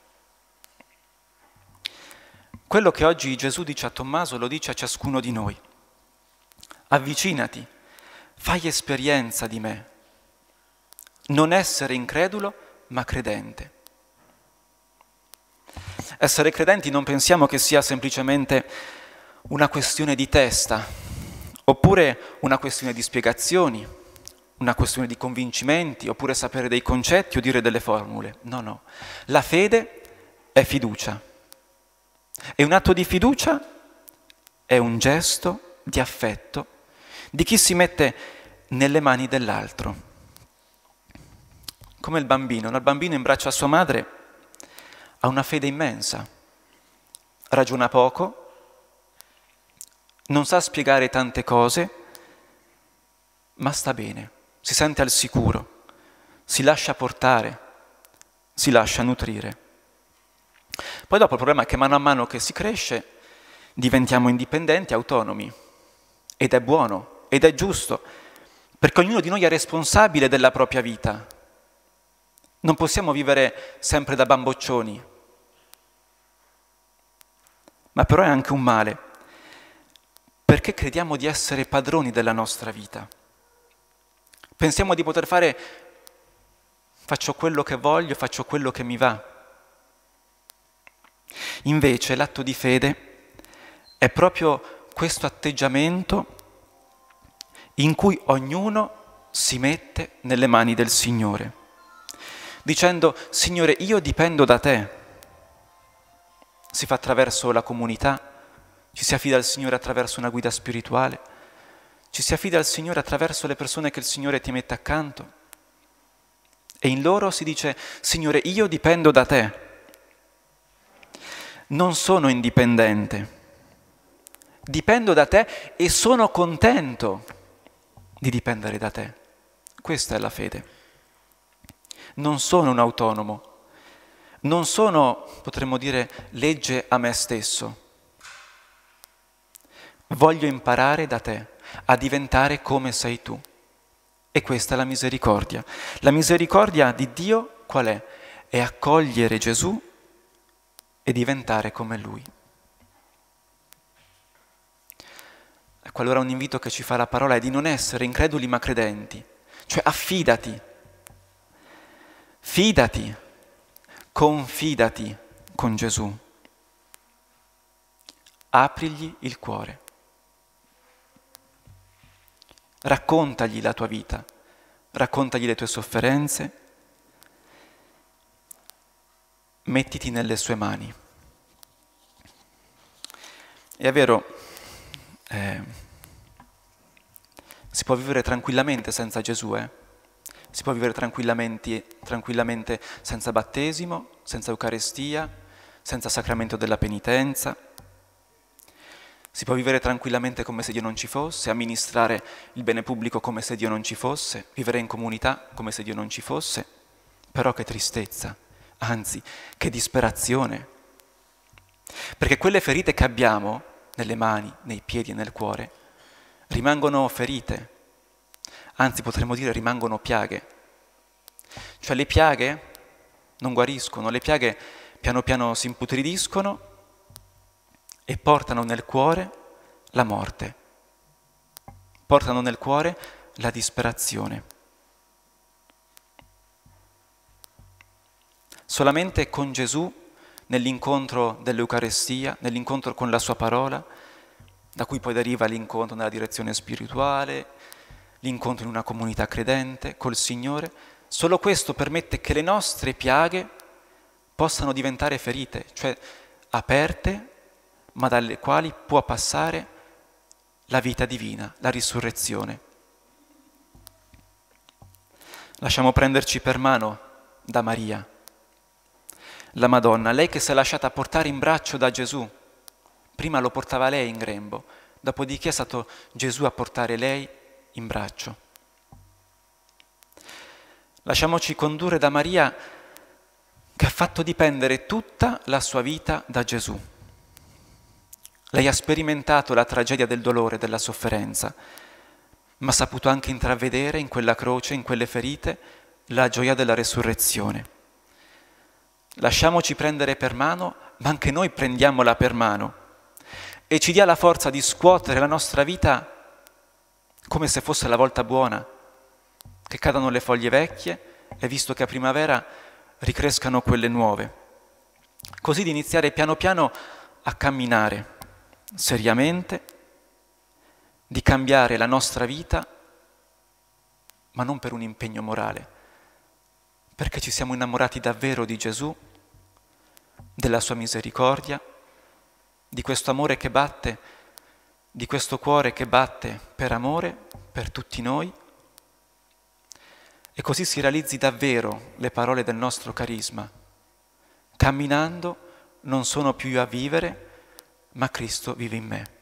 Quello che oggi Gesù dice a Tommaso lo dice a ciascuno di noi. Avvicinati, fai esperienza di me. Non essere incredulo, ma credente. Essere credenti non pensiamo che sia semplicemente una questione di testa, oppure una questione di spiegazioni, una questione di convincimenti, oppure sapere dei concetti o dire delle formule. No, no. La fede è fiducia. E un atto di fiducia è un gesto di affetto di chi si mette nelle mani dell'altro. Come il bambino. Il bambino in braccio a sua madre ha una fede immensa. Ragiona poco, non sa spiegare tante cose, ma sta bene. Si sente al sicuro, si lascia portare, si lascia nutrire. Poi dopo il problema è che mano a mano che si cresce diventiamo indipendenti, autonomi, ed è buono, ed è giusto, perché ognuno di noi è responsabile della propria vita. Non possiamo vivere sempre da bamboccioni, ma però è anche un male, perché crediamo di essere padroni della nostra vita. Pensiamo di poter fare, faccio quello che voglio, faccio quello che mi va. Invece l'atto di fede è proprio questo atteggiamento in cui ognuno si mette nelle mani del Signore, dicendo: Signore, io dipendo da te. Si fa attraverso la comunità, ci si affida al Signore attraverso una guida spirituale, ci si affida al Signore attraverso le persone che il Signore ti mette accanto e in loro si dice: Signore, io dipendo da te, non sono indipendente, dipendo da te e sono contento di dipendere da te. Questa è la fede. Non sono un autonomo, non sono, potremmo dire, legge a me stesso. Voglio imparare da te a diventare come sei tu. E questa è la misericordia. La misericordia di Dio qual è? È accogliere Gesù e diventare come Lui. Ecco, allora un invito che ci fa la parola è di non essere increduli ma credenti, cioè affidati, fidati, confidati con Gesù, aprigli il cuore, raccontagli la tua vita, raccontagli le tue sofferenze, mettiti nelle sue mani. È vero, si può vivere tranquillamente senza Gesù, si può vivere tranquillamente senza battesimo, senza Eucaristia, senza sacramento della penitenza. Si può vivere tranquillamente come se Dio non ci fosse, amministrare il bene pubblico come se Dio non ci fosse, vivere in comunità come se Dio non ci fosse. Però che tristezza, anzi, che disperazione. Perché quelle ferite che abbiamo nelle mani, nei piedi e nel cuore rimangono ferite, anzi potremmo dire rimangono piaghe. Cioè le piaghe non guariscono, le piaghe piano piano si imputridiscono e portano nel cuore la morte, portano nel cuore la disperazione. Solamente con Gesù, nell'incontro dell'Eucarestia, nell'incontro con la sua parola, da cui poi deriva l'incontro nella direzione spirituale, l'incontro in una comunità credente, col Signore, solo questo permette che le nostre piaghe possano diventare ferite, cioè aperte, ma dalle quali può passare la vita divina, la risurrezione. Lasciamo prenderci per mano da Maria, la Madonna, lei che si è lasciata portare in braccio da Gesù. Prima lo portava lei in grembo, dopodiché è stato Gesù a portare lei in braccio. Lasciamoci condurre da Maria, che ha fatto dipendere tutta la sua vita da Gesù. Lei ha sperimentato la tragedia del dolore, della sofferenza, ma ha saputo anche intravedere in quella croce, in quelle ferite, la gioia della resurrezione. Lasciamoci prendere per mano, ma anche noi prendiamola per mano e ci dia la forza di scuotere la nostra vita come se fosse la volta buona, che cadano le foglie vecchie e visto che a primavera ricrescano quelle nuove, così di iniziare piano piano a camminare seriamente, di cambiare la nostra vita, ma non per un impegno morale, perché ci siamo innamorati davvero di Gesù, della sua misericordia, di questo amore che batte, di questo cuore che batte per amore, per tutti noi, e così si realizzi davvero le parole del nostro carisma. Camminando non sono più io a vivere, ma Cristo vive in me.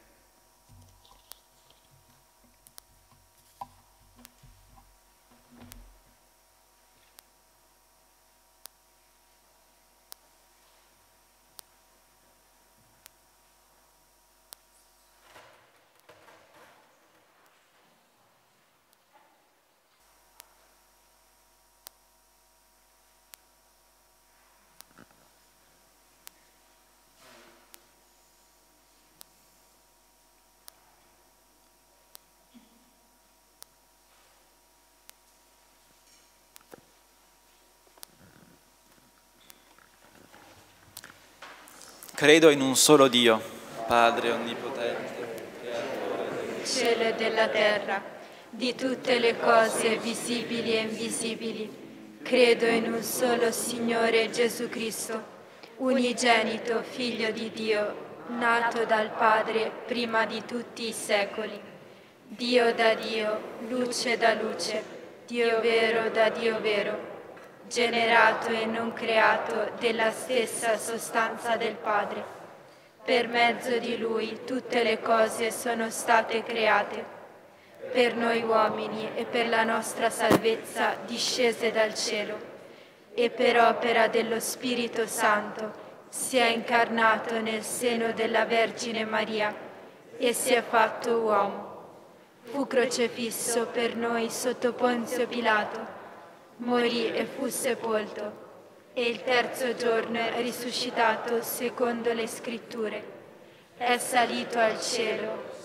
Credo in un solo Dio, Padre onnipotente, creatore del cielo e della terra, di tutte le cose visibili e invisibili. Credo in un solo Signore Gesù Cristo, unigenito Figlio di Dio, nato dal Padre prima di tutti i secoli, Dio da Dio, luce da luce, Dio vero da Dio vero, generato e non creato della stessa sostanza del Padre. Per mezzo di Lui tutte le cose sono state create, per noi uomini e per la nostra salvezza discese dal cielo, e per opera dello Spirito Santo si è incarnato nel seno della Vergine Maria e si è fatto uomo. Fu crocefisso per noi sotto Ponzio Pilato, morì e fu sepolto, e il terzo giorno è risuscitato secondo le Scritture. È salito al cielo,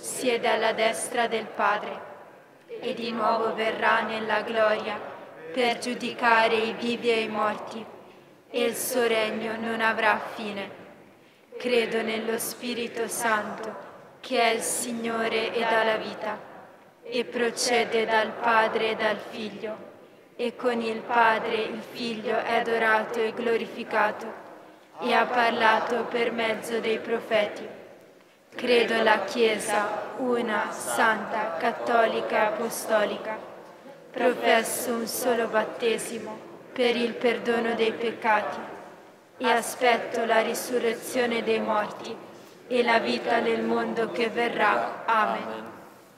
siede alla destra del Padre e di nuovo verrà nella gloria per giudicare i vivi e i morti, e il suo regno non avrà fine. Credo nello Spirito Santo, che è il Signore e dà la vita, e procede dal Padre e dal Figlio, e con il Padre il Figlio è adorato e glorificato, e ha parlato per mezzo dei profeti. Credo alla Chiesa, una, santa, cattolica e apostolica. Professo un solo battesimo per il perdono dei peccati e aspetto la risurrezione dei morti e la vita nel mondo che verrà. Amen.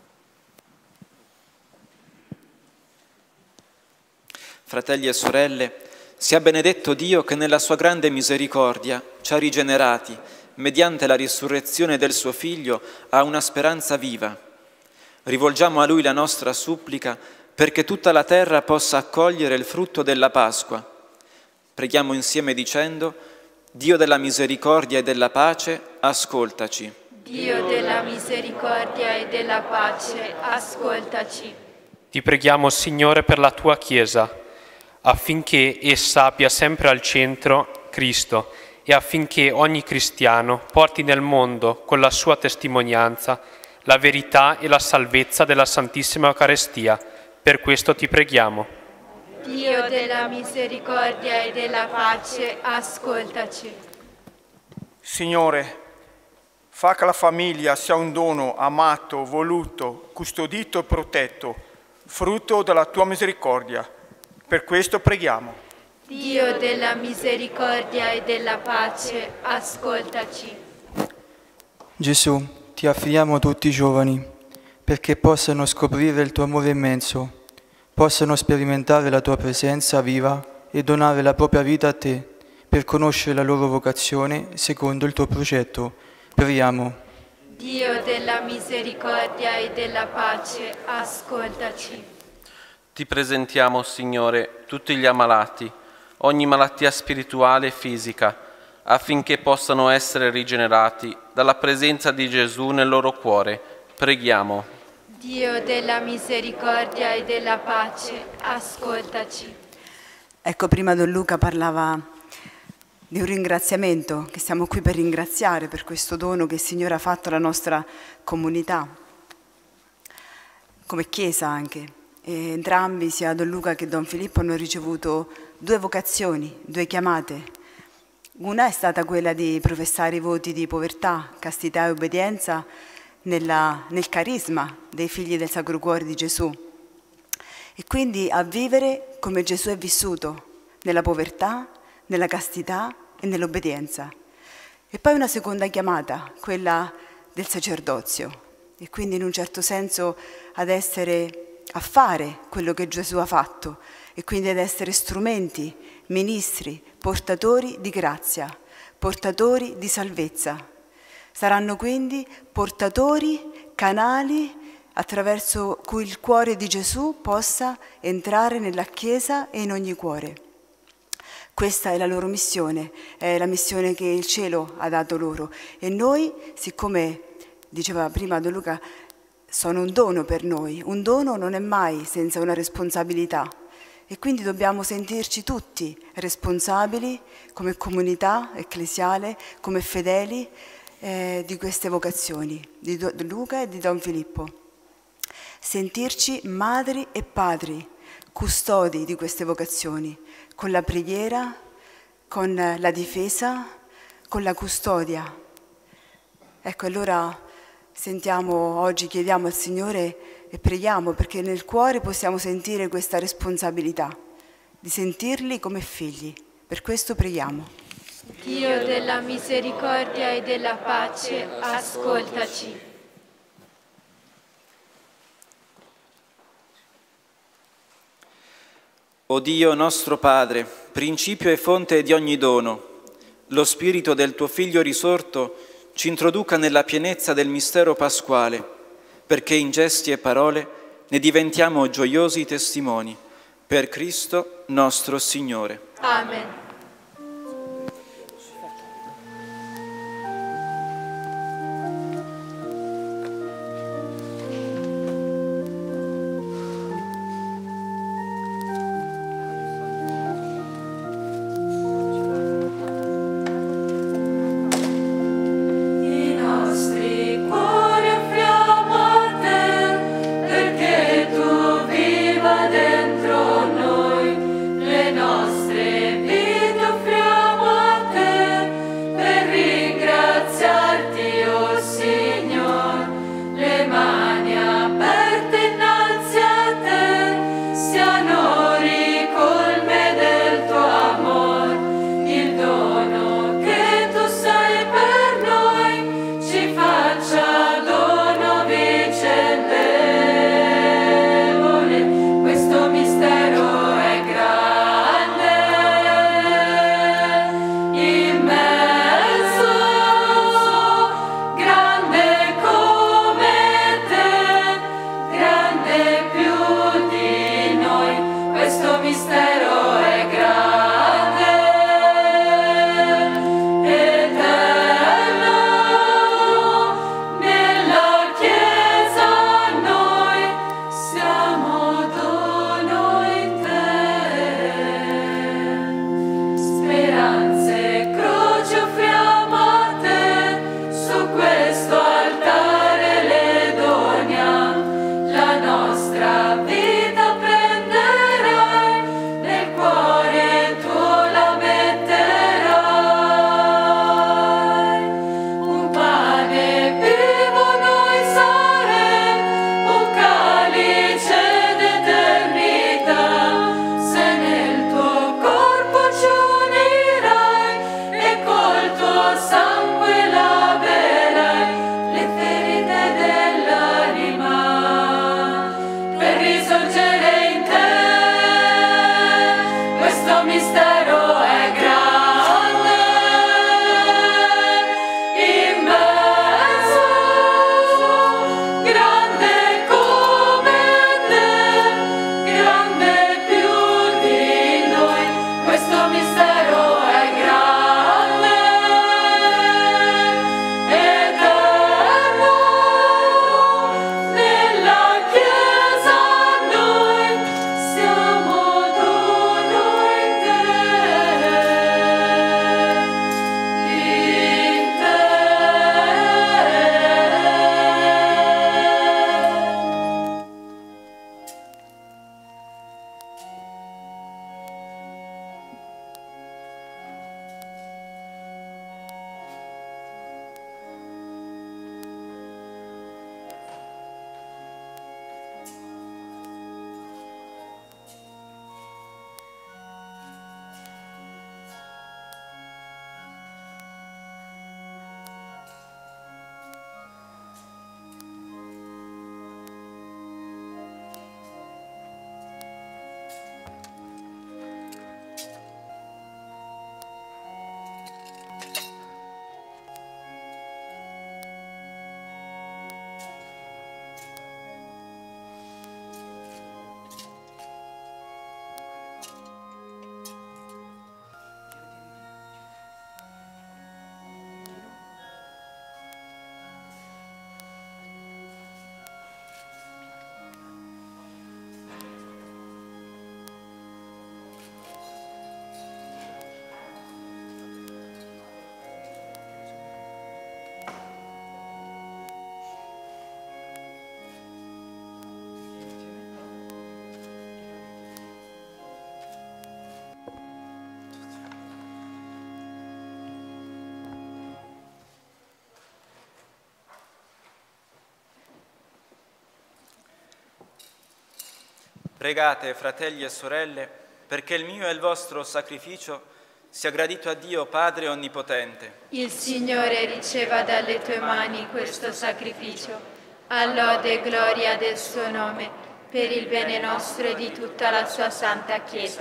Fratelli e sorelle, sia benedetto Dio che nella sua grande misericordia ci ha rigenerati, mediante la risurrezione del suo Figlio, a una speranza viva. Rivolgiamo a Lui la nostra supplica perché tutta la terra possa accogliere il frutto della Pasqua. Preghiamo insieme dicendo: Dio della misericordia e della pace, ascoltaci. Dio della misericordia e della pace, ascoltaci. Ti preghiamo, Signore, per la tua Chiesa, affinché essa abbia sempre al centro Cristo e affinché ogni cristiano porti nel mondo, con la sua testimonianza, la verità e la salvezza della Santissima Eucaristia. Per questo ti preghiamo. Dio della misericordia e della pace, ascoltaci. Signore, fa che la famiglia sia un dono amato, voluto, custodito e protetto, frutto della tua misericordia. Per questo preghiamo. Dio della misericordia e della pace, ascoltaci. Gesù, ti affidiamo tutti i giovani, perché possano scoprire il tuo amore immenso, possano sperimentare la tua presenza viva e donare la propria vita a te, per conoscere la loro vocazione secondo il tuo progetto. Preghiamo. Dio della misericordia e della pace, ascoltaci. Ti presentiamo, Signore, tutti gli ammalati, ogni malattia spirituale e fisica, affinché possano essere rigenerati dalla presenza di Gesù nel loro cuore. Preghiamo. Dio della misericordia e della pace, ascoltaci. Ecco, prima Don Luca parlava di un ringraziamento, che siamo qui per ringraziare per questo dono che il Signore ha fatto alla nostra comunità, come Chiesa anche. E entrambi, sia Don Luca che Don Filippo, hanno ricevuto 2 vocazioni, 2 chiamate. Una è stata quella di professare i voti di povertà, castità e obbedienza nel carisma dei figli del Sacro Cuore di Gesù, e quindi a vivere come Gesù è vissuto, nella povertà, nella castità e nell'obbedienza. E poi una seconda chiamata, quella del sacerdozio, e quindi in un certo senso a fare quello che Gesù ha fatto, e quindi ad essere strumenti, ministri, portatori di grazia, portatori di salvezza. Saranno quindi portatori, canali attraverso cui il cuore di Gesù possa entrare nella Chiesa e in ogni cuore. Questa è la loro missione, è la missione che il cielo ha dato loro. E noi, siccome, diceva prima Don Luca, sono un dono per noi. Un dono non è mai senza una responsabilità. E quindi dobbiamo sentirci tutti responsabili come comunità ecclesiale, come fedeli, di queste vocazioni, di Don Luca e di Don Filippo. Sentirci madri e padri, custodi di queste vocazioni, con la preghiera, con la difesa, con la custodia. Ecco, allora sentiamo oggi, chiediamo al Signore e preghiamo perché nel cuore possiamo sentire questa responsabilità, di sentirli come figli. Per questo preghiamo. Dio della misericordia e della pace, ascoltaci. O Dio nostro Padre, principio e fonte di ogni dono, lo Spirito del tuo Figlio risorto ci introduca nella pienezza del mistero pasquale, perché in gesti e parole ne diventiamo gioiosi testimoni. Per Cristo nostro Signore. Amen. mistero è grande, eterno, nella Chiesa noi siamo dono in te. Speranze, croce offriamo a te, su questo altare le doniamo, la nostra vita prenderai, nel cuore tuo la metterai. Un pane vivo noi saremo, un calice d'eternità, se nel tuo corpo ci unirai e col tuo sangue laverai le ferite dell'anima, per risorgere in te. Questo mistero è grande, immenso, grande come te, grande più di noi. Questo mistero è grande, eterno, nella Chiesa noi siamo dono in te, in te. Pregate, fratelli e sorelle, perché il mio e il vostro sacrificio sia gradito a Dio Padre Onnipotente. Il Signore riceva dalle tue mani questo sacrificio, a lode e gloria del suo nome, per il bene nostro e di tutta la sua santa Chiesa.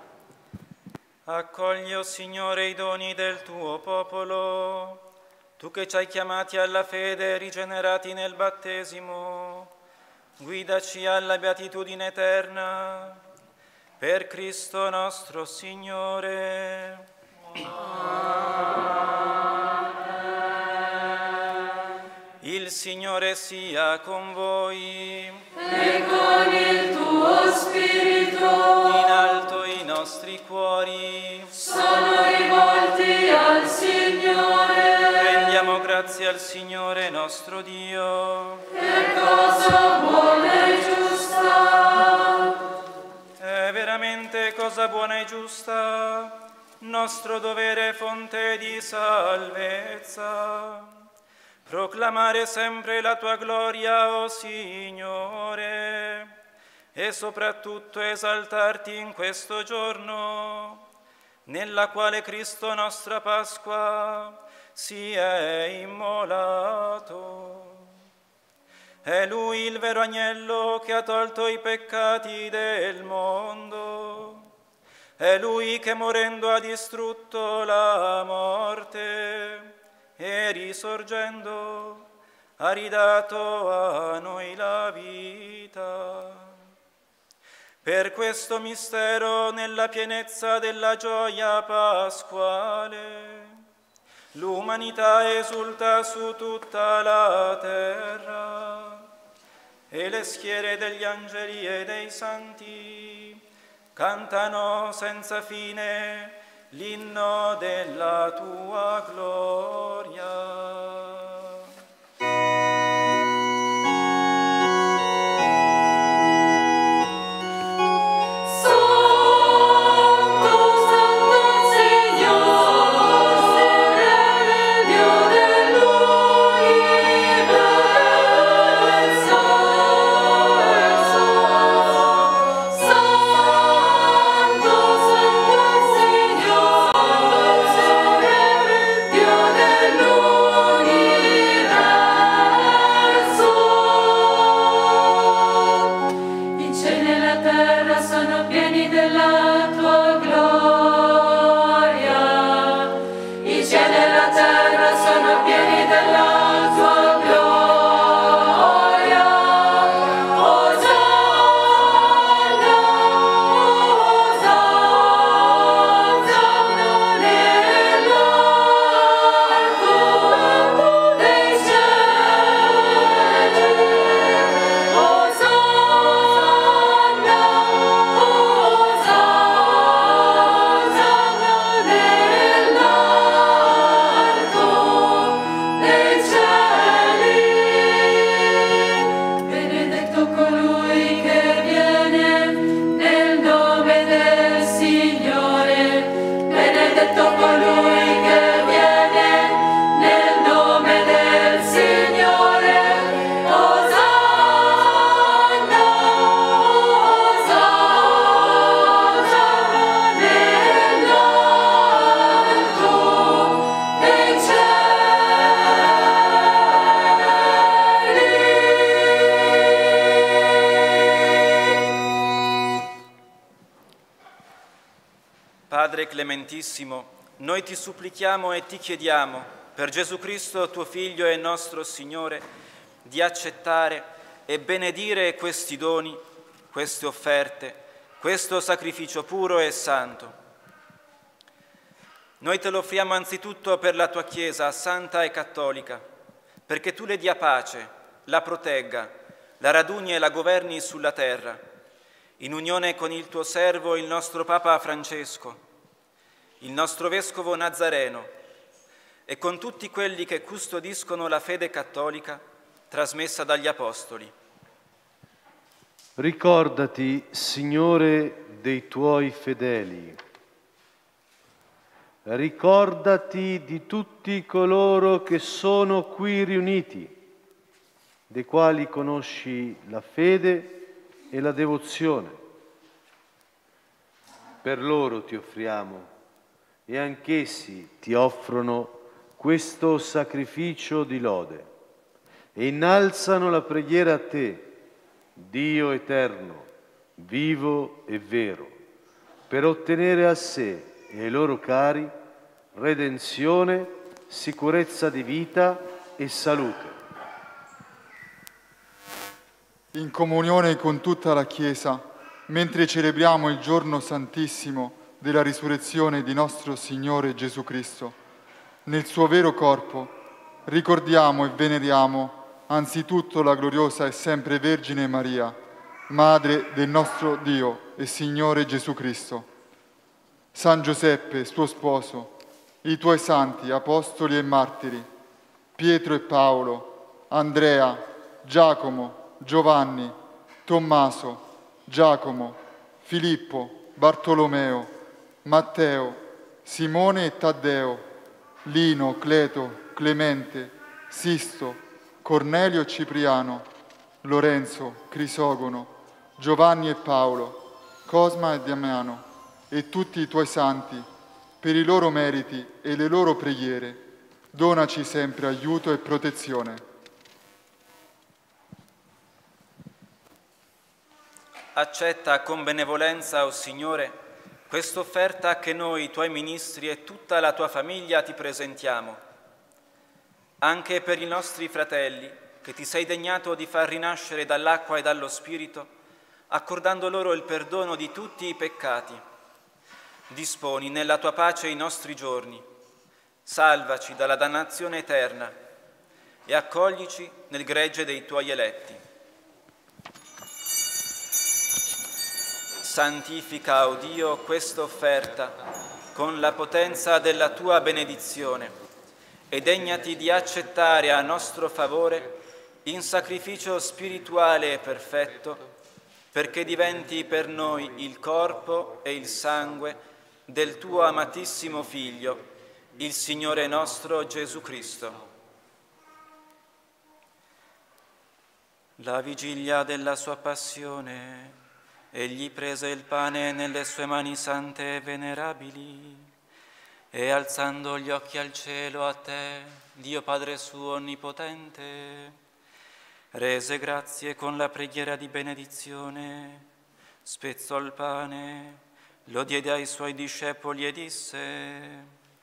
Accogli, o Signore, i doni del tuo popolo, tu che ci hai chiamati alla fede e rigenerati nel battesimo. Guidaci alla beatitudine eterna, per Cristo nostro Signore. Il Signore sia con voi. E con il tuo spirito. In alto i nostri cuori sono rivolti al Signore. Rendiamo grazie al Signore nostro Dio. È cosa buona e giusta. È veramente cosa buona e giusta, nostro dovere fonte di salvezza. Proclamare sempre la tua gloria, o Signore, e soprattutto esaltarti in questo giorno, nella quale Cristo nostra Pasqua si è immolato. È Lui il vero agnello che ha tolto i peccati del mondo. È Lui che morendo ha distrutto la morte e risorgendo ha ridato a noi la vita. Per questo mistero, nella pienezza della gioia pasquale, l'umanità esulta su tutta la terra e le schiere degli angeli e dei santi cantano senza fine l'inno della tua gloria. Padre clementissimo, noi ti supplichiamo e ti chiediamo, per Gesù Cristo, tuo Figlio e nostro Signore, di accettare e benedire questi doni, queste offerte, questo sacrificio puro e santo. Noi te lo offriamo anzitutto per la tua Chiesa santa e cattolica, perché tu le dia pace, la protegga, la raduni e la governi sulla terra, in unione con il tuo servo, il nostro Papa Francesco, il nostro Vescovo Nazareno e con tutti quelli che custodiscono la fede cattolica trasmessa dagli Apostoli. Ricordati, Signore, dei tuoi fedeli. Ricordati di tutti coloro che sono qui riuniti, dei quali conosci la fede e la devozione. Per loro ti offriamo e anch'essi ti offrono questo sacrificio di lode e innalzano la preghiera a te, Dio eterno, vivo e vero, per ottenere a sé e ai loro cari redenzione, sicurezza di vita e salute. In comunione con tutta la Chiesa, mentre celebriamo il giorno santissimo della risurrezione di nostro Signore Gesù Cristo, nel suo vero corpo ricordiamo e veneriamo anzitutto la gloriosa e sempre Vergine Maria, Madre del nostro Dio e Signore Gesù Cristo, San Giuseppe, suo sposo, i tuoi santi apostoli e martiri, Pietro e Paolo, Andrea, Giacomo, Giovanni, Tommaso, Giacomo, Filippo, Bartolomeo, Matteo, Simone e Taddeo, Lino, Cleto, Clemente, Sisto, Cornelio e Cipriano, Lorenzo, Crisogono, Giovanni e Paolo, Cosma e Damiano, e tutti i tuoi santi, per i loro meriti e le loro preghiere, donaci sempre aiuto e protezione. Accetta con benevolenza, o Signore, questa offerta che noi, tuoi ministri e tutta la tua famiglia ti presentiamo, anche per i nostri fratelli che ti sei degnato di far rinascere dall'acqua e dallo Spirito, accordando loro il perdono di tutti i peccati. Disponi nella tua pace i nostri giorni, salvaci dalla dannazione eterna e accoglici nel gregge dei tuoi eletti. Santifica, o Dio, questa offerta con la potenza della tua benedizione e degnati di accettare a nostro favore in sacrificio spirituale e perfetto, perché diventi per noi il corpo e il sangue del tuo amatissimo Figlio, il Signore nostro Gesù Cristo. La vigilia della sua passione, egli prese il pane nelle sue mani sante e venerabili e alzando gli occhi al cielo a te, Dio Padre suo onnipotente, rese grazie con la preghiera di benedizione, spezzò il pane, lo diede ai suoi discepoli e disse: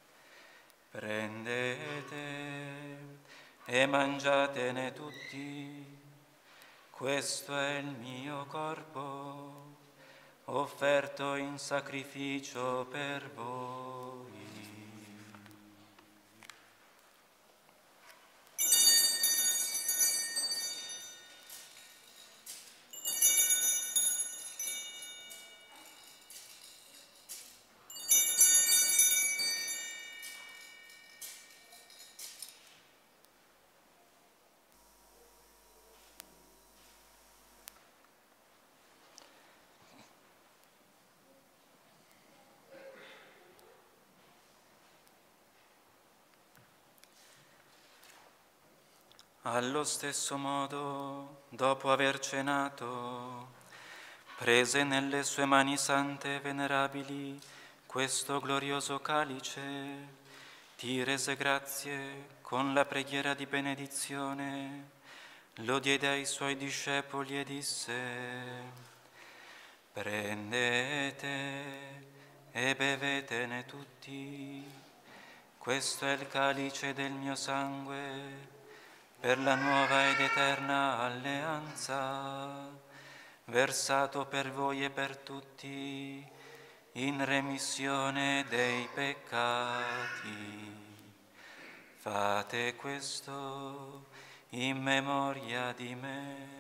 prendete e mangiatene tutti, questo è il mio corpo, offerto in sacrificio per voi. Allo stesso modo, dopo aver cenato, prese nelle sue mani sante e venerabili questo glorioso calice, ti rese grazie con la preghiera di benedizione, lo diede ai suoi discepoli e disse: prendete e bevetene tutti, questo è il calice del mio sangue, per la nuova ed eterna alleanza, versato per voi e per tutti, in remissione dei peccati. Fate questo in memoria di me.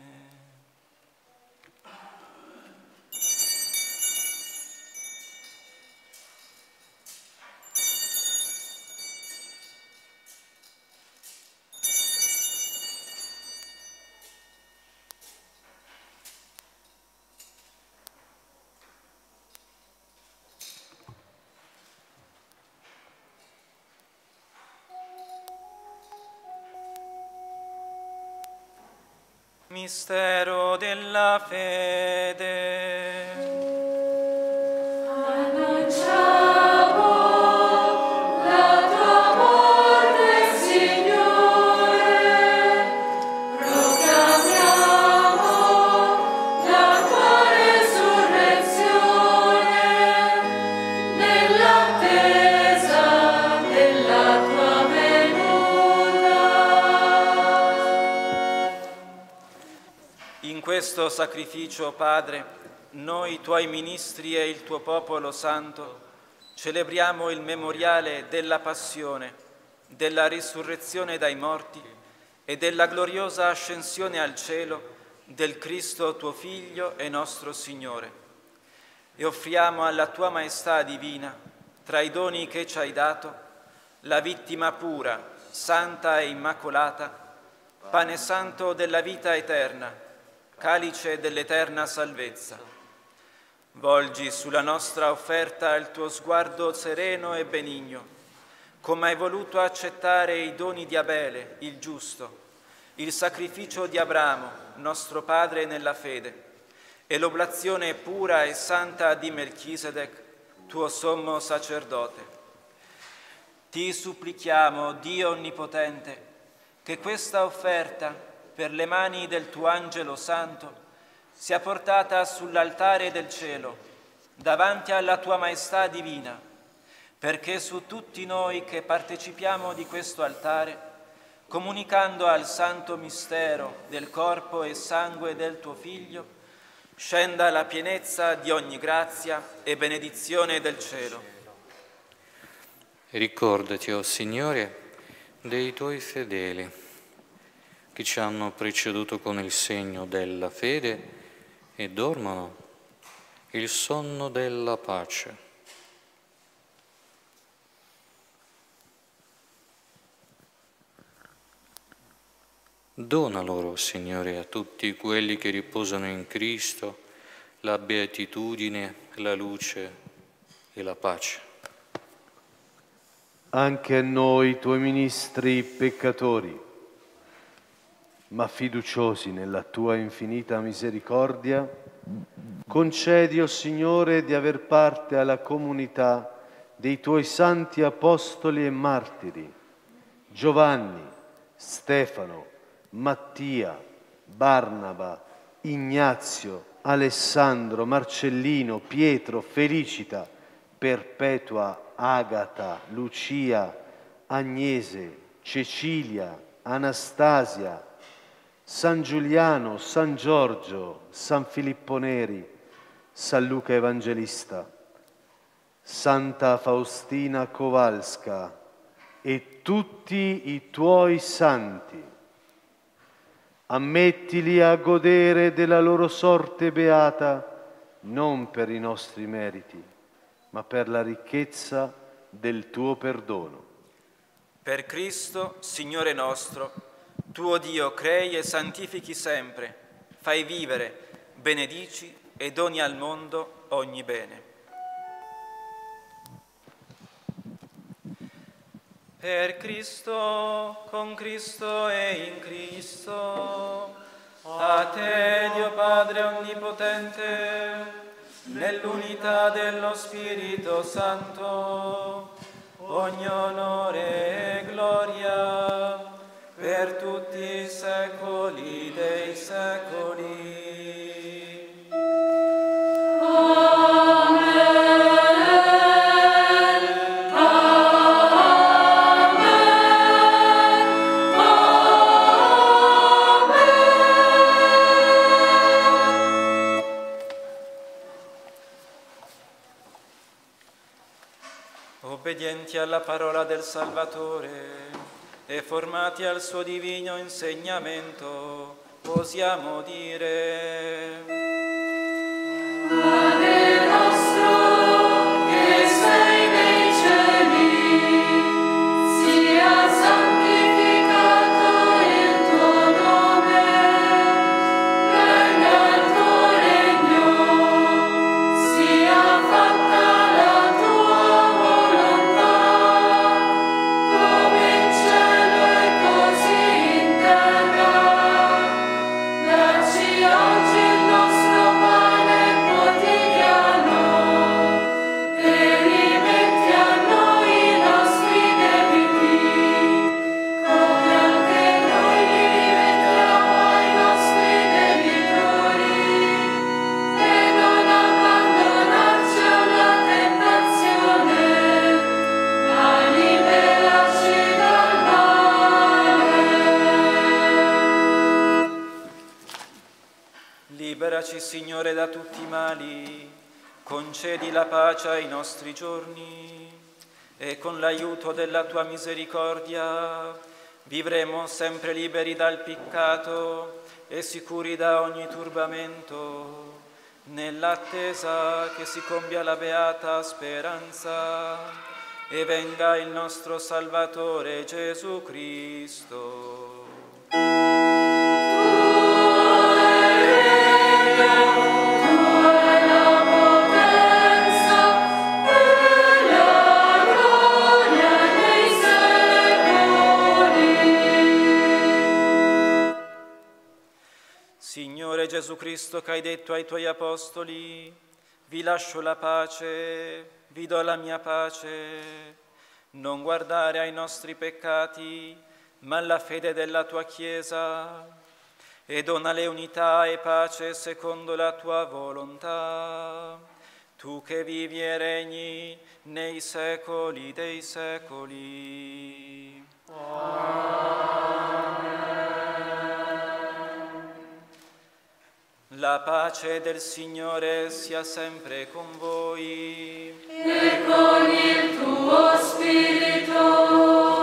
Mistero della fede. Annunciamo la tua morte, Signore, proclamiamo la tua resurrezione, nell'attesa della tua venuta. In questo sacrificio, Padre, noi tuoi ministri e il tuo popolo santo celebriamo il memoriale della passione, della risurrezione dai morti e della gloriosa ascensione al cielo del Cristo tuo Figlio e nostro Signore. E offriamo alla tua maestà divina, tra i doni che ci hai dato, la vittima pura, santa e immacolata, pane santo della vita eterna, calice dell'eterna salvezza. Volgi sulla nostra offerta il tuo sguardo sereno e benigno, come hai voluto accettare i doni di Abele, il giusto, il sacrificio di Abramo, nostro padre nella fede, e l'oblazione pura e santa di Melchisedec, tuo sommo sacerdote. Ti supplichiamo, Dio Onnipotente, che questa offerta, per le mani del tuo angelo santo, sia portata sull'altare del cielo, davanti alla tua maestà divina, perché su tutti noi che partecipiamo di questo altare, comunicando al santo mistero del corpo e sangue del tuo Figlio, scenda la pienezza di ogni grazia e benedizione del cielo. Ricordati, o Signore, dei tuoi fedeli, che ci hanno preceduto con il segno della fede e dormono il sonno della pace. Dona loro, Signore, a tutti quelli che riposano in Cristo la beatitudine, la luce e la pace. Anche a noi, tuoi ministri peccatori, ma fiduciosi nella tua infinita misericordia, concedi, o Signore, di aver parte alla comunità dei tuoi santi apostoli e martiri, Giovanni, Stefano, Mattia, Barnaba, Ignazio, Alessandro, Marcellino, Pietro, Felicita, Perpetua, Agata, Lucia, Agnese, Cecilia, Anastasia, San Giuliano, San Giorgio, San Filippo Neri, San Luca Evangelista, Santa Faustina Kowalska e tutti i tuoi santi. Ammettili a godere della loro sorte beata, non per i nostri meriti, ma per la ricchezza del tuo perdono. Per Cristo, Signore nostro, tuo Dio crei e santifichi sempre, fai vivere, benedici e doni al mondo ogni bene. Per Cristo, con Cristo e in Cristo, a te, Dio Padre Onnipotente, nell'unità dello Spirito Santo, ogni onore e gloria per tutti i secoli dei secoli. Obbedienti alla parola del Salvatore e formati al suo divino insegnamento, osiamo dire: Padre nostro che sei nei cieli, sia santificato il tuo nome, venga il tuo regno, sia fatta la tua volontà, come in cielo e così in terra. Dacci oggi il nostro pane quotidiano e rimetti a noi i nostri debiti, come anche noi li rimettiamo ai nostri debitori, e non abbandonarci alla tentazione, ma liberaci dal male. liberaci, Signore, da tutti i mali, concedi la pace ai nostri giorni e con l'aiuto della tua misericordia vivremo sempre liberi dal peccato e sicuri da ogni turbamento, nell'attesa che si compia la beata speranza e venga il nostro Salvatore Gesù Cristo. Signore Gesù Cristo, che hai detto ai tuoi apostoli: vi lascio la pace, vi do la mia pace, non guardare ai nostri peccati, ma alla fede della tua Chiesa, e donale unità e pace secondo la tua volontà, tu che vivi e regni nei secoli dei secoli. La pace del Signore sia sempre con voi. E con il tuo spirito.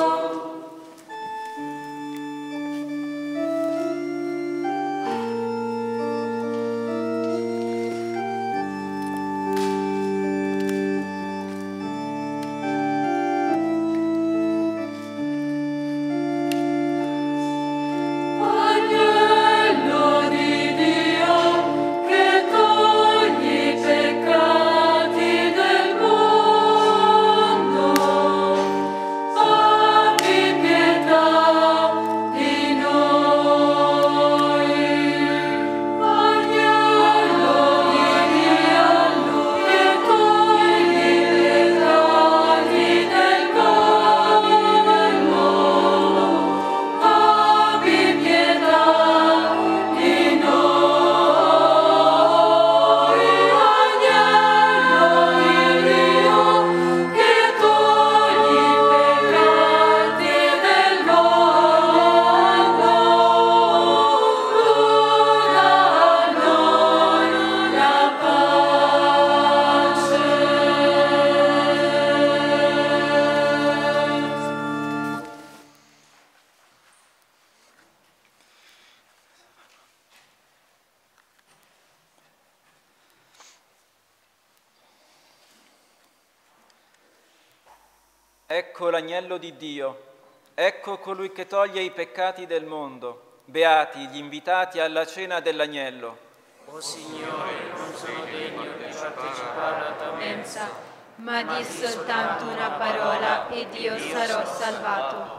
Ecco l'agnello di Dio, ecco colui che toglie i peccati del mondo. Beati gli invitati alla cena dell'agnello. O Signore, non sono degno di partecipare alla tua mensa, ma di soltanto una parola ed io sarò salvato.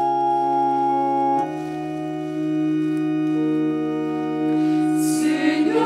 Signore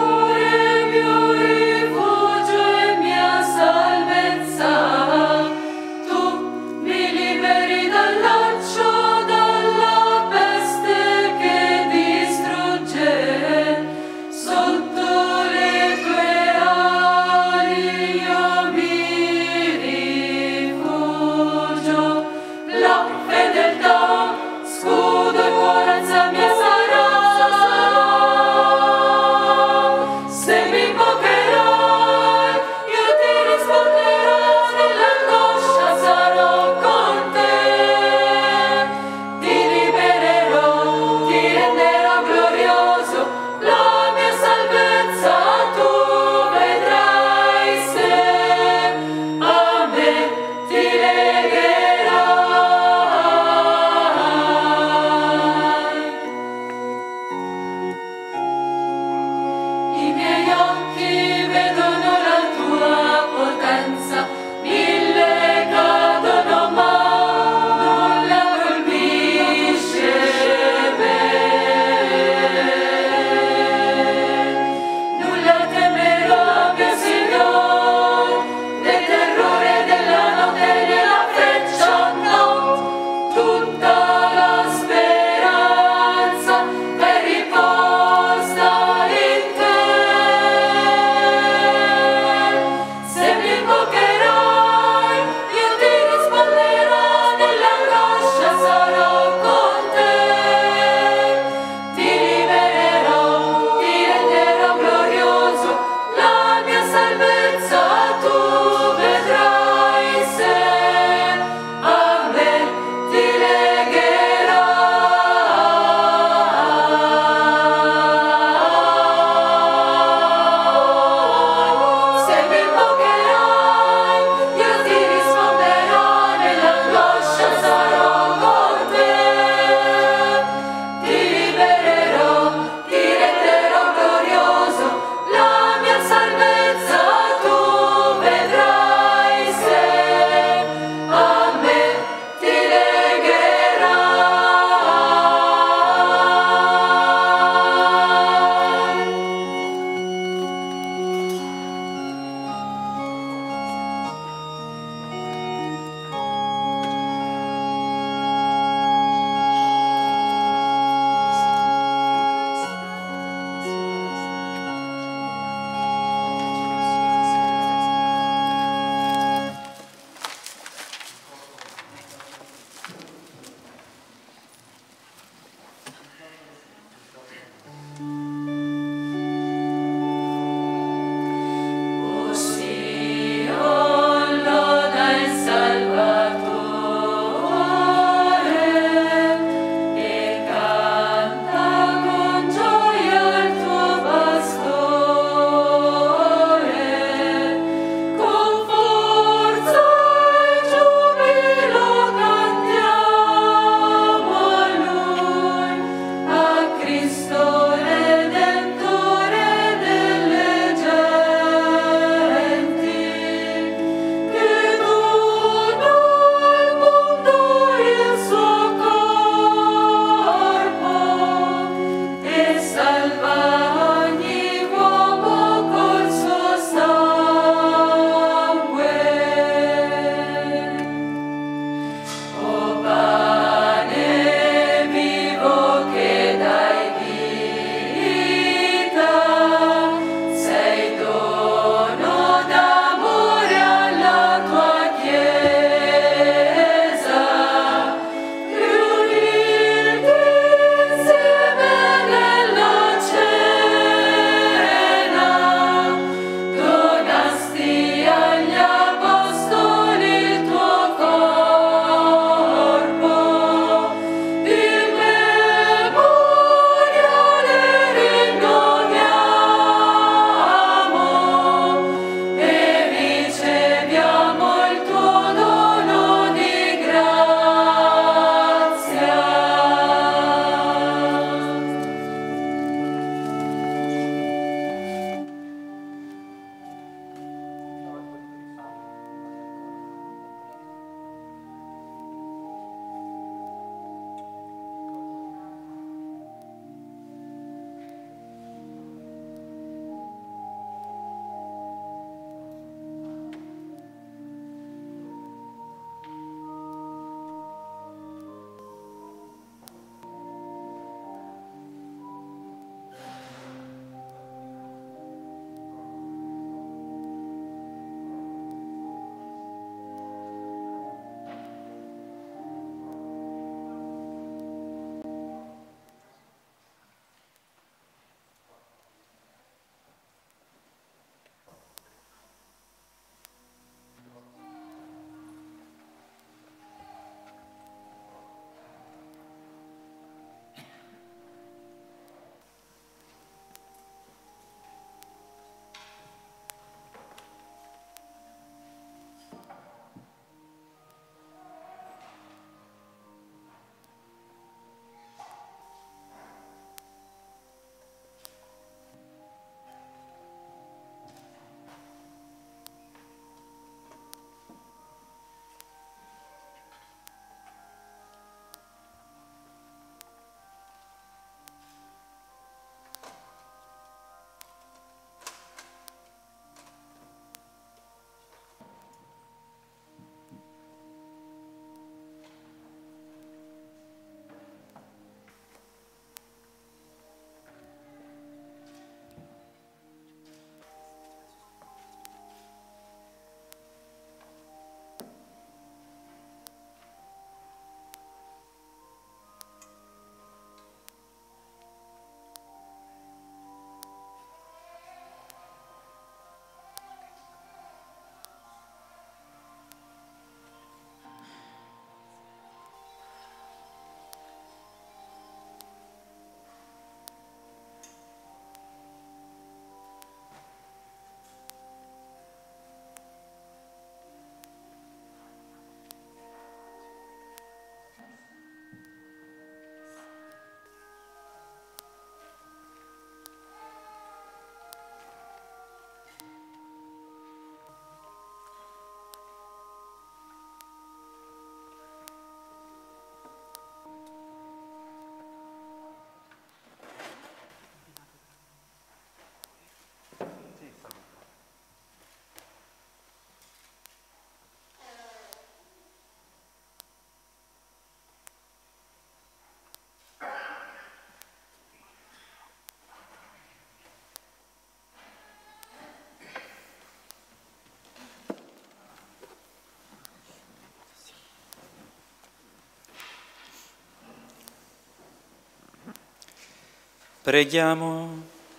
Preghiamo.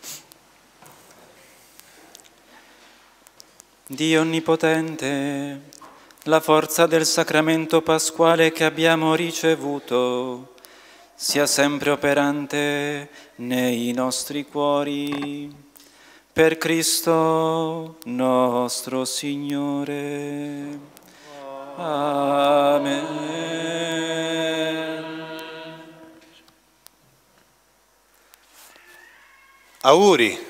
Dio Onnipotente, la forza del sacramento pasquale che abbiamo ricevuto sia sempre operante nei nostri cuori. Per Cristo nostro Signore. Amen. Auguri.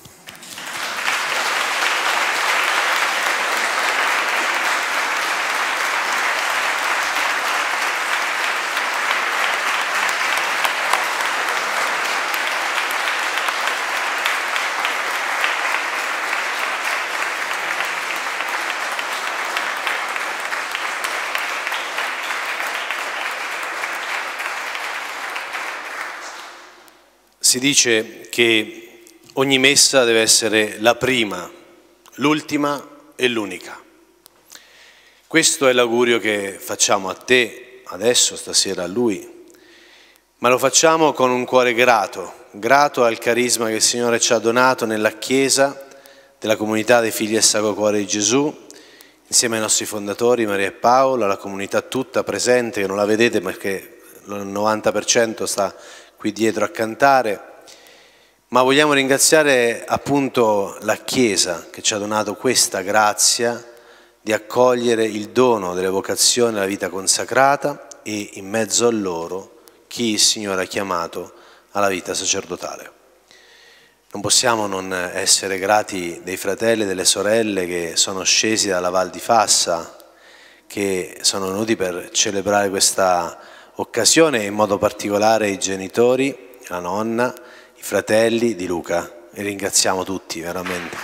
Si dice che ogni messa deve essere la prima, l'ultima e l'unica. Questo è l'augurio che facciamo a te, adesso, stasera a lui, ma lo facciamo con un cuore grato al carisma che il Signore ci ha donato nella Chiesa della comunità dei figli del Sacro Cuore di Gesù, insieme ai nostri fondatori Maria e Paolo, alla comunità tutta presente, che non la vedete perché il 90% sta qui dietro a cantare, ma vogliamo ringraziare appunto la Chiesa che ci ha donato questa grazia di accogliere il dono delle vocazioni alla vita consacrata e in mezzo a loro chi il Signore ha chiamato alla vita sacerdotale. Non possiamo non essere grati dei fratelli e delle sorelle che sono scesi dalla Val di Fassa, che sono venuti per celebrare questa occasione, in modo particolare i genitori, la nonna, i fratelli di Luca. E ringraziamo tutti, veramente.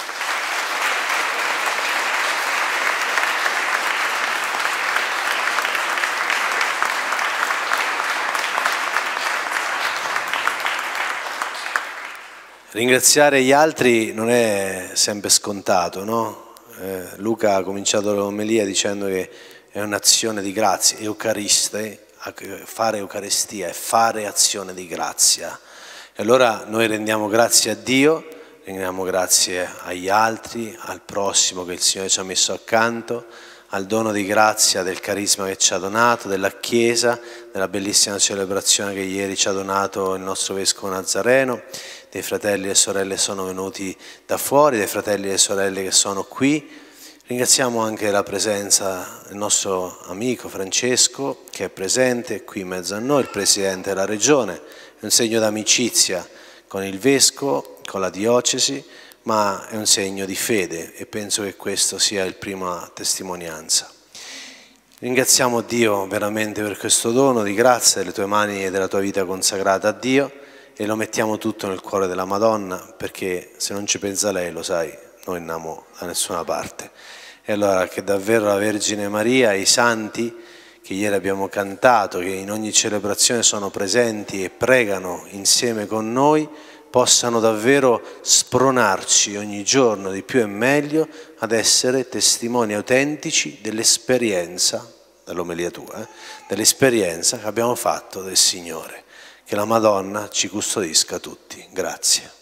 Ringraziare gli altri non è sempre scontato, no? Luca ha cominciato l'omelia dicendo che è un'azione di grazia, eucariste. Fare Eucaristia è fare azione di grazia. E allora noi rendiamo grazie a Dio, rendiamo grazie agli altri, al prossimo che il Signore ci ha messo accanto, al dono di grazia del carisma che ci ha donato, della Chiesa, della bellissima celebrazione che ieri ci ha donato il nostro Vescovo Nazareno, dei fratelli e sorelle che sono venuti da fuori, dei fratelli e sorelle che sono qui. Ringraziamo anche la presenza del nostro amico Francesco che è presente qui in mezzo a noi, il Presidente della Regione, è un segno d'amicizia con il Vescovo, con la Diocesi, ma è un segno di fede e penso che questo sia il prima testimonianza. Ringraziamo Dio veramente per questo dono di grazia delle tue mani e della tua vita consacrata a Dio e lo mettiamo tutto nel cuore della Madonna, perché se non ci pensa lei, lo sai, noi non andiamo da nessuna parte. E allora che davvero la Vergine Maria e i santi che ieri abbiamo cantato, che in ogni celebrazione sono presenti e pregano insieme con noi, possano davvero spronarci ogni giorno di più e meglio ad essere testimoni autentici dell'esperienza, dall'omelia tua, dell'esperienza che abbiamo fatto del Signore. Che la Madonna ci custodisca tutti. Grazie.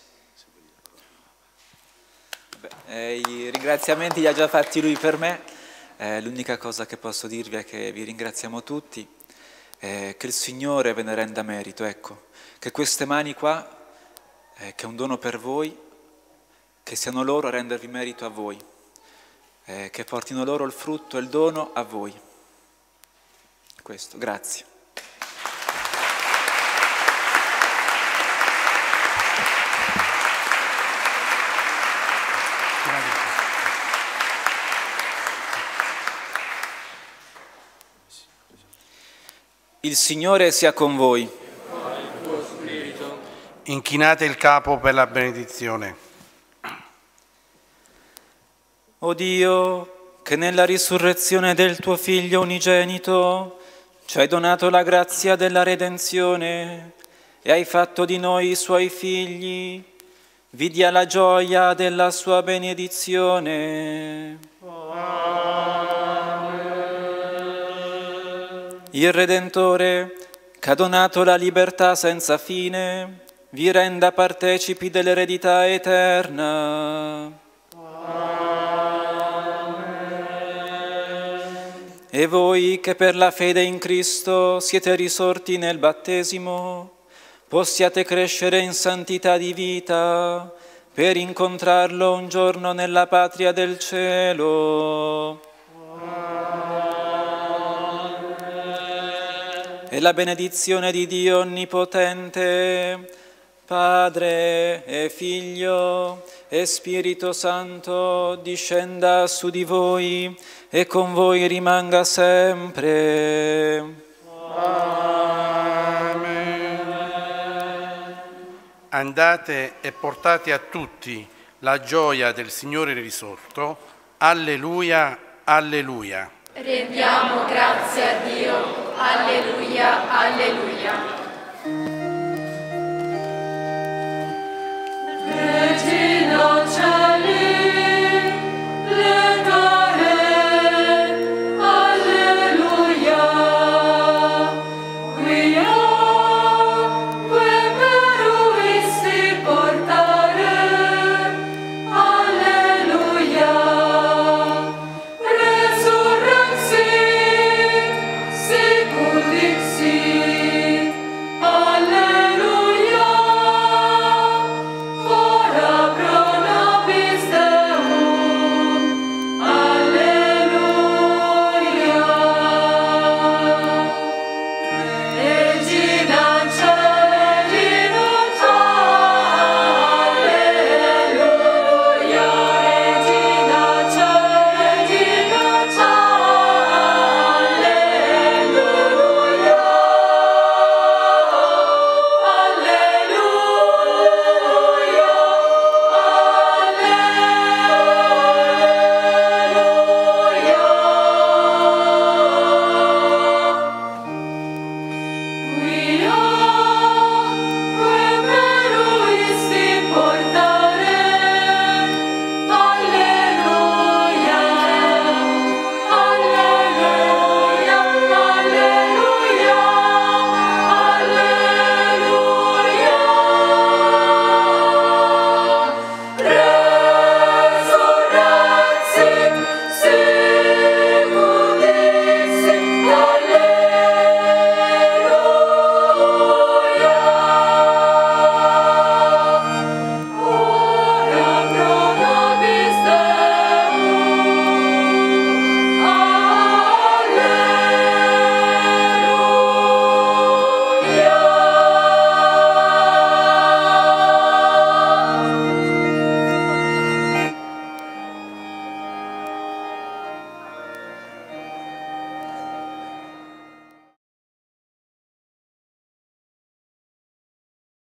I ringraziamenti li ha già fatti lui per me, l'unica cosa che posso dirvi è che vi ringraziamo tutti, che il Signore ve ne renda merito, ecco, che queste mani qua, che è un dono per voi, che siano loro a rendervi merito a voi, che portino loro il frutto e il dono a voi. Questo, grazie. Il Signore sia con voi. Inchinate il capo per la benedizione. O Dio, che nella risurrezione del tuo Figlio unigenito ci hai donato la grazia della redenzione e hai fatto di noi i suoi figli, vi dia la gioia della sua benedizione. Il Redentore, che ha donato la libertà senza fine, vi renda partecipi dell'eredità eterna. E voi che per la fede in Cristo siete risorti nel battesimo, possiate crescere in santità di vita per incontrarlo un giorno nella patria del cielo. E la benedizione di Dio Onnipotente, Padre e Figlio e Spirito Santo, discenda su di voi e con voi rimanga sempre. Andate e portate a tutti la gioia del Signore risorto. Alleluia, alleluia. Rendiamo grazie a Dio. Alleluia, alleluia.